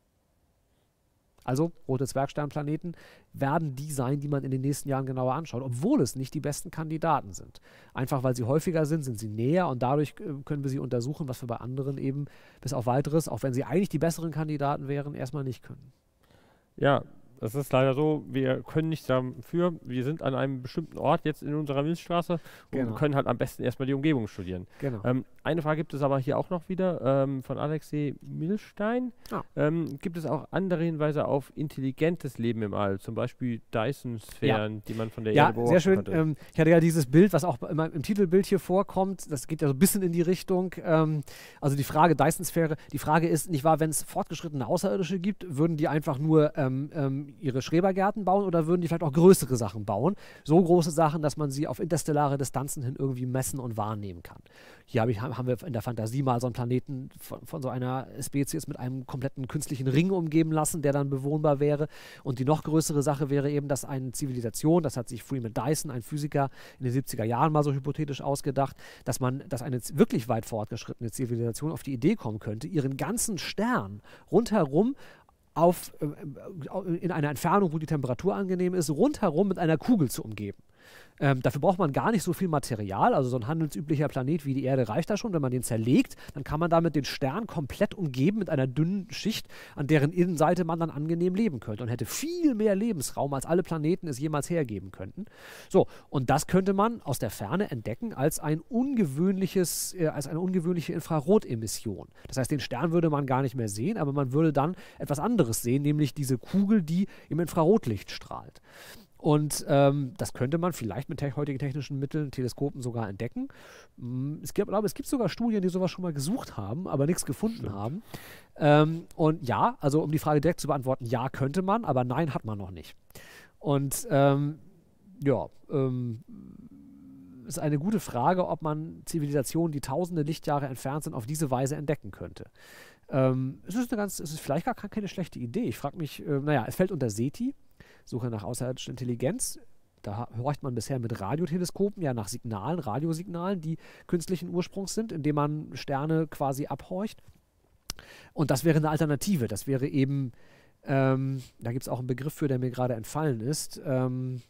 Also rote Zwergsteinplaneten werden die sein, die man in den nächsten Jahren genauer anschaut, obwohl es nicht die besten Kandidaten sind. Einfach weil sie häufiger sind, sind sie näher und dadurch äh, können wir sie untersuchen, was wir bei anderen eben bis auf Weiteres, auch wenn sie eigentlich die besseren Kandidaten wären, erstmal nicht können. Ja, es ist leider so, wir können nichts dafür. Wir sind an einem bestimmten Ort jetzt in unserer Milchstraße und Genau. können halt am besten erstmal die Umgebung studieren. Genau. Ähm, eine Frage gibt es aber hier auch noch wieder ähm, von Alexei Milstein. Ah. Ähm, gibt es auch andere Hinweise auf intelligentes Leben im All, zum Beispiel Dyson-Sphären, die man von der Ja, Erde beobachten sehr schön. konnte? Ähm, ich hatte ja dieses Bild, was auch immer im Titelbild hier vorkommt. Das geht ja so ein bisschen in die Richtung. Ähm, also die Frage Dyson-Sphäre. Die Frage ist, nicht wahr, wenn es fortgeschrittene Außerirdische gibt, würden die einfach nur ähm, ähm, ihre Schrebergärten bauen oder würden die vielleicht auch größere Sachen bauen? So große Sachen, dass man sie auf interstellare Distanzen hin irgendwie messen und wahrnehmen kann. Hier hab ich, haben wir in der Fantasie mal so einen Planeten von, von so einer Spezies mit einem kompletten künstlichen Ring umgeben lassen, der dann bewohnbar wäre. Und die noch größere Sache wäre eben, dass eine Zivilisation, das hat sich Freeman Dyson, ein Physiker, in den siebziger Jahren mal so hypothetisch ausgedacht, dass man, dass eine wirklich weit fortgeschrittene Zivilisation auf die Idee kommen könnte, ihren ganzen Stern rundherum auf, äh, in einer Entfernung, wo die Temperatur angenehm ist, rundherum mit einer Kugel zu umgeben. Ähm, dafür braucht man gar nicht so viel Material, also so ein handelsüblicher Planet wie die Erde reicht da schon. Wenn man den zerlegt, dann kann man damit den Stern komplett umgeben mit einer dünnen Schicht, an deren Innenseite man dann angenehm leben könnte und hätte viel mehr Lebensraum, als alle Planeten es jemals hergeben könnten. So, und das könnte man aus der Ferne entdecken als ein ungewöhnliches, äh, als eine ungewöhnliche Infrarotemission. Das heißt, den Stern würde man gar nicht mehr sehen, aber man würde dann etwas anderes sehen, nämlich diese Kugel, die im Infrarotlicht strahlt. Und ähm, das könnte man vielleicht mit te heutigen technischen Mitteln, Teleskopen sogar entdecken. Es gibt, glaube, es gibt sogar Studien, die sowas schon mal gesucht haben, aber nichts gefunden Stimmt. haben. Ähm, und ja, also um die Frage direkt zu beantworten, ja, könnte man, aber nein, hat man noch nicht. Und ähm, ja, ähm, ist eine gute Frage, ob man Zivilisationen, die tausende Lichtjahre entfernt sind, auf diese Weise entdecken könnte. Ähm, es ist eine ganz, es ist vielleicht gar keine schlechte Idee. Ich frage mich, äh, naja, es fällt unter SETI, Suche nach außerirdischer Intelligenz. Da horcht man bisher mit Radioteleskopen ja nach Signalen, Radiosignalen, die künstlichen Ursprungs sind, indem man Sterne quasi abhorcht. Und das wäre eine Alternative. Das wäre eben, ähm, da gibt es auch einen Begriff für, der mir gerade entfallen ist. Ähm,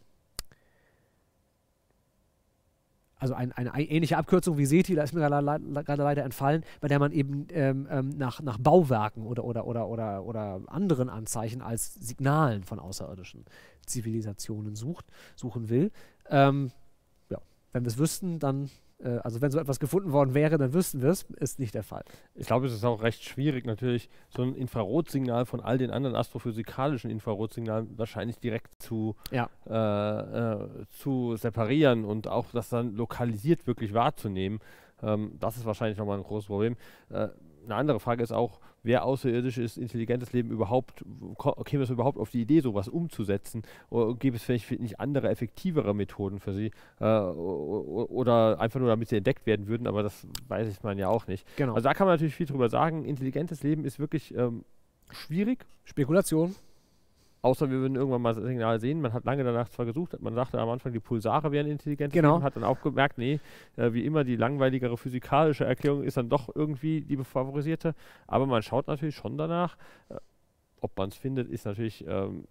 also ein, eine ähnliche Abkürzung wie SETI, da ist mir gerade leider entfallen, bei der man eben ähm, ähm, nach, nach Bauwerken oder, oder, oder, oder, oder anderen Anzeichen als Signalen von außerirdischen Zivilisationen sucht, suchen will. Ähm, ja, wenn wir es wüssten, dann, äh, also wenn so etwas gefunden worden wäre, dann wüssten wir es, ist nicht der Fall. Ich glaube, es ist auch recht schwierig, natürlich so ein Infrarotsignal von all den anderen astrophysikalischen Infrarotsignalen wahrscheinlich direkt zu, ja. äh, äh, zu separieren und auch das dann lokalisiert wirklich wahrzunehmen. Ähm, das ist wahrscheinlich nochmal ein großes Problem. Äh, eine andere Frage ist auch, wer außerirdisches, intelligentes Leben überhaupt, käme es überhaupt auf die Idee, sowas umzusetzen? Oder gäbe es vielleicht nicht andere, effektivere Methoden für sie? Äh, oder einfach nur, damit sie entdeckt werden würden, aber das weiß ich man ja auch nicht. Genau. Also da kann man natürlich viel drüber sagen. Intelligentes Leben ist wirklich ähm, schwierig. Spekulation. Außer wir würden irgendwann mal das Signal sehen. Man hat lange danach zwar gesucht, man dachte am Anfang, die Pulsare wären intelligent. Genau. Man hat dann auch gemerkt, nee, äh, wie immer, die langweiligere physikalische Erklärung ist dann doch irgendwie die favorisierte. Aber man schaut natürlich schon danach. Äh, ob man es findet, ist natürlich ähm,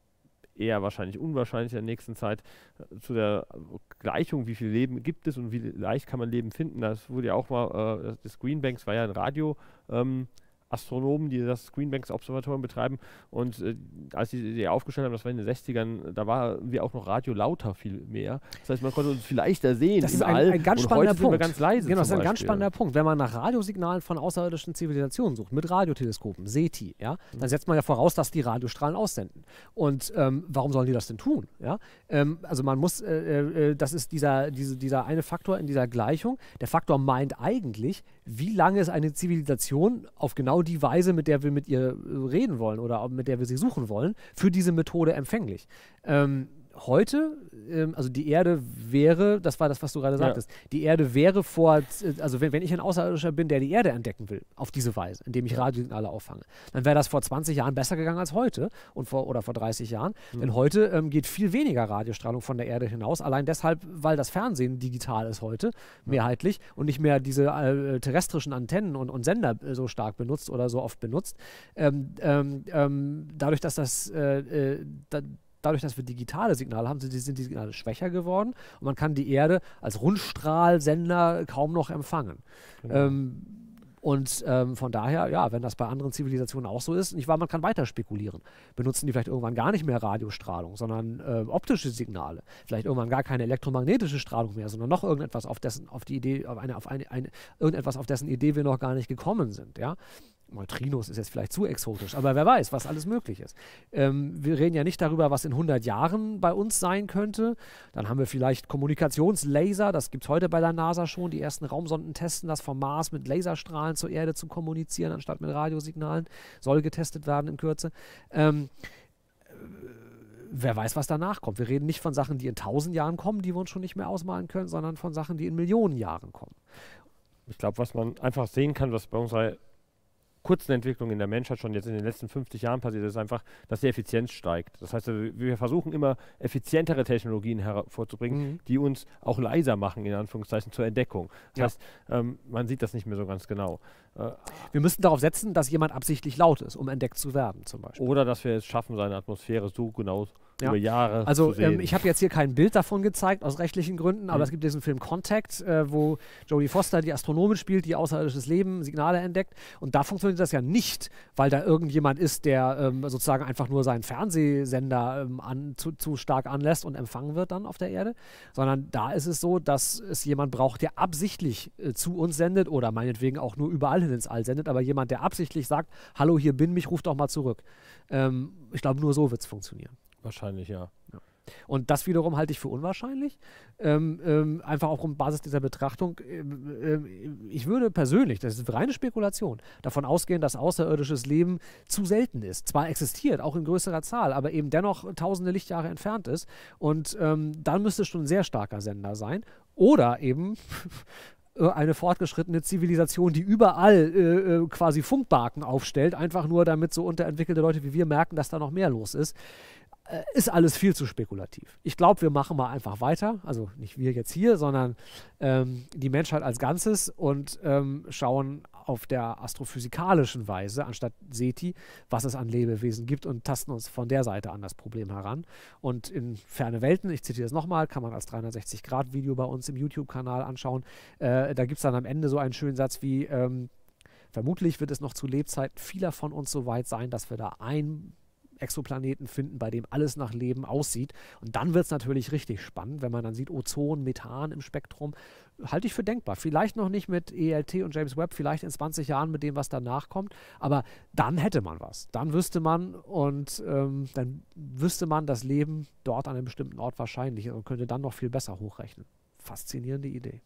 eher wahrscheinlich unwahrscheinlich in der nächsten Zeit. Äh, zu der Gleichung, wie viel Leben gibt es und wie leicht kann man Leben finden. Das wurde ja auch mal, äh, das Greenbanks war ja ein Radio, ähm, Astronomen, die das Greenbanks-Observatorium betreiben. Und äh, als sie die aufgestellt haben, das war in den sechzigern, da war wir auch noch Radio lauter viel mehr. Das heißt, man konnte uns viel leichter sehen. Das ist ein, ein ganz und spannender heute Punkt. Sind wir ganz leise. Genau, das ist ein Beispiel. ganz spannender Punkt. Wenn man nach Radiosignalen von außerirdischen Zivilisationen sucht, mit Radioteleskopen, SETI, ja, mhm. dann setzt man ja voraus, dass die Radiostrahlen aussenden. Und ähm, warum sollen die das denn tun? Ja? Ähm, also man muss, äh, äh, das ist dieser, diese, dieser eine Faktor in dieser Gleichung. Der Faktor meint eigentlich, wie lange ist eine Zivilisation auf genau die Weise, mit der wir mit ihr reden wollen oder mit der wir sie suchen wollen, für diese Methode empfänglich. Ähm, heute, ähm, also die Erde wäre, das war das, was du gerade sagtest, ja. die Erde wäre vor, also wenn, wenn ich ein Außerirdischer bin, der die Erde entdecken will, auf diese Weise, indem ich Radiosignale auffange, dann wäre das vor zwanzig Jahren besser gegangen als heute und vor, oder vor dreißig Jahren. Mhm. Denn heute ähm, geht viel weniger Radiostrahlung von der Erde hinaus, allein deshalb, weil das Fernsehen digital ist heute, ja. mehrheitlich, und nicht mehr diese äh, terrestrischen Antennen und, und Sender äh, so stark benutzt oder so oft benutzt. Ähm, ähm, ähm, dadurch, dass das äh, äh, da, Dadurch, dass wir digitale Signale haben, sind die, sind die Signale schwächer geworden und man kann die Erde als Rundstrahlsender kaum noch empfangen. Genau. Ähm, und ähm, von daher, ja, wenn das bei anderen Zivilisationen auch so ist, nicht wahr, man kann weiter spekulieren. Benutzen die vielleicht irgendwann gar nicht mehr Radiostrahlung, sondern äh, optische Signale. Vielleicht irgendwann gar keine elektromagnetische Strahlung mehr, sondern noch irgendetwas, auf dessen, auf die Idee, auf eine, auf eine, eine, irgendetwas, auf dessen Idee wir noch gar nicht gekommen sind, ja. Neutrinos ist jetzt vielleicht zu exotisch, aber wer weiß, was alles möglich ist. Ähm, wir reden ja nicht darüber, was in hundert Jahren bei uns sein könnte. Dann haben wir vielleicht Kommunikationslaser, das gibt es heute bei der NASA schon. Die ersten Raumsonden testen das, vom Mars mit Laserstrahlen zur Erde zu kommunizieren, anstatt mit Radiosignalen. Soll getestet werden in Kürze. Ähm, wer weiß, was danach kommt. Wir reden nicht von Sachen, die in tausend Jahren kommen, die wir uns schon nicht mehr ausmalen können, sondern von Sachen, die in Millionen Jahren kommen. Ich glaube, was man einfach sehen kann, was bei unserer kurzen Entwicklung in der Menschheit schon jetzt in den letzten fünfzig Jahren passiert, ist einfach, dass die Effizienz steigt. Das heißt, wir versuchen immer effizientere Technologien hervorzubringen, mhm. die uns auch leiser machen, in Anführungszeichen, zur Entdeckung. Das ja. heißt, ähm, man sieht das nicht mehr so ganz genau. Äh, wir müssen darauf setzen, dass jemand absichtlich laut ist, um entdeckt zu werden, zum Beispiel. Oder dass wir es schaffen, seine Atmosphäre so genau Ja. über Jahre Also zu sehen. ähm, ich habe jetzt hier kein Bild davon gezeigt, aus rechtlichen Gründen, aber Mhm. es gibt diesen Film Contact, äh, wo Jodie Foster die Astronomin spielt, die außerirdisches Leben, Signale entdeckt. Und da funktioniert das ja nicht, weil da irgendjemand ist, der ähm, sozusagen einfach nur seinen Fernsehsender ähm, an, zu, zu stark anlässt und empfangen wird dann auf der Erde, sondern da ist es so, dass es jemand braucht, der absichtlich äh, zu uns sendet oder meinetwegen auch nur überall hin ins All sendet, aber jemand, der absichtlich sagt, hallo, hier bin ich, ruf doch mal zurück. Ähm, ich glaube, nur so wird es funktionieren. Wahrscheinlich, ja. Und das wiederum halte ich für unwahrscheinlich. Ähm, ähm, einfach auch auf Basis dieser Betrachtung. Ähm, ähm, ich würde persönlich, das ist reine Spekulation, davon ausgehen, dass außerirdisches Leben zu selten ist. Zwar existiert, auch in größerer Zahl, aber eben dennoch tausende Lichtjahre entfernt ist. Und ähm, dann müsste es schon ein sehr starker Sender sein. Oder eben eine fortgeschrittene Zivilisation, die überall äh, äh, quasi Funkbarken aufstellt, einfach nur damit so unterentwickelte Leute wie wir merken, dass da noch mehr los ist. Ist alles viel zu spekulativ. Ich glaube, wir machen mal einfach weiter, also nicht wir jetzt hier, sondern ähm, die Menschheit als Ganzes und ähm, schauen auf der astrophysikalischen Weise, anstatt SETI, was es an Lebewesen gibt und tasten uns von der Seite an das Problem heran. Und in ferne Welten, ich zitiere es nochmal, kann man als dreihundertsechzig Grad Video bei uns im YouTube-Kanal anschauen. Äh, da gibt es dann am Ende so einen schönen Satz wie, ähm, vermutlich wird es noch zu Lebzeiten vieler von uns so weit sein, dass wir da ein Exoplaneten finden, bei dem alles nach Leben aussieht. Und dann wird es natürlich richtig spannend, wenn man dann sieht, Ozon, Methan im Spektrum. Halte ich für denkbar. Vielleicht noch nicht mit E L T und James Webb, vielleicht in zwanzig Jahren mit dem, was danach kommt. Aber dann hätte man was. Dann wüsste man und ähm, dann wüsste man, das Leben dort an einem bestimmten Ort wahrscheinlich ist und könnte dann noch viel besser hochrechnen. Faszinierende Idee.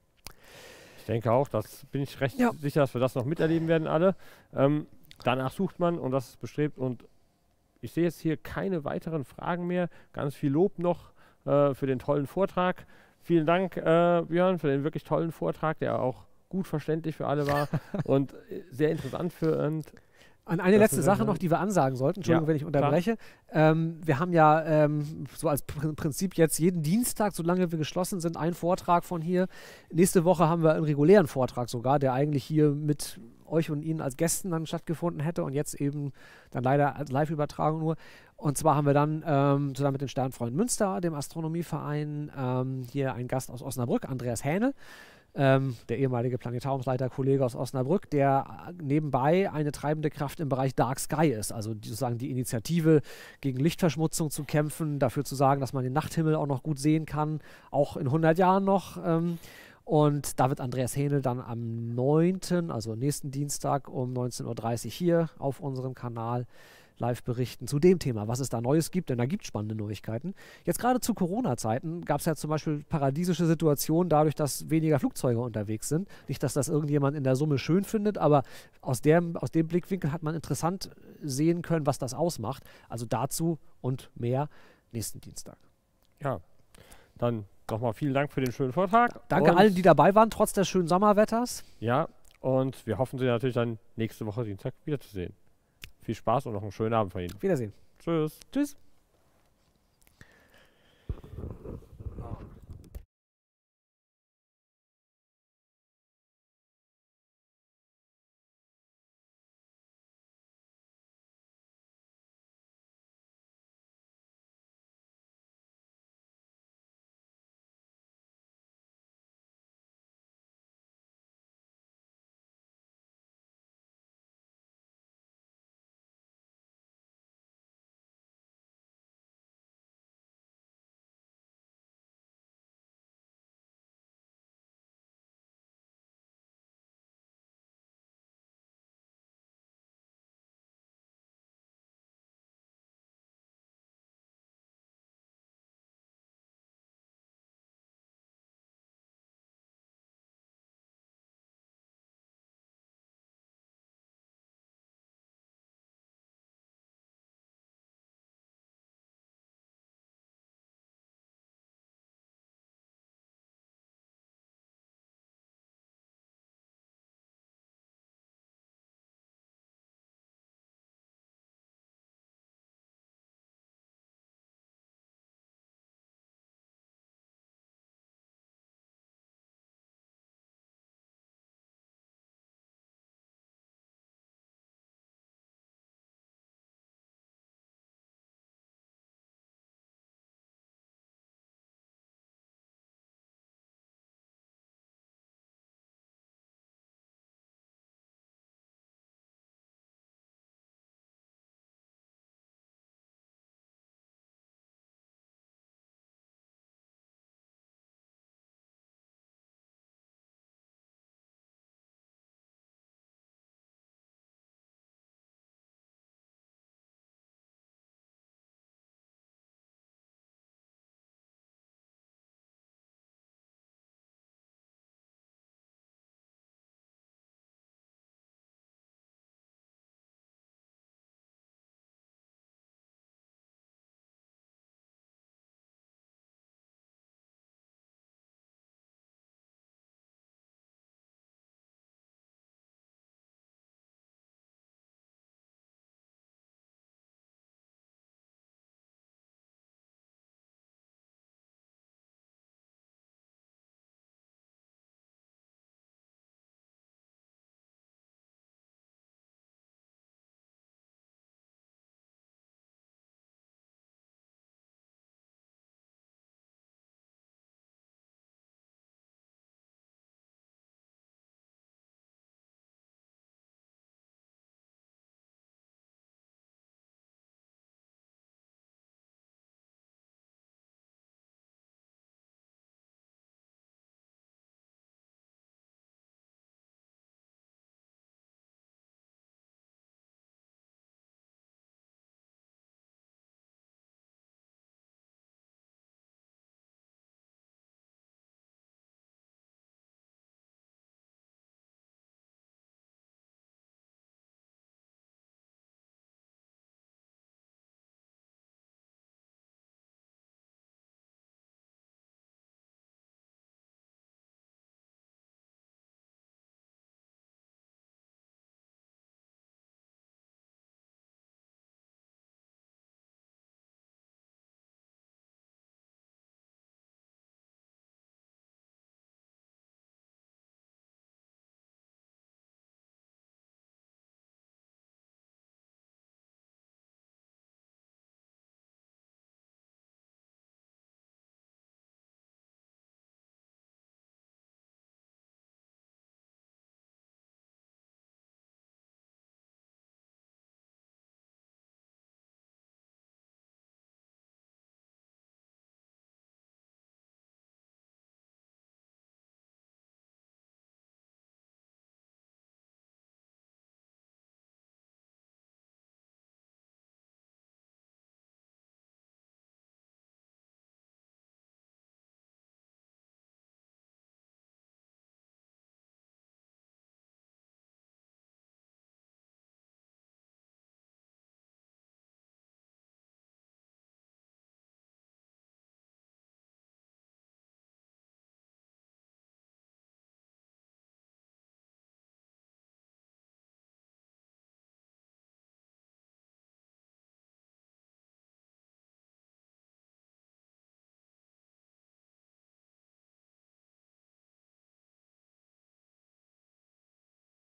Ich denke auch, das bin ich recht Ja. sicher, dass wir das noch miterleben werden alle. Ähm, danach sucht man und das ist bestrebt und ich sehe jetzt hier keine weiteren Fragen mehr. Ganz viel Lob noch äh, für den tollen Vortrag. Vielen Dank, äh, Björn, für den wirklich tollen Vortrag, der auch gut verständlich für alle war und äh, sehr interessant für und An eine Das letzte ist Sache ein- noch, die wir ansagen sollten. Entschuldigung, Ja, wenn ich unterbreche. Ähm, wir haben ja ähm, so als Pr Prinzip jetzt jeden Dienstag, solange wir geschlossen sind, einen Vortrag von hier. Nächste Woche haben wir einen regulären Vortrag sogar, der eigentlich hier mit euch und Ihnen als Gästen dann stattgefunden hätte und jetzt eben dann leider als Live-Übertragung nur. Und zwar haben wir dann ähm, zusammen mit den Sternfreunden Münster, dem Astronomieverein, ähm, hier einen Gast aus Osnabrück, Andreas Hähnel. Ähm, der ehemalige Planetariumsleiter, Kollege aus Osnabrück, der nebenbei eine treibende Kraft im Bereich Dark Sky ist, also die, sozusagen die Initiative gegen Lichtverschmutzung zu kämpfen, dafür zu sagen, dass man den Nachthimmel auch noch gut sehen kann, auch in hundert Jahren noch. Ähm, und da wird Andreas Hähnel dann am neunten, also nächsten Dienstag um neunzehn Uhr dreißig hier auf unserem Kanal live berichten zu dem Thema, was es da Neues gibt, denn da gibt es spannende Neuigkeiten. Jetzt gerade zu Corona-Zeiten gab es ja zum Beispiel paradiesische Situationen dadurch, dass weniger Flugzeuge unterwegs sind. Nicht, dass das irgendjemand in der Summe schön findet, aber aus, der, aus dem Blickwinkel hat man interessant sehen können, was das ausmacht. Also dazu und mehr nächsten Dienstag. ja, dann nochmal vielen Dank für den schönen Vortrag. Danke und, allen, die dabei waren, trotz des schönen Sommerwetters. Ja, und wir hoffen Sie natürlich dann nächste Woche Dienstag wiederzusehen. Viel Spaß und noch einen schönen Abend von Ihnen. Wiedersehen. Tschüss. Tschüss.